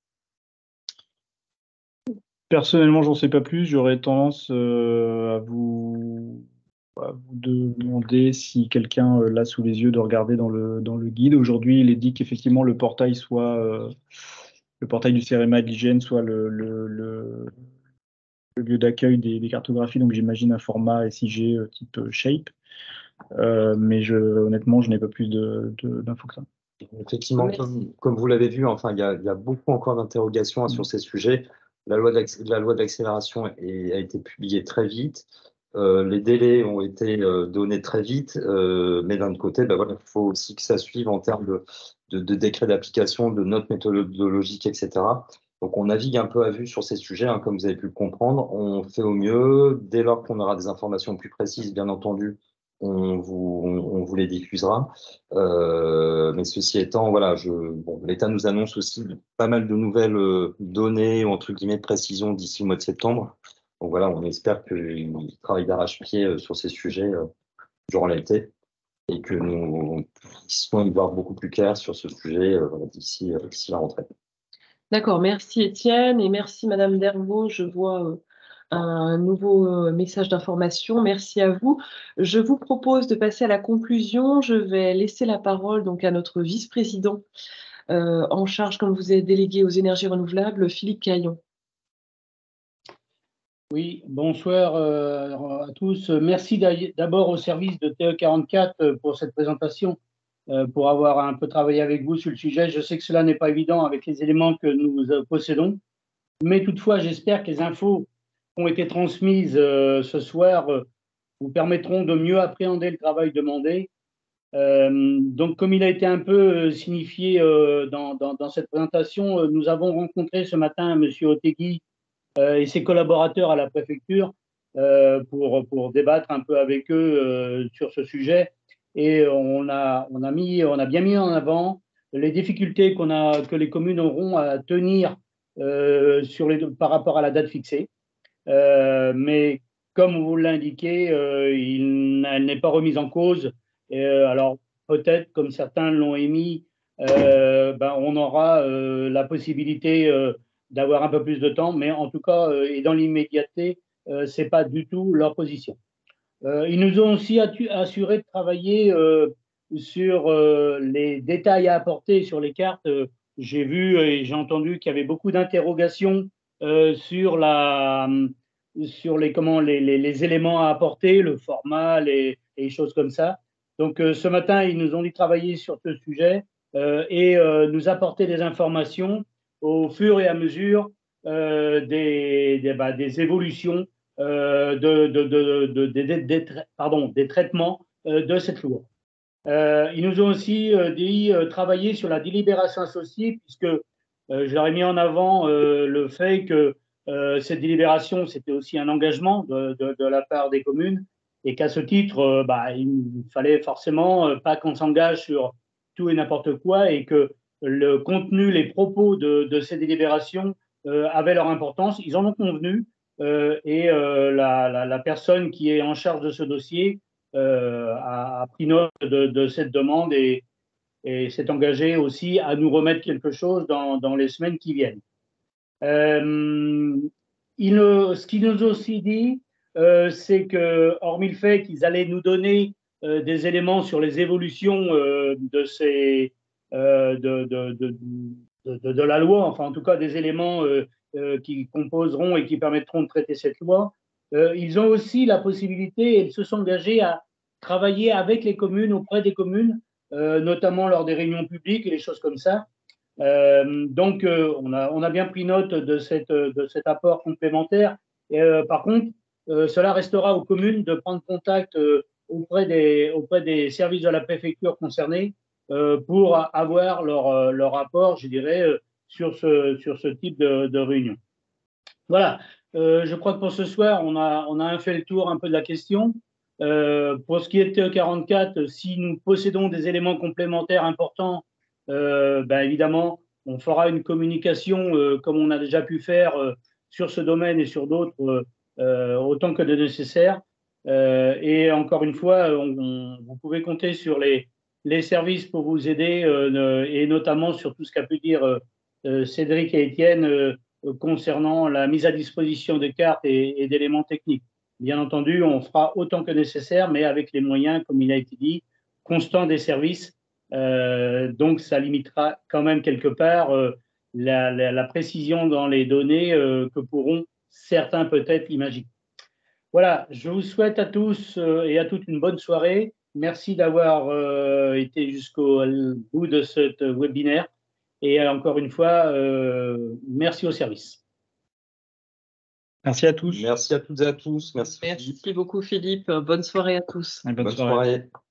Personnellement, j'en sais pas plus. J'aurais tendance euh, à vous à vous demander si quelqu'un euh, l'a sous les yeux de regarder dans le, dans le guide. Aujourd'hui, il est dit qu'effectivement le portail soit euh, le portail du Cerema et de l'I G N soit le, le, le, le lieu d'accueil des, des cartographies, donc j'imagine un format S I G euh, type euh, Shape. Euh, mais je, honnêtement, je n'ai pas plus de, de, d'infos que ça. Effectivement, comme, comme vous l'avez vu, enfin, il y a, il y a beaucoup encore d'interrogations hein, mmh. sur ces sujets. La loi d'accélération a été publiée très vite. Euh, les délais ont été euh, donnés très vite, euh, mais d'un autre côté, ben voilà, il faut aussi que ça suive en termes de, de, de décrets d'application, de notes méthodologiques, et cetera. Donc on navigue un peu à vue sur ces sujets, hein, comme vous avez pu le comprendre. On fait au mieux. Dès lors qu'on aura des informations plus précises, bien entendu, on vous, on, on vous les diffusera. Euh, mais ceci étant, voilà, je, bon, l'État nous annonce aussi pas mal de nouvelles euh, données, ou entre guillemets, de précision d'ici le mois de septembre. Donc voilà, on espère qu'ils travaillent d'arrache-pied euh, sur ces sujets euh, durant l'été et que nous puissions y voir beaucoup plus clair sur ce sujet euh, voilà, d'ici euh, d'ici la rentrée. D'accord, merci Étienne et merci Madame Dervaux. Je vois euh, un nouveau euh, message d'information. Merci à vous. Je vous propose de passer à la conclusion. Je vais laisser la parole donc à notre vice-président euh, en charge, comme vous êtes délégué aux énergies renouvelables, Philippe Caillon. Oui, bonsoir euh, à tous. Merci d'abord au service de T E quarante-quatre pour cette présentation, euh, pour avoir un peu travaillé avec vous sur le sujet. Je sais que cela n'est pas évident avec les éléments que nous euh, possédons, mais toutefois, j'espère que les infos qui ont été transmises euh, ce soir euh, vous permettront de mieux appréhender le travail demandé. Euh, donc, comme il a été un peu signifié euh, dans, dans, dans, cette présentation, euh, nous avons rencontré ce matin M. Otegui euh, et ses collaborateurs à la préfecture euh, pour, pour débattre un peu avec eux euh, sur ce sujet. Et on a, on, a mis, on a bien mis en avant les difficultés qu'on a, que les communes auront à tenir euh, sur les, par rapport à la date fixée. Euh, mais comme vous l'indiquez, euh, il, elle n'est pas remise en cause. Et, euh, alors peut-être, comme certains l'ont émis, euh, ben, on aura euh, la possibilité euh, d'avoir un peu plus de temps, mais en tout cas, euh, et dans l'immédiateté, euh, ce n'est pas du tout leur position. Euh, ils nous ont aussi assuré de travailler euh, sur euh, les détails à apporter sur les cartes. Euh, j'ai vu et j'ai entendu qu'il y avait beaucoup d'interrogations euh, sur, la, sur les, comment, les, les, les éléments à apporter, le format, les, les choses comme ça. Donc euh, ce matin, ils nous ont dit travailler sur ce sujet euh, et euh, nous apporter des informations au fur et à mesure euh, des, des, bah, des évolutions euh, de, de, de, de, de, de, pardon, des traitements euh, de cette loi. Euh, ils nous ont aussi euh, dit euh, travailler sur la délibération associée, puisque euh, je leur ai mis en avant euh, le fait que euh, cette délibération, c'était aussi un engagement de, de, de la part des communes, et qu'à ce titre, euh, bah, il ne fallait forcément euh, pas qu'on s'engage sur tout et n'importe quoi, et que le contenu, les propos de, de ces délibérations euh, avaient leur importance. Ils en ont convenu, euh, et euh, la, la, la personne qui est en charge de ce dossier euh, a, a pris note de, de cette demande et, et s'est engagé aussi à nous remettre quelque chose dans, dans les semaines qui viennent. Euh, il, ce qu'ils nous ont aussi dit, euh, c'est que, hormis le fait qu'ils allaient nous donner euh, des éléments sur les évolutions euh, de, ces, euh, de, de, de, de, de la loi, enfin en tout cas des éléments euh, euh, qui composeront et qui permettront de traiter cette loi, euh, ils ont aussi la possibilité et ils se sont engagés à travailler avec les communes, auprès des communes, euh, notamment lors des réunions publiques et les choses comme ça. Euh, donc, euh, on, a, on a bien pris note de, cette, de cet apport complémentaire. Et, euh, par contre, euh, cela restera aux communes de prendre contact euh, auprès, des, auprès des services de la préfecture concernés euh, pour avoir leur, leur rapport, je dirais, euh, sur, ce, sur ce type de, de réunion. Voilà, euh, je crois que pour ce soir, on a, on a fait le tour un peu de la question. Euh, pour ce qui est de T E quarante-quatre, si nous possédons des éléments complémentaires importants, euh, ben évidemment, on fera une communication euh, comme on a déjà pu faire euh, sur ce domaine et sur d'autres euh, autant que de nécessaire. Euh, et encore une fois, on, on, vous pouvez compter sur les, les services pour vous aider euh, et notamment sur tout ce qu'a pu dire euh, Cédric et Étienne euh, concernant la mise à disposition de cartes et, et d'éléments techniques. Bien entendu, on fera autant que nécessaire, mais avec les moyens, comme il a été dit, constants des services. Euh, donc, ça limitera quand même quelque part euh, la, la, la précision dans les données euh, que pourront certains peut-être imaginer. Voilà, je vous souhaite à tous euh, et à toutes une bonne soirée. Merci d'avoir euh, été jusqu'au bout de ce webinaire. Et encore une fois, euh, merci au service. Merci à tous. Merci à toutes et à tous. Merci, Merci Philippe. beaucoup Philippe. Bonne soirée à tous. Et bonne Bonne soirée. soirée.